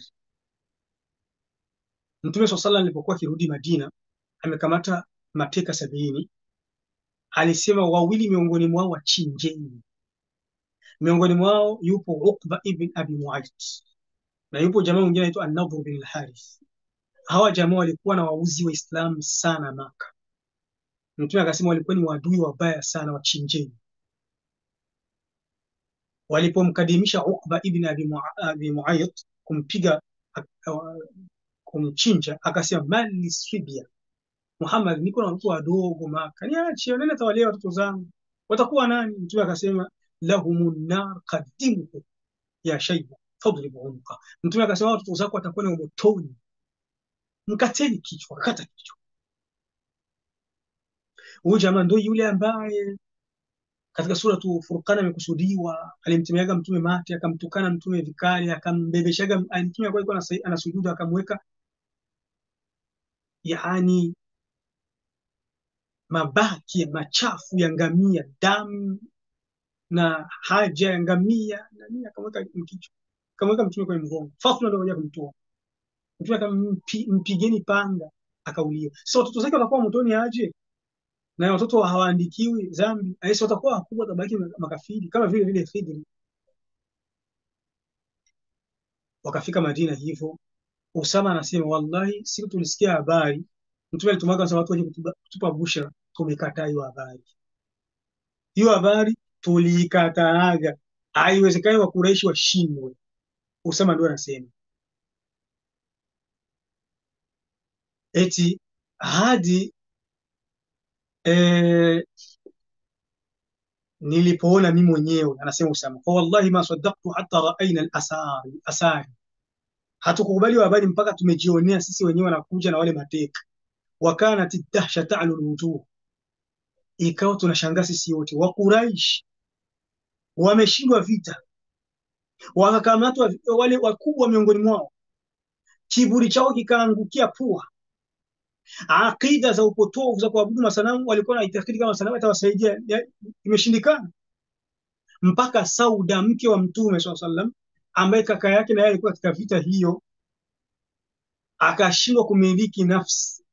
[SPEAKER 2] Mtume sallallahu alipokuwa akirudi Madina, amekamata mateka 70. Alisema wawili miongoni mwao wachinjeni. Miongoni mwao yupo Uqba ibn Abi Mu'ayt na yupo jamaa mwingine anaitwa An-Nadhr bin al-Harith. Hawa jamaa walikuwa na wauzi wa Islam sana Maka. Mtume akasema walikuwa ni wadui wabaya sana, wachinjeni. Walipomkadimisha Uqba ibn Abi Mu'ayt kumpiga, kumchinja, akasema mali sibia Muhammad, niko na watu wadogo Maka, niache nenda tawalea watoto zangu, watakuwa nani? Mtume akasema lahumun nar qaddimuhu ya shayba fadribu unqa. Mtume akasema watoto zako watakuwa ni motoni, mkateni kichwa, kata kichwa. Huyu jamaa ndio yule ambaye katika sura tu Furqan amekusudiwa, alimtemeaga mtume mate, akamtukana mtume vikali, akambebeshaga mtume kwa alikuwa anasujudu, akamweka yani mabaki machafu ya ngamia, damu na haja ya ngamia na nini, akamweka mkichwa, akamweka mtume kwenye mgongo. Fatima ndio akaja kumtoa mtume, akampigeni panga, akauliwa. So watoto zake watakuwa motoni aje? Na watoto hawaandikiwi dhambi, aisi watakuwa wakubwa, tabaki makafiri kama vile vile Khidri. Wakafika Madina hivyo. Usama anasema wallahi, siku tulisikia habari mtume alitumaka watu waje kutupa bushra, tumekataa hiyo habari. Hiyo habari tuliikataaga, haiwezekani wa Quraysh washindwe. Usama ndio anasema eti hadi nilipoona mimi mwenyewe, anasema Usama, kwa wallahi ma saddaqtu hatta ra'ayna al-asari, hatukubali habari mpaka tumejionea sisi wenyewe wanakuja na wale mateka. Wa kanat ad-dahsha ta'lu al-wujuh, ikawa tunashangaa sisi wote. Wa Quraysh wameshindwa vita, wakakamatwa wale wakubwa miongoni mwao, kiburi chao kikaangukia pua. Aqida za upotovu za kuabudu masanamu, walikuwa na itikadi kama masanamu atawasaidia, imeshindikana. Mpaka Sauda, mke wa Mtume sallallahu alaihi wasallam, ambaye kaka yake na yeye alikuwa katika vita hiyo, akashindwa kumiliki nafsi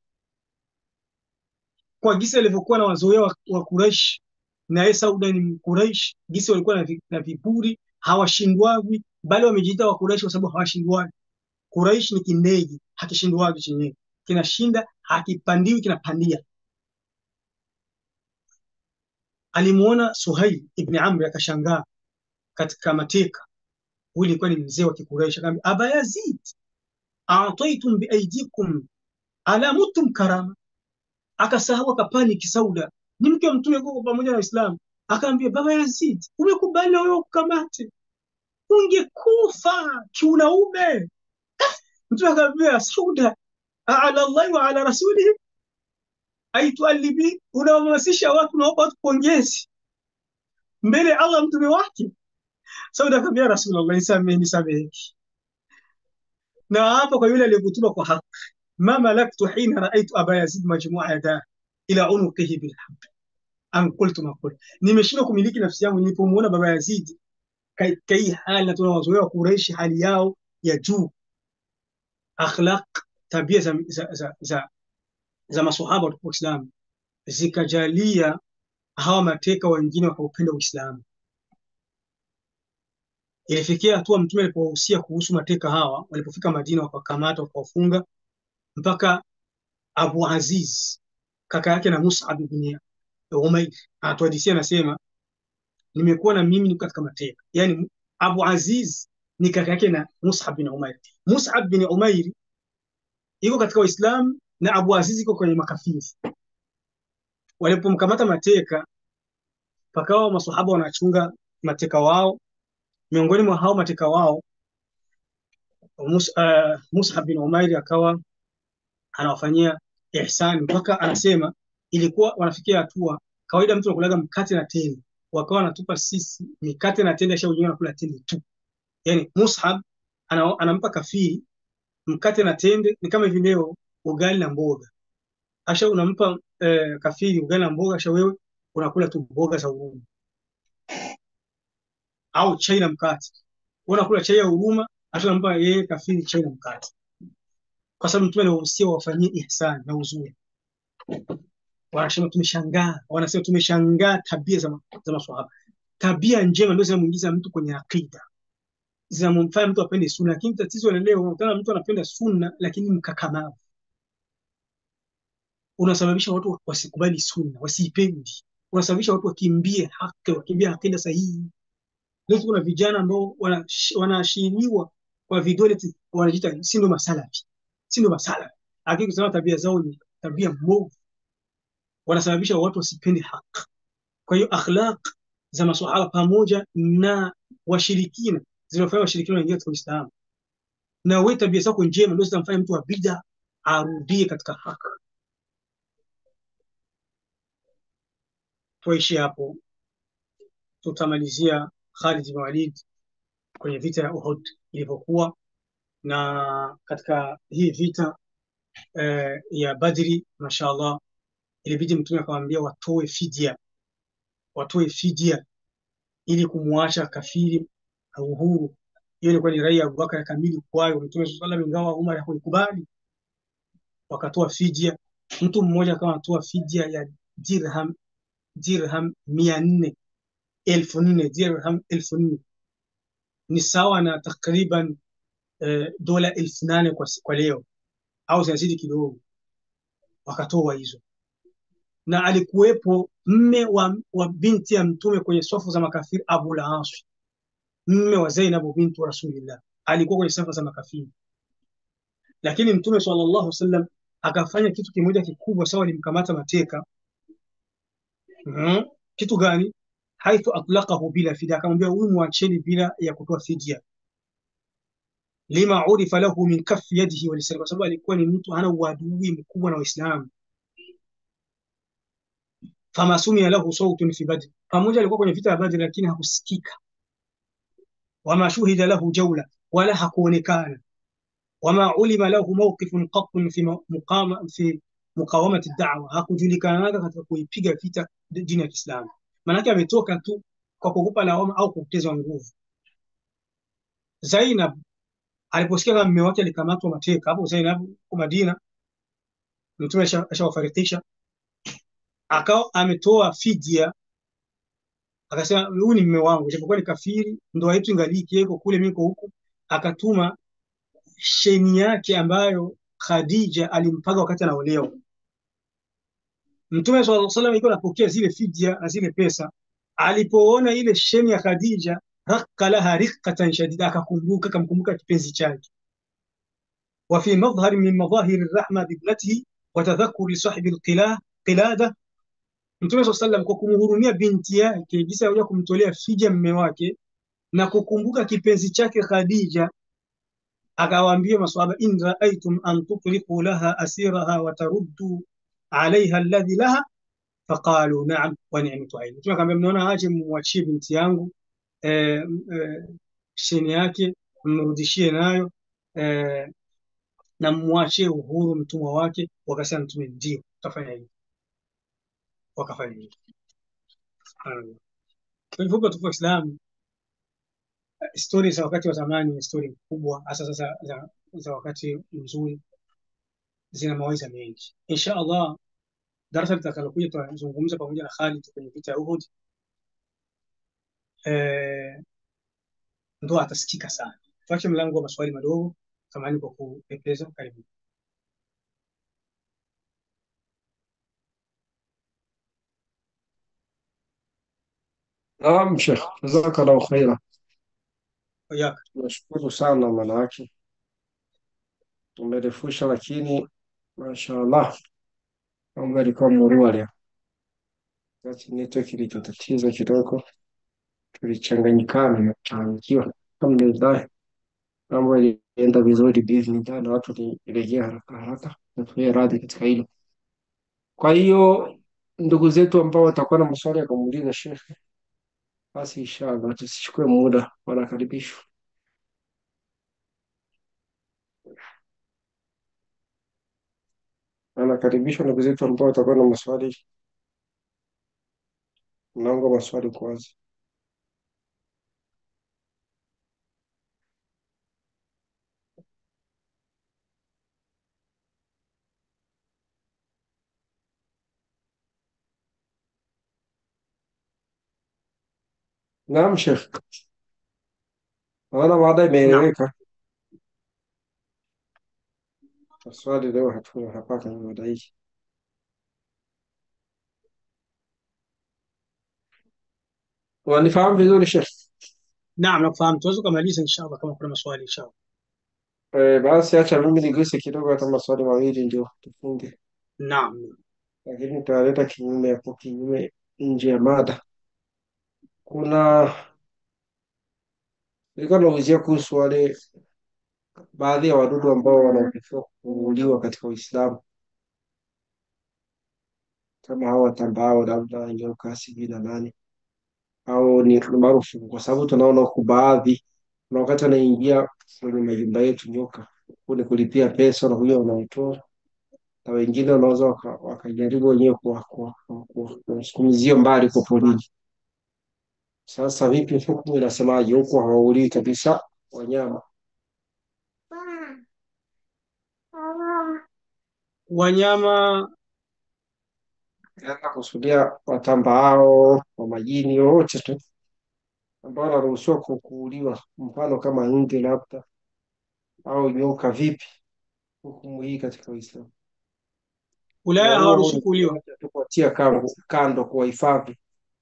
[SPEAKER 2] kwa gisi alivyokuwa na wazoea wa Quraysh. Na yeye Sauda ni Quraysh, gisi walikuwa na viburi, hawashindwawi, bali wamejiita wa Quraysh kwa sababu hawashindwawi. Quraysh ni kindege, hakishindwawi chenyewe, kinashinda, hakipandiwi, kinapandia. Alimuona Suhail ibn Amr akashangaa katika mateka. Huyu ilikuwa ni mzee wa Quraysh, akamwambia Aba Yazid, a'taytum bi aydikum ala mutum karama. Akasahau, akapaniki. Sauda ni mke wa Mtume kwa pamoja na Waislamu, akamwambia Baba Yazid, umekubali wewe ukamate, ungekufa kiunaume. Mtume akamwambia Sauda, ala Allah wa ala rasulihi aitualibi, unawahamasisha watu na watu pongezi mbele Allah mtume wake. Sauda akamwambia Rasulullah, nisamehe. Na hapa kwa yule aliyekutuma kwa haki, ma malaktu hina raaitu Aba Yazid majmu'a yada ila unuqihi bil hab an qultu ma qult, nimeshindwa kumiliki nafsi yangu nilipomuona Baba Yazid kai hali, na tunawazoea Quraysh hali yao ya juu, akhlaq, tabia za maswahaba wa Uislamu zikajalia hawa mateka wengine wakaupenda Uislamu. Ilifikia hatua Mtume alipowahusia kuhusu mateka hawa, walipofika Madina wakakamata wakawafunga, mpaka Abu Aziz kaka yake na Mus'ab ibn Umair anatuhadithia, anasema nimekuwa na mimi niko katika mateka. Yani Abu Aziz ni kaka yake na Mus'ab bin Umair. Mus'ab bin Umair yuko katika Uislamu na Abu Aziz yuko kwenye makafiri. Walipomkamata mateka, pakawa maswahaba wanachunga mateka wao. Miongoni mwa hao mateka wao Mus'ab bin Umair akawa anawafanyia ihsan, mpaka anasema ilikuwa wanafikia hatua, kawaida mtu anakulaga mkate na tende, wakawa wanatupa sisi mikate na tende, asha wanakula tende tu. Yani Mus'ab anampa kafiri mkate na tende, ni kama hivi leo ugali na mboga, asha unampa kafiri ugali na mboga, asha wewe unakula tu mboga za huruma, au chai na mkate, unakula chai ya huruma, asha unampa yeye kafiri chai na mkate, kwa sababu Mtume anawahusia wafanyie ihsan na uzuri. Wanasema tumeshangaa tabia za maswahaba. Tabia njema ndio zinamuingiza mtu kwenye akida, zinamfanya mtu apende sunna. Lakini tatizo la leo, unakutana mtu anapenda sunna lakini mkakamavu, unasababisha watu wasikubali sunna, wasiipendi, unasababisha watu wakimbie haki, wakimbie akida sahihi. Leo kuna vijana ambao wanaashiriwa kwa vidole, wanajiita si ndo masalafi, lakini kusema tabia zao ni tabia mbovu, wanasababisha watu wasipende haki. Kwa hiyo akhlaq za maswahaba pamoja na washirikina zinafanya washirikina waingie katika Uislamu, na wewe tabia zako njema ndio zitamfanya mtu wa bid'a arudie katika haki. Tuishi hapo, tutamalizia Khalid bin Walid kwenye vita ya Uhud ilivyokuwa, na katika hii vita ya Badri, mashaallah ilibidi Mtume akamwambia watoe fidia ili kumwacha kafiri uhuru. Hiyo ilikuwa ni rai ya Abubakar kamili kwayo Mtume sallallahu alaihi wasallam, ingawa Umar hakuikubali. Wakatoa fidia, mtu mmoja akawa anatoa fidia ya dirham 400, 4,000 dirham 4,000 ni sawa na takriban dola 8,000 kwa leo au zinazidi kidogo. Wakatoa hizo, na alikuwepo mme wa binti ya Mtume kwenye safu za makafiri, Abu al-As, mme wa Zainab binti Rasulillah, alikuwa kwenye safu za makafiri. Lakini Mtume sallallahu alaihi wasallam akafanya kitu kimoja kikubwa sawa, alimkamata mateka. Kitu gani? Haithu atlaqahu bila fidia, akamwambia huyu mwacheni bila ya kutoa fidia. Lima urifa lahu min kaffi yadihi wa lisani, kwa sababu alikuwa ni mtu hana uadui mkubwa na Waislamu. Fama sumia lahu sawtun fi Badr, pamoja alikuwa kwenye vita ya Badr lakini hakusikika. Wama shuhida lahu jawla, wala hakuonekana. Wama ulima lahu mawqifun qattun fi muqawamati ad-da'wa, hakujulikana katika kuipiga vita dini ya Kiislamu. Maana ametoka tu kwa kukupa lawama au kupoteza nguvu. Zainab aliposikia kama mume wake alikamatwa mateka, hapo Zainab kwa Madina, Mtume ashawafarikisha, akao ametoa fidia, akasema huyu ni mume wangu, japokuwa ni kafiri, ndoa yetu ingaliki, yeko kule mimi niko huku. Akatuma sheni yake ambayo Khadija alimpaga wakati anaolewa. Mtume sallallahu alaihi wasallam alikuwa anapokea zile fidia na zile pesa. Alipoona ile sheni ya Khadija, raqqa laha riqqatan shadida, akamkumbuka kipenzi chake. Wa fi madhhar min madhahir ar-rahma bi ibnatihi wa tadhakkur li sahibi al-qilada, Mtume sallallahu alaihi wasallam kwa kumhurumia binti yake jinsi ya kumtolea fidia mume wake na kukumbuka kipenzi chake Khadija, akawaambia maswahaba, in ra'aytum an tutliqu laha asiraha wa taruddu alaiha alladhi laha faqalu na'am wa ni'matu ayn. Mtume akamwambia, mnaona aje muachie binti yangu sheni yake, mrudishie nayo na muachie uhuru mtumwa wake. Wakasema Mtume, ndio tutafanya hivyo. Wakafanya hivyo. Kwa hivyo kwa Uislamu, stories za wakati wa zamani ni story kubwa, hasa sasa za wakati mzuri, zina mawaidha mengi. Insha Allah darasa litakalokuja tutazungumza pamoja na Khalid kwenye vita ya Uhud, ndo atasikika sana. Tuache mlango wa maswali madogo, samahani kwa kupepeza. Karibu.
[SPEAKER 1] Naam Sheikh, jazakallahu khaira.
[SPEAKER 2] Yaka.
[SPEAKER 1] Nashukuru sana, maana yake umerefusha, lakini mashaallah mambo yalikuwa murua leo. Kati network ilichotatiza kidogo, tulichanganyikana na kuchanganyikiwa. Alhamdulillah mambo yalienda vizuri biidhnillah, na watu walirejea haraka haraka, na tuwe radhi katika hilo. Kwa hiyo ndugu zetu ambao watakuwa na maswali ya kumuuliza Sheikh, basi inshallah tusichukue muda, wanakaribishwa. Anakaribishwa ndugu zetu ambao watakuwa na maswali. Mlango wa maswali uko wazi. Naam Sheikh, naona mada
[SPEAKER 2] Naam.
[SPEAKER 1] imeeleweka. Maswali leo hatuna hapa kwenye mada hii. Wanifahamu vizuri Sheikh?
[SPEAKER 2] Naam, nakufahamu. Tuweza kumaliza inshallah kama kuna maswali inshallah.
[SPEAKER 1] Basi acha mimi niguse kidogo, hata maswali mawili ndio tufunge,
[SPEAKER 2] Naam.
[SPEAKER 1] lakini nitaleta kinyume hapo, kinyume nje ya mada. Kuna nilikuwa naulizia kuhusu wale baadhi ya wadudu ambao wanaotakiwa kuuliwa katika Uislamu, kama hao watambao, labda nyoka, sijui na nani, au ni maarufu, kwa sababu tunaona huku baadhi na wakati wanaingia kwenye majumba yetu nyoka, kule kulipia pesa na huyo wanaotoa, na wengine wanaweza wakajaribu wenyewe kusukumizia mbali kwa porini. Sasa vipi, hukumu inasemaje? Huku hawaulii kabisa wanyama.
[SPEAKER 2] Wanyama
[SPEAKER 1] Kusudia watambaao wa majini wote tu ambao wanaruhusiwa kuuliwa, mfano kama nge labda au nyoka. Vipi hukumu hii katika Uislamu?
[SPEAKER 2] Ulaya
[SPEAKER 1] Kuwaua au
[SPEAKER 2] hawaruhusiwi
[SPEAKER 1] ni
[SPEAKER 2] kuuliwa.
[SPEAKER 1] kuwaacha tu, kuwatia kando, kuwahifadhi?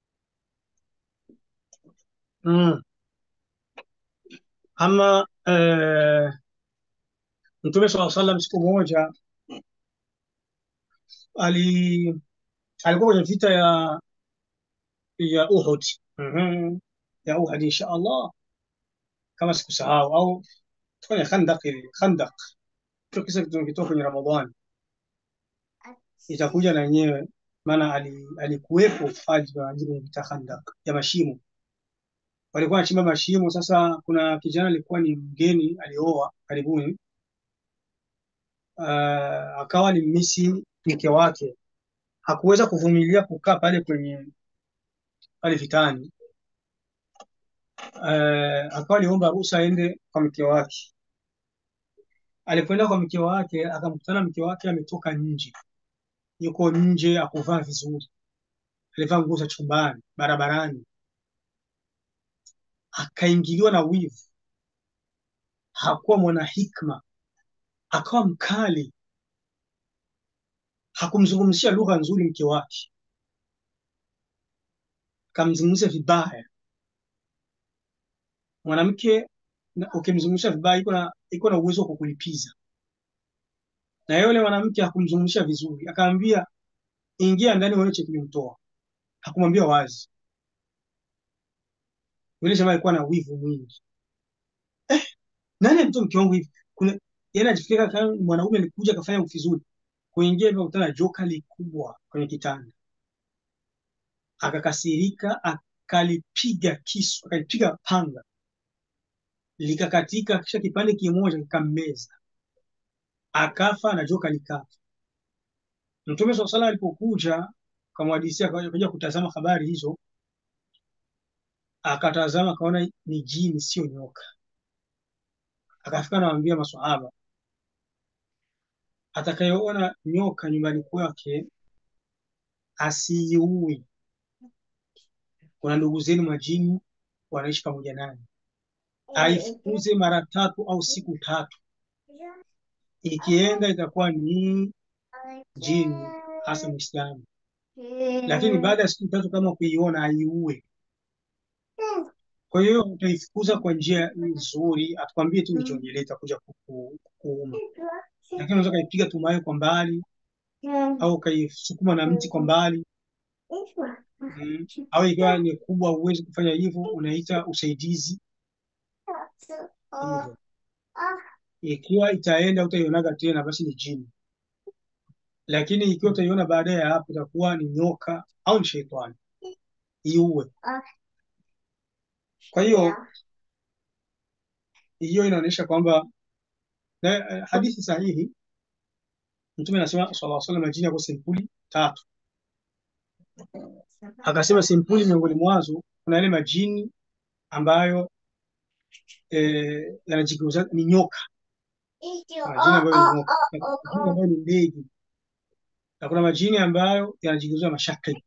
[SPEAKER 2] Mm. Ama Mtume swalla sallam siku moja alikuwa kwenye vita ya Uhud. Ya Uhud insha Allah, kama sikusahau, au kwenye Khandaq. Hicho kisa kitoka kwenye Ramadhani, itakuja na yenyewe, maana alikuwepo Khalid bin Walid kwenye vita Khandaq ya mashimo. Walikuwa wanachimba mashimo. Sasa kuna kijana alikuwa ni mgeni, alioa karibuni, akawa ni mmisi mke wake, hakuweza kuvumilia kukaa pale pale vitani. Akawa aliomba ruhusa aende kwa mke wake. Alipoenda kwa mke wake, akamkutana mke wake ametoka nje, yuko nje, akuvaa vizuri, alivaa nguo za chumbani, barabarani. Akaingiliwa na wivu, hakuwa mwana hikma, akawa mkali, hakumzungumzia lugha nzuri mke wake, akamzungumzia vibaya. Mwanamke ukimzungumzia vibaya iko na uwezo wa kukulipiza, na yule mwanamke hakumzungumzia vizuri, akamwambia ingia ndani uone cha kilimtoa. Hakumwambia wazi. Yule jamaa alikuwa na wivu mwingi. Nani mtu mke wangu hivi? Kuna yeye anajifikiria kama mwanaume alikuja akafanya vizuri. Kuingia hivyo kutana joka likubwa kwenye kitanda. Akakasirika, akalipiga kisu, akalipiga panga. Likakatika, kisha kipande kimoja kikammeza. Akafa na joka likafa. Mtume swalla alipokuja akamhadithia, akaja kutazama habari hizo, akatazama akaona ni jini sio nyoka. Akafika anawaambia maswahaba, atakayeona nyoka nyumbani kwake asiiue. Kuna ndugu zenu majini wanaishi pamoja naye, aifukuze mara 3 au siku 3. Ikienda itakuwa ni jini, hasa Muislamu, lakini baada ya siku 3 kama kuiona aiue. Kwa hiyo utaifukuza kwa njia nzuri, atukwambie tu ichonjeleta kuja kuuma, lakini unaweza kaipiga tumaye kwa mbali au kaisukuma na mti kwa mbali. Au ikiwa ni kubwa uwezi kufanya hivyo, unaita usaidizi hivyo. Ikiwa itaenda utaionaga tena, basi ni jini, lakini ikiwa utaiona baadaye ya hapo itakuwa ni nyoka au ni shetani, iue. Kwa hiyo inaonyesha kwamba hadithi sahihi, Mtume anasema sallallahu alaihi wasallam, majini yako simpuli 3. Akasema simpuli miongoni mwazo kuna yale majini ambayo yanajigeuza ni nyoka, majini ambayo ni nyoka, majini ambayo ni ndege, na kuna majini ambayo yanajigeuza mashakli.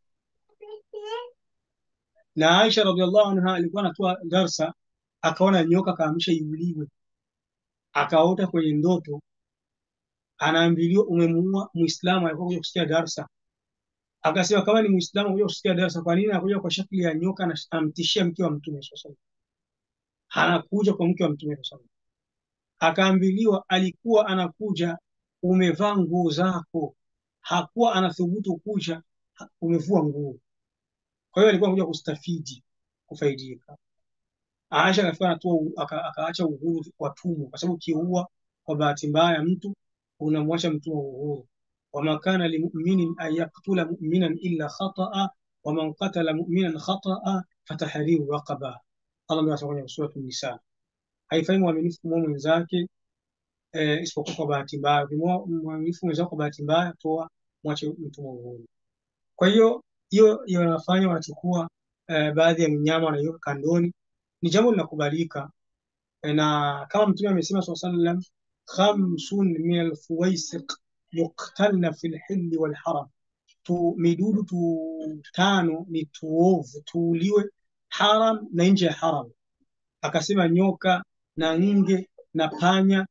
[SPEAKER 2] Na Aisha radhiallahu anha alikuwa anatoa darsa, akaona nyoka kaamsha iuliwe, akaota kwenye ndoto, anaambiliwa umemuua Muislamu alikuwa kuja kusikia darsa. Akasema kama ni Muislamu kuja kusikia darsa, kwa nini anakuja kwa shakli ya nyoka na anamtishia mke wa Mtume sallallahu alaihi wasallam? Anakuja kwa mke wa Mtume sallallahu alaihi wasallam. Akaambiliwa alikuwa anakuja umevaa nguo zako, hakuwa anathubutu kuja umevua nguo. Kwa hiyo alikuwa anakuja kustafidi, kufaidika. Aisha akafika akaacha uhuru wa tumwa, kwa sababu kiua kwa bahati mbaya mtu unamwacha mtu wa uhuru. Wama kana limu'minin an yaqtula mu'minan illa khata'a wa man qatala mu'minan khata'a fatahriru raqaba. Allah ndiye anasema kwenye sura An-Nisa, haifai muaminifu kwa mwenzake isipokuwa kwa bahati mbaya. Ukimwoa mwaminifu mwenzako kwa bahati mbaya, toa, mwache mtumwa uhuru. Kwa hiyo inafanya wanachukua baadhi ya mnyama wanaiweka kandoni, ni jambo linakubalika. Na kama Mtume amesema sallallahu alaihi wasallam, khamsun min alfuwaisiq yuqtalna fi lhilli walharam, midudu tano ni tuovu tuuliwe haram na nje ya haram. Akasema nyoka na nge na panya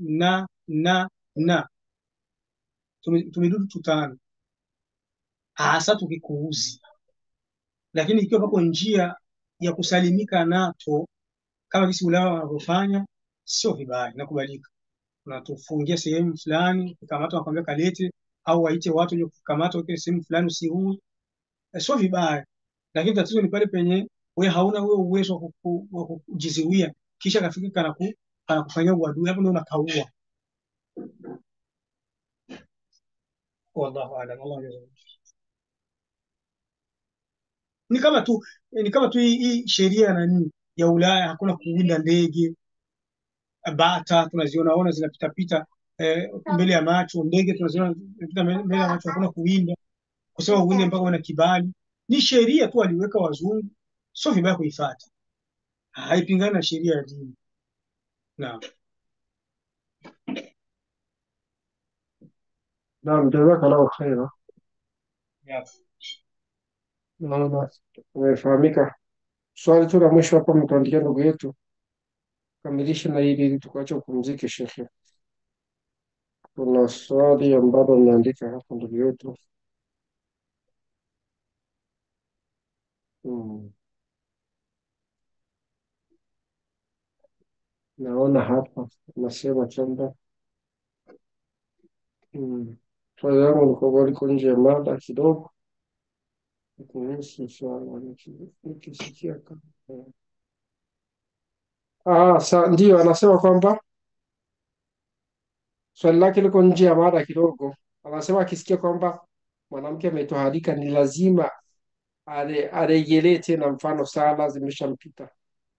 [SPEAKER 2] na tumidudu tutano, hasa tukikuuzi. Lakini ikiwa pako njia ya kusalimika nato kama jinsi Ulaya wanavyofanya, sio vibaya, inakubalika. Unatufungia sehemu fulani, ukikamata wakwambia kalete, au waite watu wenye kukamata wake sehemu fulani usiue, sio vibaya. Lakini tatizo ni pale penye wewe hauna uwezo wa kujizuia, kisha kafika kanakufanyia uadui, hapo ndio unakaua. Wallahu aalam. Allah yajua. Ni kama tu hii sheria nani ya Ulaya, hakuna kuwinda ndege. Bata tunazionaona zinapita pita mbele ya macho, ndege tunaziona zinapita mbele ya macho, hakuna kuwinda. Kusema uwinde mpaka una kibali, ni sheria tu waliweka wazungu, sio vibaya kuifuata, haipingani na sheria ya dini. Naam.
[SPEAKER 1] Naam, jazakallahu khaira.
[SPEAKER 2] Yep.
[SPEAKER 1] Naona umefahamika. Swali tu la mwisho hapa mtuandikia ndugu yetu, kamilisha na hili ili tukache kupumzike. Shekhe, kuna swali ambalo mmeandika hapa ndugu yetu. Naona hapa nasema kwamba swali langu liko nje ya mada kidogo kuhusu swala nikisikia kama ndio anasema kwamba swali lake liko nje ya mada kidogo. Anasema akisikia kwamba mwanamke ametoharika ni lazima arejelee tena, mfano sala zimeshampita.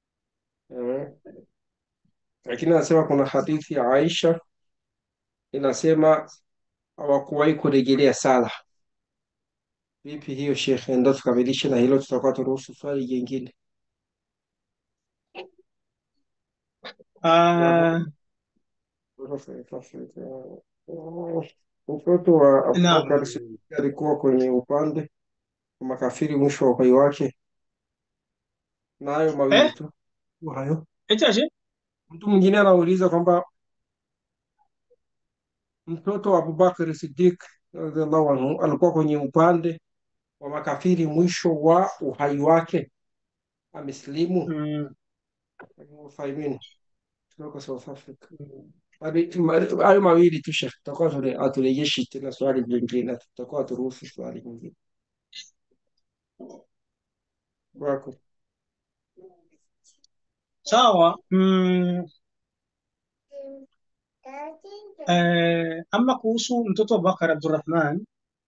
[SPEAKER 1] Lakini anasema kuna hadithi ya Aisha inasema hawakuwahi kurejelea sala. Vipi hiyo shekhe? Ndio tukamilishe na hilo, tutakuwa turuhusu swali jingine. Mtoto wa Abubakar alikuwa kwenye upande wa makafiri mwisho wa uhai wake, na hayo mawili tu hayo. Mtu mwingine anauliza kwamba mtoto wa Abubakar Siddiq radhiallahu anhu alikuwa kwenye upande wa makafiri mwisho wa uhai wake, amesilimu. Faimini kutoka South Africa. Hayo mawili tu shekhe, tutakuwa haturejeshi tena swali jingine, tutakuwa turuhusu swali jingine wako.
[SPEAKER 2] Sawa. Ama kuhusu mtoto wa Bakar Abdurrahman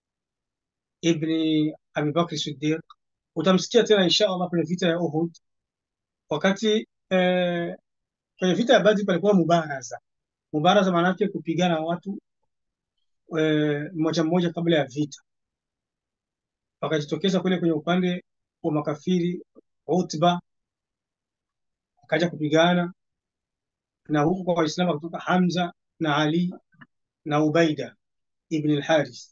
[SPEAKER 2] ibni Abi Bakr Siddiq, utamsikia tena insha Allah kwenye vita ya Uhud. Wakati kwenye vita ya Badr palikuwa mubaraza. Mubaraza maana yake kupigana watu mmoja mmoja kabla ya vita. Wakajitokeza kwenye upande wa makafiri, Utba akaja kupigana na huku kwa Waislamu kutoka Hamza na Ali na Ubaida ibn al-Harith,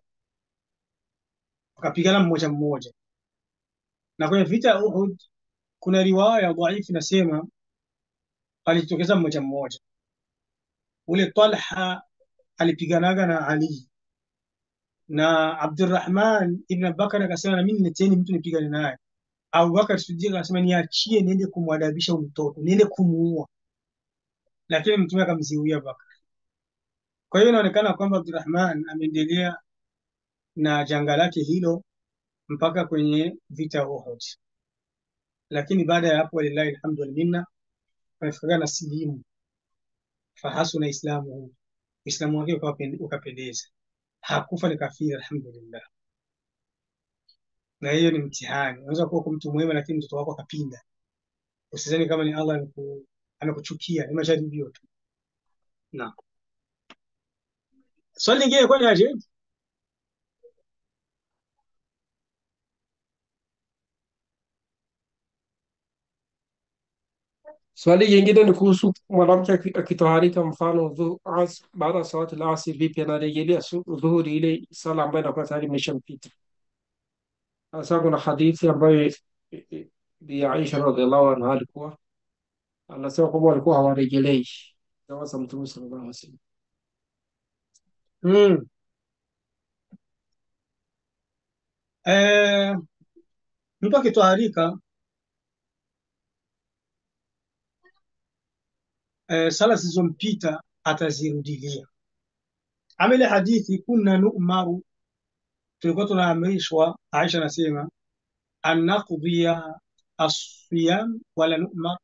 [SPEAKER 2] wakapigana mmoja mmoja. Na kwenye vita ya Uhud kuna riwaya dhaifu inasema alijitokeza mmoja mmoja. Ule Talha alipiganaga na Ali, na Abdurrahman ibn Abubakar akasema na mimi nileteni mtu nipigane naye. Abubakar Siddiq akasema niachie niende kumwadabisha mtoto, niende kumuua, lakini mtume akamziwia Bakar. Kwa hiyo inaonekana kwamba Abdurrahman ameendelea na janga lake hilo mpaka kwenye vita ya Uhud, lakini baada ya hapo walillahi alhamdu wal minna amefikana na silimu, fahasuna islamu, Uislamu wake ukapendeza, hakufa ni kafiri, alhamdulillah. Na hiyo ni mtihani. Unaweza kuwa mtu mwema lakini mtoto wako akapinda, usizani kama ni Allah amekuchukia, ni majaribio tu. Naam. Swali lingine kwani aje?
[SPEAKER 1] Swali jingine ni kuhusu mwanamke akitoharika, mfano baada ya salati al-asr, vipi anarejelea dhuhuri, ile sala ambayo inakuwa tayari imeshampita. Sasa kuna hadithi ambayo Bi Aisha radhiallahu anha alikuwa anasema kwamba walikuwa hawarejelei zama za Mtume sallallahu alaihi wasallam.
[SPEAKER 2] Mm. Eh, mtu akitwaharika sala zilizompita atazirudilia. Ama ile hadithi kunna nu'maru, tulikuwa tunaamrishwa, Aisha anasema an naqdiya as-siyam wala nu'mar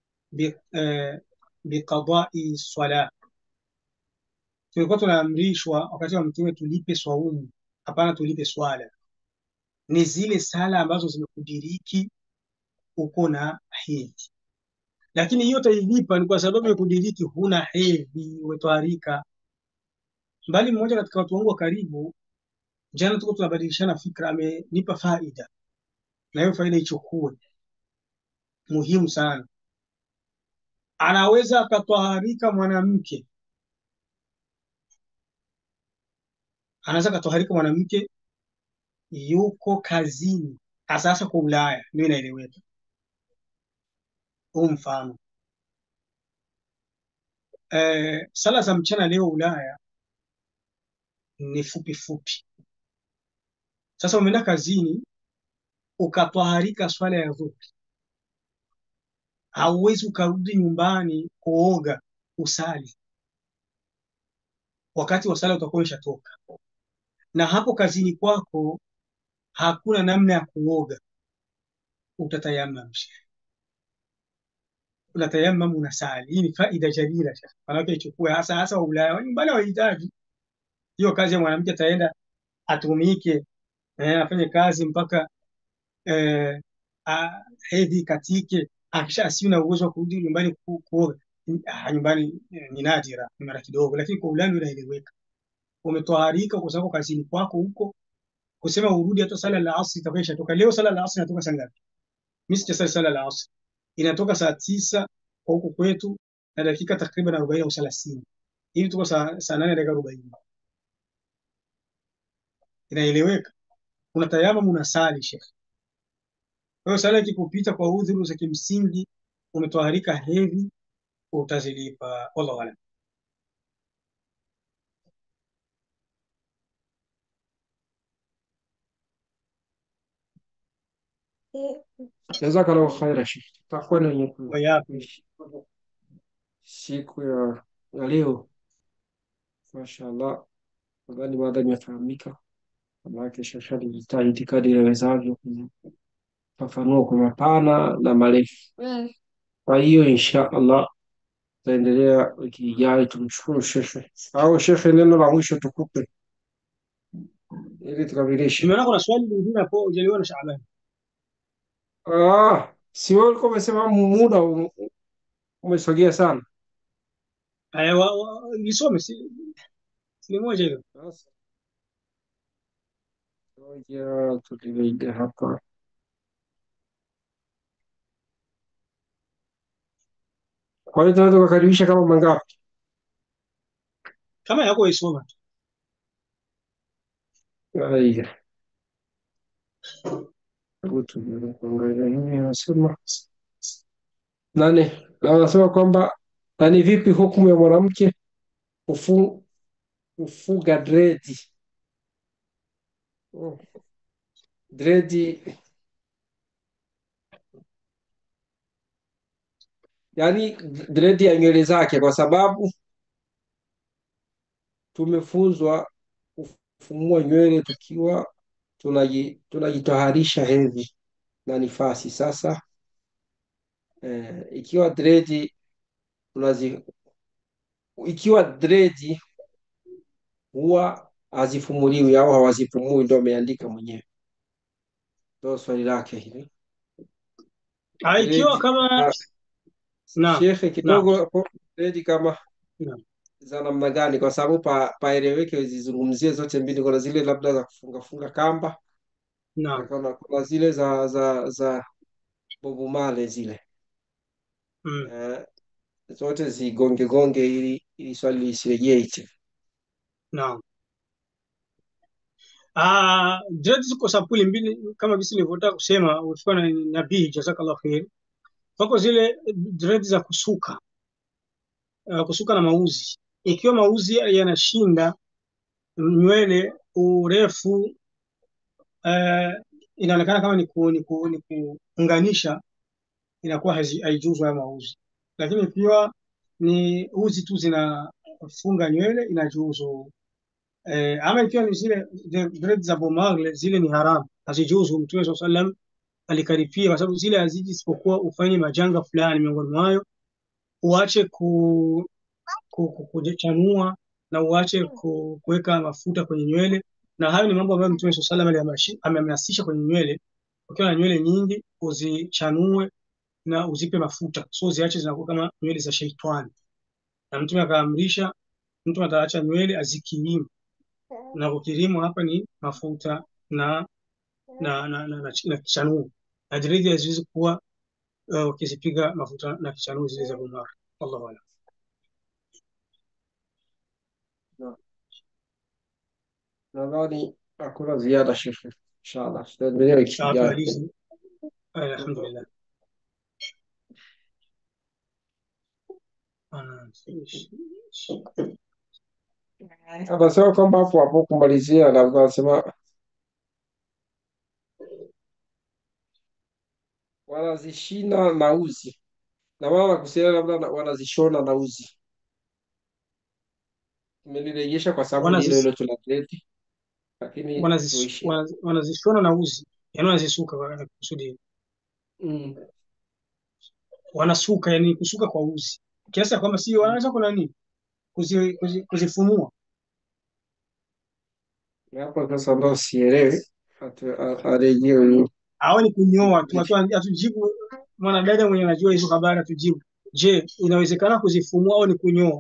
[SPEAKER 2] biqada'i salah. Tulikuwa tunaamrishwa wakati wa Mtume tulipe swaumu, hapana tulipe swala. Ni zile sala ambazo zimekudiriki uko na hedhi, lakini hiyo utailipa ni kwa sababu imekudiriki huna hedhi, umetwarika. Mbali mmoja katika watu wangu wa karibu, jana tuko tunabadilishana fikra, amenipa faida, na hiyo faida ichukue, muhimu sana. Anaweza akatwaharika mwanamke, anaweza akatwaharika mwanamke yuko kazini, hasa kwa Ulaya, ndio inaeleweka. Huu mfano sala za mchana leo Ulaya ni fupi fupi. Sasa umeenda kazini ukatwaharika swala ya dhuhuri, hauwezi ukarudi nyumbani kuoga usali, wakati wa sala utakuwa umeshatoka, na hapo kazini kwako hakuna namna ya kuoga, utatayamam. Unatayamam, unasali. Hii ni faida jalila, manake ichukue hasa wa Ulaya nyumbani, wahitaji hiyo kazi ya mwanamke, ataenda atumike, afanye kazi mpaka hedhi katike, akisha asiwe na uwezo wa kurudi nyumbani kuoga. Nyumbani ni nadira, ni mara kidogo, lakini kwa Ulaya inaeleweka. Umetwaharika kwa sababu kazini kwako huko, kusema urudi hata sala la asr itakuwa ishatoka. Leo sala la asr inatoka saa ngapi? Mimi sijasali sala la asr, inatoka saa 9 kwa huko kwetu na dakika takriban 40 au 30 hivi, tuko saa 8 dakika 40. Inaeleweka. Unatayama, unasali shekhi. Kwa hiyo sala ikikupita kwa udhuru za kimsingi, umetwaharika hedhi, utazilipa. Wallahu a'lam.
[SPEAKER 1] Jazakallahu khaira Sheikh, tutakuwa na wenye
[SPEAKER 2] Wayapi.
[SPEAKER 1] kuishi siku ya leo, mashaallah. Nadhani mada imefahamika, manake Sheikh alijitahidi kadiri awezavyo kufafanua kwa mapana na marefu. Kwa hiyo insha Allah tutaendelea wiki ijayo. Tumshukuru Sheikh. Au Sheikh, neno la mwisho tukupe ili tukamilishe.
[SPEAKER 2] Nimeona kuna swali lingine hapo hujaliona Shaaban.
[SPEAKER 1] Si wewe ulikuwa umesema muda umesogea sana.
[SPEAKER 2] Nisome si moja hilo.
[SPEAKER 1] Sasa ngoja tuliweke hapa. Kwa hiyo tunaweza kukaribisha kama mangapi?
[SPEAKER 2] Kama yako isoma tu.
[SPEAKER 1] Haya, kuangalia hii anasema nane, anasema kwamba ni vipi hukumu ya mwanamke kufuga dredi. Dredi yani dredi ya nywele zake, kwa sababu tumefunzwa kufumua nywele tukiwa tunajitoharisha hedhi na nifasi. Sasa ikiwa dredi huwa hazifumuliwi au hawazifumui, ndio ameandika mwenyewe, ndio swali lake hili.
[SPEAKER 2] Ikiwa kama
[SPEAKER 1] Shekhe kidogo hapo dredi kama za namna gani? Kwa sababu paeleweke, zizungumzie zote mbili. Kuna zile labda za kufunga funga kamba na
[SPEAKER 2] Naam.
[SPEAKER 1] kuna zile za Bobu Male zile
[SPEAKER 2] Mm.
[SPEAKER 1] eh, zote zigonge gonge ili swali lisirejee hichi.
[SPEAKER 2] Naam. Dread ziko sampuli mbili kama vile nilivyotaka kusema, ulikuwa na nabii, jazakallahu khair. Wako zile dread za kusuka, kusuka na mauzi. Ikiwa mauzi yanashinda nywele urefu, uh, inaonekana kama ni kuunganisha, inakuwa haijuzu ya mauzi. Lakini ikiwa ni uzi tu zinafunga nywele inajuzu. Ama ikiwa ni zile dread za bomagle, zile ni haramu, hazijuzu. Mtume swalla sallam alikaripia, kwa sababu zile haziji isipokuwa ufanye majanga fulani, miongoni mwayo uache kujichanua na uache kuweka mafuta kwenye nywele, na hayo ni mambo ambayo Mtume swalla sallam amehamasisha kwenye nywele. Ukiwa na nywele nyingi uzichanue na uzipe mafuta, so ziache zinakuwa kama nywele za sheitani. Na Mtume akaamrisha mtu ataacha nywele azikirimu, na kukirimu hapa ni mafuta na kichanuo, na dread haziwezi kuwa ukizipiga mafuta na kichanuo zile za bumara. Wallahu a'lam.
[SPEAKER 1] Na- Nadhani hakuna ziada shekhe, inshallah tutaendelea wiki ijayo.
[SPEAKER 2] Tumalize. Alhamdulillah.
[SPEAKER 1] Anasema kwamba hapo hapo kumalizia, na anasema wanazishina na uzi, na maana kuhusiana labda wanazishona na uzi. Imenirejesha kwa sababu ni hilo
[SPEAKER 2] Wanazis-
[SPEAKER 1] hilo tunaleti, lakini tuishi hapo.
[SPEAKER 2] Wanazishona na uzi, yani wanazisuka kwa kusudi,
[SPEAKER 1] Mm.
[SPEAKER 2] wanasuka, yani kusuka kwa uzi, kiasi ya kwamba si wanaweza kuna nini kuzifumua.
[SPEAKER 1] Na hapo sasa ndo sielewi, arejee huyu.
[SPEAKER 2] Hao ni kunyoa tu, hatujibu. Mwanadada mwenye anajua hizo habari atujibu. Je, inawezekana kuzifumua au ni kunyoa?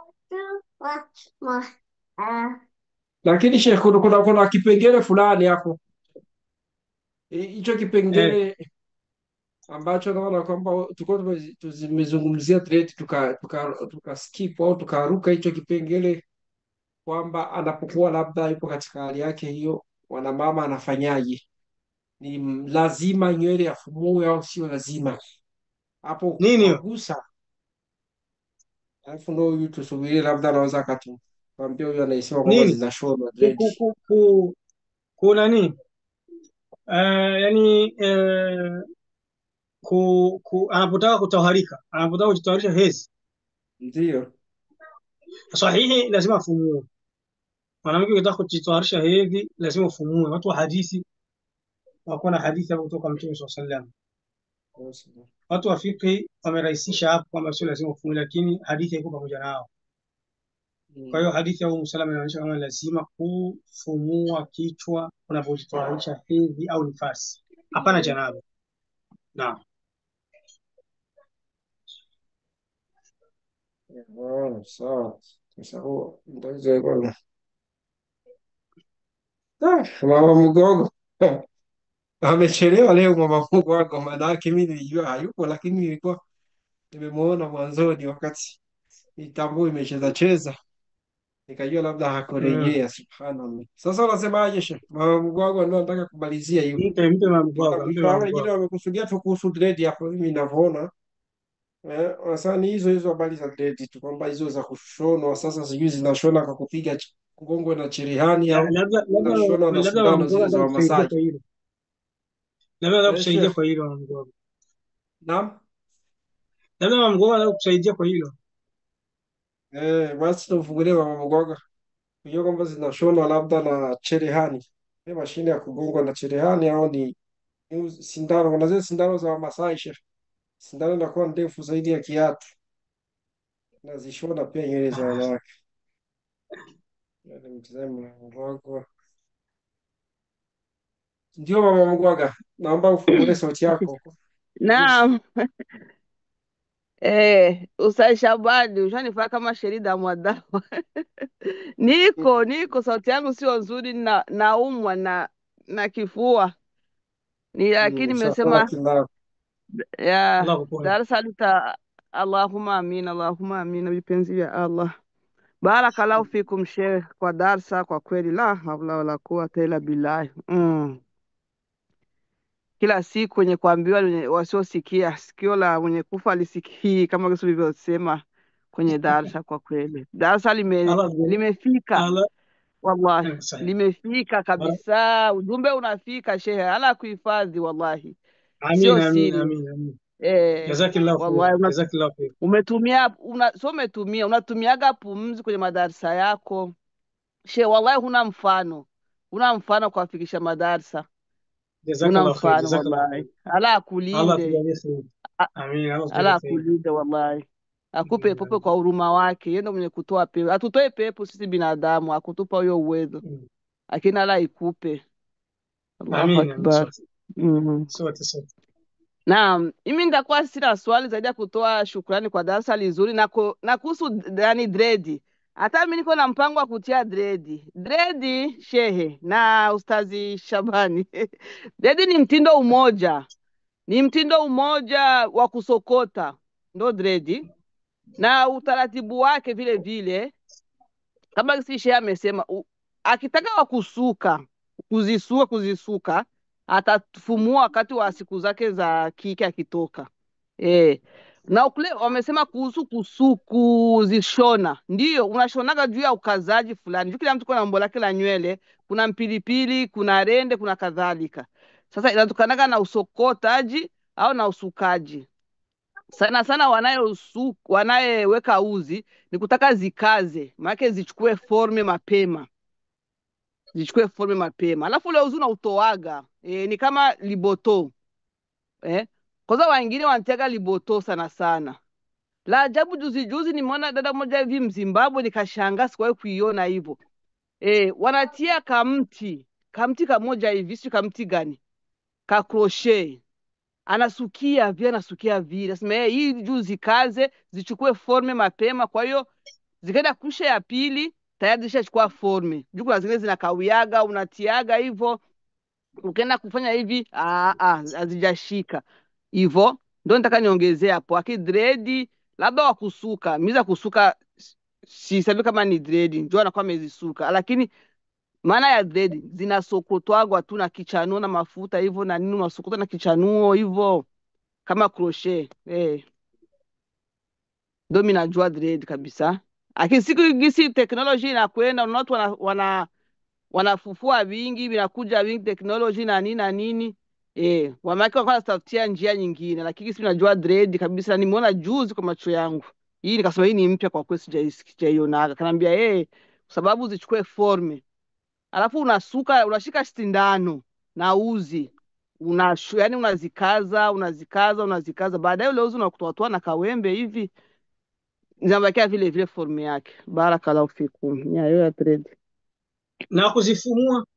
[SPEAKER 1] Lakini Sheikh, kuna kipengele fulani hapo, hicho
[SPEAKER 2] Eh,
[SPEAKER 1] kipengele ambacho naona kwamba tulikuwa tumezungumzia thread tuka skip au tukaruka hicho kipengele, kwamba anapokuwa labda yupo katika hali yake hiyo, mwanamama anafanyaje? Ni lazima nywele afumue au sio lazima? Hapo
[SPEAKER 2] nini hiyo?
[SPEAKER 1] ukagusa, alafu ndo huyu tusubirie, labda anaweza akatuambia huyu anaisema kwamba
[SPEAKER 2] Nini?
[SPEAKER 1] zinashonwa
[SPEAKER 2] Ku,
[SPEAKER 1] dread.
[SPEAKER 2] ku, ku, ku, ku nani? Yani anapotaka kutaharika, anapotaka kujitaharisha hedhi
[SPEAKER 1] Ndio.
[SPEAKER 2] sahihi, lazima afumue. Mwanamke ukitaka kujitaharisha hedhi lazima ufumue. Watu wa hadithi wako na hadithi hapo kutoka Mtume sallallahu alaihi wasallam. Watu wa fiqh wamerahisisha hapo kwamba sio lazima ufumue, lakini hadithi haiko pamoja nao. Kwa hiyo
[SPEAKER 1] Mm.
[SPEAKER 2] hadithi ya Umm Salama inaonyesha kama lazima kufumua kichwa unapojitayarisha hedhi au nifasi, hapana janaba. Naam.
[SPEAKER 1] Sawa. Sasa huo ndio hizo iko. Mama Mgogo amechelewa leo. Mama Mgogo manake mimi nilijua hayupo, lakini nilikuwa nimemuona mwanzoni wakati mitambo imecheza cheza, nikajua labda
[SPEAKER 2] Mm.
[SPEAKER 1] hakurejea. Subhanallah. Sasa unasemaje Sheikh? Mama Mgogo ndio nataka kumalizia hiyo.
[SPEAKER 2] Mpe mamgwagwa, mpe
[SPEAKER 1] Vifaa vingine
[SPEAKER 2] mamgwagwa.
[SPEAKER 1] wamekusudia tu kuhusu dread hapo, mimi ninavyoona sasa ni hizo hizo habari za dread tu, kwamba hizo za kushonwa sasa sijui zinashona kwa kupiga kugongwe na cherehani au zinashonwa na
[SPEAKER 2] Labda
[SPEAKER 1] sindano
[SPEAKER 2] mamgwagwa
[SPEAKER 1] zile za
[SPEAKER 2] anataka kusaidia
[SPEAKER 1] Wamasai.
[SPEAKER 2] kwa hilo, labda anataka kusaidia
[SPEAKER 1] Sheikh,
[SPEAKER 2] kwa hilo mamgwagwa,
[SPEAKER 1] naam.
[SPEAKER 2] labda mamgwagwa anataka kusaidia kwa hilo.
[SPEAKER 1] Basi tumfungulie Mama Mgogo kujua kwamba zinashonwa labda na cherehani, ile mashine ya kugongwa na cherehani au ni sindano. Kuna zile sindano za Wamasai Sheikh, sindano inakuwa ndefu zaidi ya kiatu, nazishona pia nywele za wanawake. Yaani mtazamo wa Mgogo. Ndio Mama Mgwaga, naomba ufungulie sauti yako. Yes.
[SPEAKER 3] Naam. Ustaz Shabani ushanifaa kama Sherida Mwadawa. Niko sauti yangu sio nzuri, naumwa na kifua lakini nimesema
[SPEAKER 1] Barakallah.
[SPEAKER 3] ya
[SPEAKER 2] Allah kupone.
[SPEAKER 3] darasa Allahumma amin, Allahumma amin, vipenzi vya Allah. Barakallahu fikum Sheikh kwa darsa, kwa kweli la hawla wala quwwata illa billah. Kila siku wenye kuambiwa wasiosikia, sikio la mwenye kufa alisikii, kama Yesu alivyosema kwenye darsa. Kwa kweli darsa
[SPEAKER 2] Allah
[SPEAKER 3] limefika,
[SPEAKER 2] Allah
[SPEAKER 3] wallahi
[SPEAKER 2] sahihi.
[SPEAKER 3] limefika kabisa, ujumbe unafika shehe, ala kuhifadhi, wallahi
[SPEAKER 2] Amin
[SPEAKER 3] sio
[SPEAKER 2] amin
[SPEAKER 3] siri.
[SPEAKER 2] amin amin. Jazakillahu khair.
[SPEAKER 3] Wallahi
[SPEAKER 2] Jazakillahu khair.
[SPEAKER 3] unatumiaga pumzi kwenye madarsa yako she, wallahi huna mfano kuwafikisha madarsa, huna
[SPEAKER 2] Jazakallahu khair.
[SPEAKER 3] mfano
[SPEAKER 2] Jazakallahu khair.
[SPEAKER 3] wallahi. Ala
[SPEAKER 2] Allah
[SPEAKER 3] akulinde,
[SPEAKER 2] tujalie khair. Amin. Allah
[SPEAKER 3] ala
[SPEAKER 2] tujalie khair.
[SPEAKER 3] akulinde wallahi, akupe
[SPEAKER 2] Amin
[SPEAKER 3] pepo kwa huruma wake. Yeye ndo mwenye kutoa pepo, atutoe pepo sisi binadamu, akutupa huyo uwezo,
[SPEAKER 2] amin.
[SPEAKER 3] lakini ala ikupe. Allahu
[SPEAKER 2] Amin.
[SPEAKER 3] akbar.
[SPEAKER 2] Sote.
[SPEAKER 3] Naam, mimi nitakuwa sina swali zaidi ya kutoa shukrani kwa darasa lizuri na kuhusu yani dredi. Hata mimi niko na mpango wa kutia dredi shehe na ustazi Shabani. Dredi ni mtindo umoja wa kusokota, ndo dredi, na utaratibu wake vile vile kama si shehe amesema, akitaka wa kuzisuka atafumua wakati wa siku zake za kike akitoka. Na ukule wamesema kuhusu kuzishona, ndio unashonaga juu ya ukazaji fulani, juu kila mtu kuna umbo lake la nywele, kuna mpilipili, kuna rende, kuna kadhalika. Sasa inatokanaga na usokotaji au na usukaji. Sana sana wanayeweka uzi ni kutaka zikaze, maana zichukue forme mapema, alafu ule uzi unautoaga ni kama liboto kwanza. Wengine wanatega liboto sana. La ajabu, juzi nimeona dada moja hivi Mzimbabwe, nikashangaa, sikuwahi kuiona hivyo. Wanatia kamti kamoja hivi, sio kamti gani, ka crochet, anasukia vile nasema hii juu zikaze, zichukue forme mapema. Kwa hiyo zikaenda kusha ya pili tayari zishachukua forme, juu kuna zingine zinakawiaga, unatiaga hivyo, ukienda kufanya hivi hazijashika hivyo. Ndio nataka niongezea hapo, akidredi labda wakusuka miza kusuka, sisabi kama ni dredi ndio anakuwa amezisuka, lakini maana ya dredi zinasokotwagwa tu na kichanuo na mafuta hivyo na nini, unasokota na kichanuo hivyo kama crochet. Ndio mimi najua dredi kabisa, lakini siku gisi teknolojia inakwenda, watu wanafufua vingi, vinakuja vingi teknolojia na nini wamaki wakawa tafutia njia nyingine, lakini sisi tunajua dread kabisa. Nimeona juzi kwa macho yangu hii, nikasema hii ni mpya kwa kweli, sijaionaga. Kanaambia kwa sababu zichukue forme, alafu unashika sindano na uzi yani unazikaza, baadaye ule uzi unakutoa na kawembe hivi, zinabakia vile vile forme yake. Barakallahu fikum. Nyayo ya dread
[SPEAKER 2] Na kuzifumua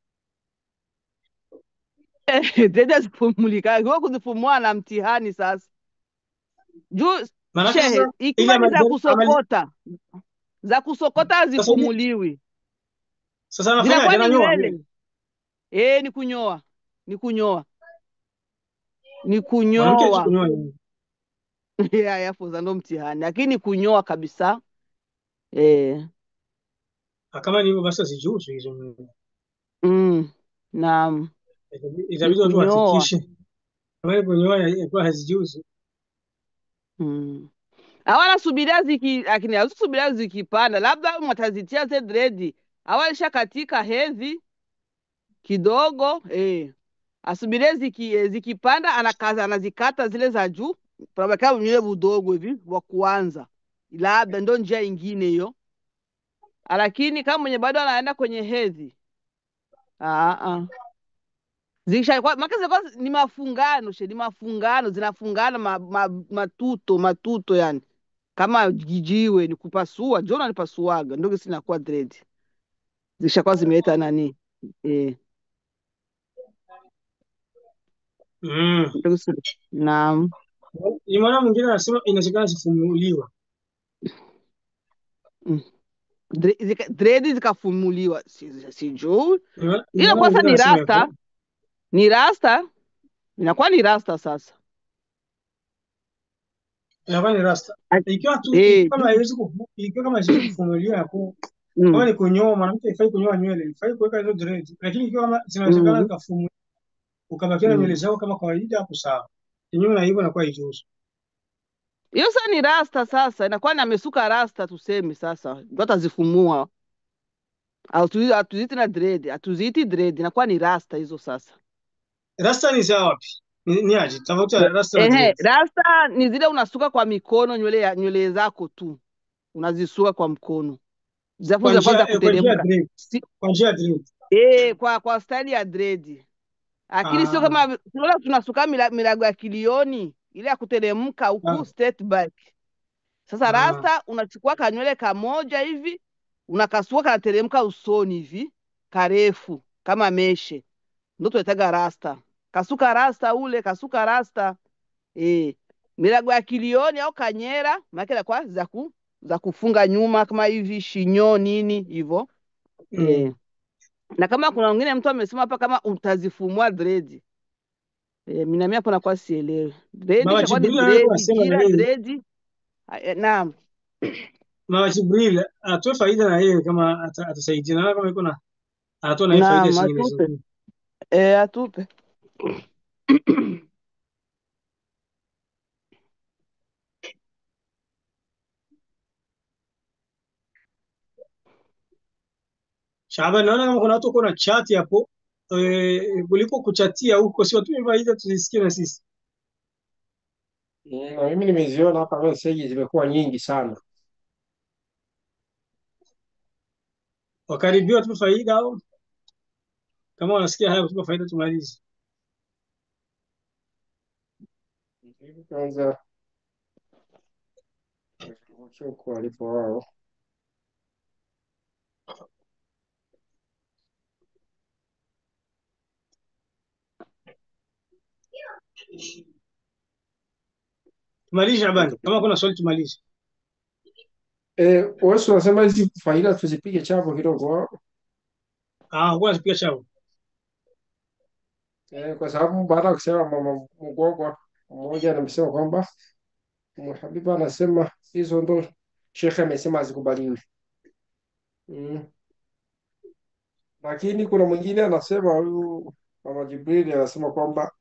[SPEAKER 3] dread zifumulika, kwa kuzifumua na mtihani sasa. Juu shehe, ikiwa ni za kusokota hazifumuliwi, zinakuwa ni nywele. Ni kunyoa yafuza ndo mtihani, lakini kunyoa kabisa.
[SPEAKER 2] Kama ni hivyo basi zijuzu hizo.
[SPEAKER 3] Naam,
[SPEAKER 2] itabidi watu wafikishe kama hivyo, kunyoa ilikuwa hazijuzu.
[SPEAKER 3] Hawana subiria zikipanda, labda mtazitia ze dredi awalisha katika hedhi kidogo, asubirie zikipanda, anazikata zile za juu, panabakia nywele budogo hivi wa kuanza, labda ndo njia ingine hiyo. Lakini kama mwenye bado anaenda kwenye hedhi ni mafungano zinafungana matuto yani kama jijiwe, ni kupasua jona nipasuaga, ndio sinakuwa dread zishakuwa zimeleta nani Naam.
[SPEAKER 2] Ni maana mwingine anasema inawezekana zifumuliwa.
[SPEAKER 3] Mm. Dredi zikafumuliwa, sijui.
[SPEAKER 2] Ni
[SPEAKER 3] Ila
[SPEAKER 2] maana
[SPEAKER 3] kwanza
[SPEAKER 2] mwingine
[SPEAKER 3] ni
[SPEAKER 2] anasema
[SPEAKER 3] rasta,
[SPEAKER 2] hivyo.
[SPEAKER 3] ni rasta, inakuwa ni rasta sasa.
[SPEAKER 2] Inakuwa ni rasta. Ikiwa kama
[SPEAKER 3] Juu.
[SPEAKER 2] haiwezi ikiwa kama haiwezi kufumuliwa hapo, kama
[SPEAKER 3] Mm.
[SPEAKER 2] ni kunyoa, mwanamke haifai kunyoa nywele, haifai kuweka hizo dread. Lakini ikiwa kama zinawezekana
[SPEAKER 3] Mm.
[SPEAKER 2] zikafumuliwa ukabakia na nywele
[SPEAKER 3] Mm.
[SPEAKER 2] zako kama kawaida, hapo sawa. Kinyume na hivyo inakuwa haijuzu.
[SPEAKER 3] Hiyo sasa ni rasta, sasa inakuwa ni amesuka rasta, tuseme sasa ndio atazifumua. Hatuziiti na dread, hatuziiti dread, inakuwa ni rasta hizo sasa.
[SPEAKER 2] Rasta ni sawa wapi? Ni aje? Tofauti ya rasta na
[SPEAKER 3] Ehe,
[SPEAKER 2] dread.
[SPEAKER 3] rasta ni zile unasuka kwa mikono, nywele zako tu unazisuka kwa mkono, zafu zinakuwa za
[SPEAKER 2] Kwa njia ya
[SPEAKER 3] kuteremka.
[SPEAKER 2] dread. Kwa njia ya dread.
[SPEAKER 3] Kwa style ya dread, lakini sio
[SPEAKER 2] Ah,
[SPEAKER 3] kama tunaona tunasuka milago ya kilioni ile ya kuteremka
[SPEAKER 2] ah,
[SPEAKER 3] huku straight back. Sasa
[SPEAKER 2] ah.
[SPEAKER 3] rasta unachukua kanywele kamoja hivi unakasua kanateremka usoni hivi karefu kama meshe, ndio tunaitaga rasta. Kasuka rasta ule, kasuka rasta. Milago ya kilioni au kanyera maana inakuwa za kufunga nyuma kama hivi shinyo nini hivyo.
[SPEAKER 2] Mm.
[SPEAKER 3] Na kama kuna mwingine mtu amesema hapa kama utazifumua dredi. Mimi hapo nakuwa sielewi. Dredi
[SPEAKER 2] Mama
[SPEAKER 3] itakuwa ni
[SPEAKER 2] Jibril anaye
[SPEAKER 3] dredi
[SPEAKER 2] anasema na
[SPEAKER 3] bila
[SPEAKER 2] yeye,
[SPEAKER 3] dredi. Naam.
[SPEAKER 2] Mama Jibril atoe faida na yeye kama atasaidia na kama iko na anatoa na yeye faida
[SPEAKER 3] Naam,
[SPEAKER 2] zingine
[SPEAKER 3] atupe.
[SPEAKER 2] zingine.
[SPEAKER 3] Atupe.
[SPEAKER 2] Shaba, naona kama kuna watu kuna chat hapo kuliko kuchatia huko, si watu faida tuzisikie na sisi.
[SPEAKER 1] Na mimi nimeziona hapa meseji zimekuwa nyingi sana.
[SPEAKER 2] Wakaribia watupe faida au kama wanasikia haya watupe faida tumalize.
[SPEAKER 1] Hivi kwanza huko walipo wao.
[SPEAKER 2] Tumalize Shaban, kama kuna swali tumalize.
[SPEAKER 1] Wewe unasema hizi faida tuzipige chapo kidogo wao.
[SPEAKER 2] Huwa tupiga chao.
[SPEAKER 1] Kwa sababu baada ya kusema mama Mgogwa mmoja amesema kwamba Habiba anasema hizo ndo shekhe amesema hazikubaliwi. Mm. Lakini kuna mwingine anasema, huyu mama Jibrili anasema kwamba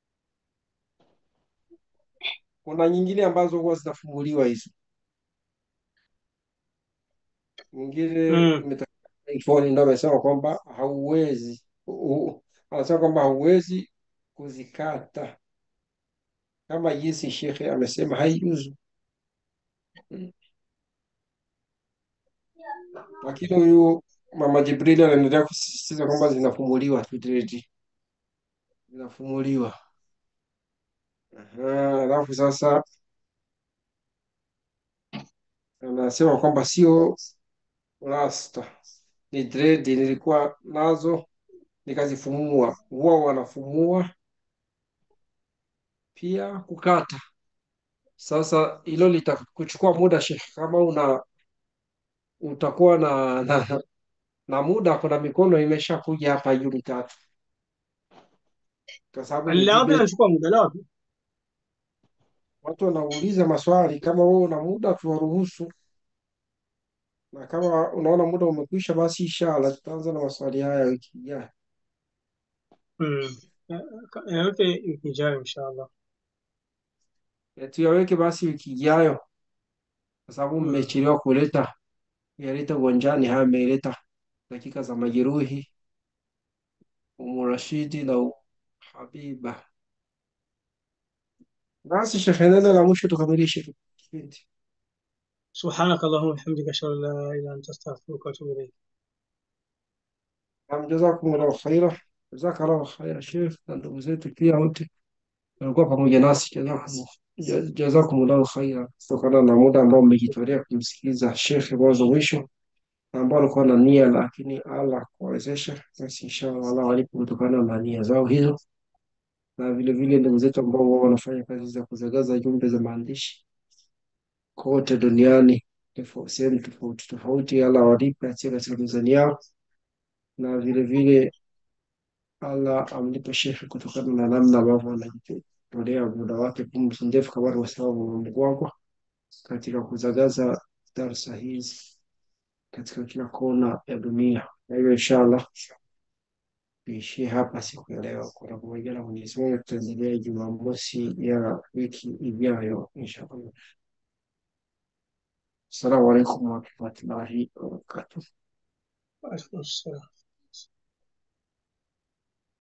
[SPEAKER 1] kuna nyingine ambazo huwa zinafunguliwa hizo. Mwingine
[SPEAKER 2] Mm.
[SPEAKER 1] iPhone ndio amesema kwamba anasema kwamba hauwezi kuzikata kama jinsi shekhe amesema haijuzu. Mm. Lakini huyu mama Jibrili anaendelea kusisitiza kwamba zinafumuliwa tu direct. Zinafumuliwa. Alafu sasa anasema kwamba sio rasta, ni dread. Nilikuwa nazo nikazifumua. Huwa wanafumua pia kukata. Sasa hilo litakuchukua muda Sheikh, kama utakuwa na muda. Kuna mikono imeshakuja hapa juu mitatu, kwa sababu ni
[SPEAKER 2] La wapi
[SPEAKER 1] debate.
[SPEAKER 2] anachukua muda la wapi?
[SPEAKER 1] Watu wanauliza maswali, kama wewe una muda tuwaruhusu, na kama unaona muda umekwisha, basi inshallah tutaanza na maswali haya wiki ijayo.
[SPEAKER 2] Mm. Yote wiki ijayo inshallah.
[SPEAKER 1] Tuyaweke basi wiki ijayo, kwa sababu
[SPEAKER 2] Mm.
[SPEAKER 1] mmechelewa kuyaleta uwanjani. Haya mmeleta dakika za majeruhi, Umu Rashidi na Habiba. Basi Sheikh, neno la mwisho tukamilishe kipindi.
[SPEAKER 2] سبحانك اللهم وبحمدك أشهد أن لا إله إلا أنت أستغفرك وأتوب إليك.
[SPEAKER 1] Jazakumullahu khaira, jazakallahu khaira Sheikh, na ndugu zetu pia wote walikuwa pamoja nasi. Jazakumullahu khaira, kutokana na muda ambao mmejitolea kumsikiliza Sheikh mwanzo mwisho, ambao walikuwa na nia, lakini Allah kuwawezesha, basi inshallah Allah walipo kutokana na nia zao hizo. na vile vile ndugu zetu ambao wao wanafanya kazi za kuzagaza jumbe za maandishi kote duniani, sehemu tofauti tofauti. Allah awalipe atie katika mizani yao, na vile vile Allah amlipe shekhe kutokana na namna ambavyo anajitolea muda wake pumzi ndefu kama wasababu wa Mungu wangu katika kuzagaza darsa hizi katika kila kona ya dunia. Kwa hiyo inshallah tuishie hapa siku ya leo. Kwa pamoja na Mwenyezi Mungu tutaendelea Jumamosi ya wiki ijayo inshallah. Assalamu alaikum warahmatullahi wabarakatuh.
[SPEAKER 2] Waalaikum salaam.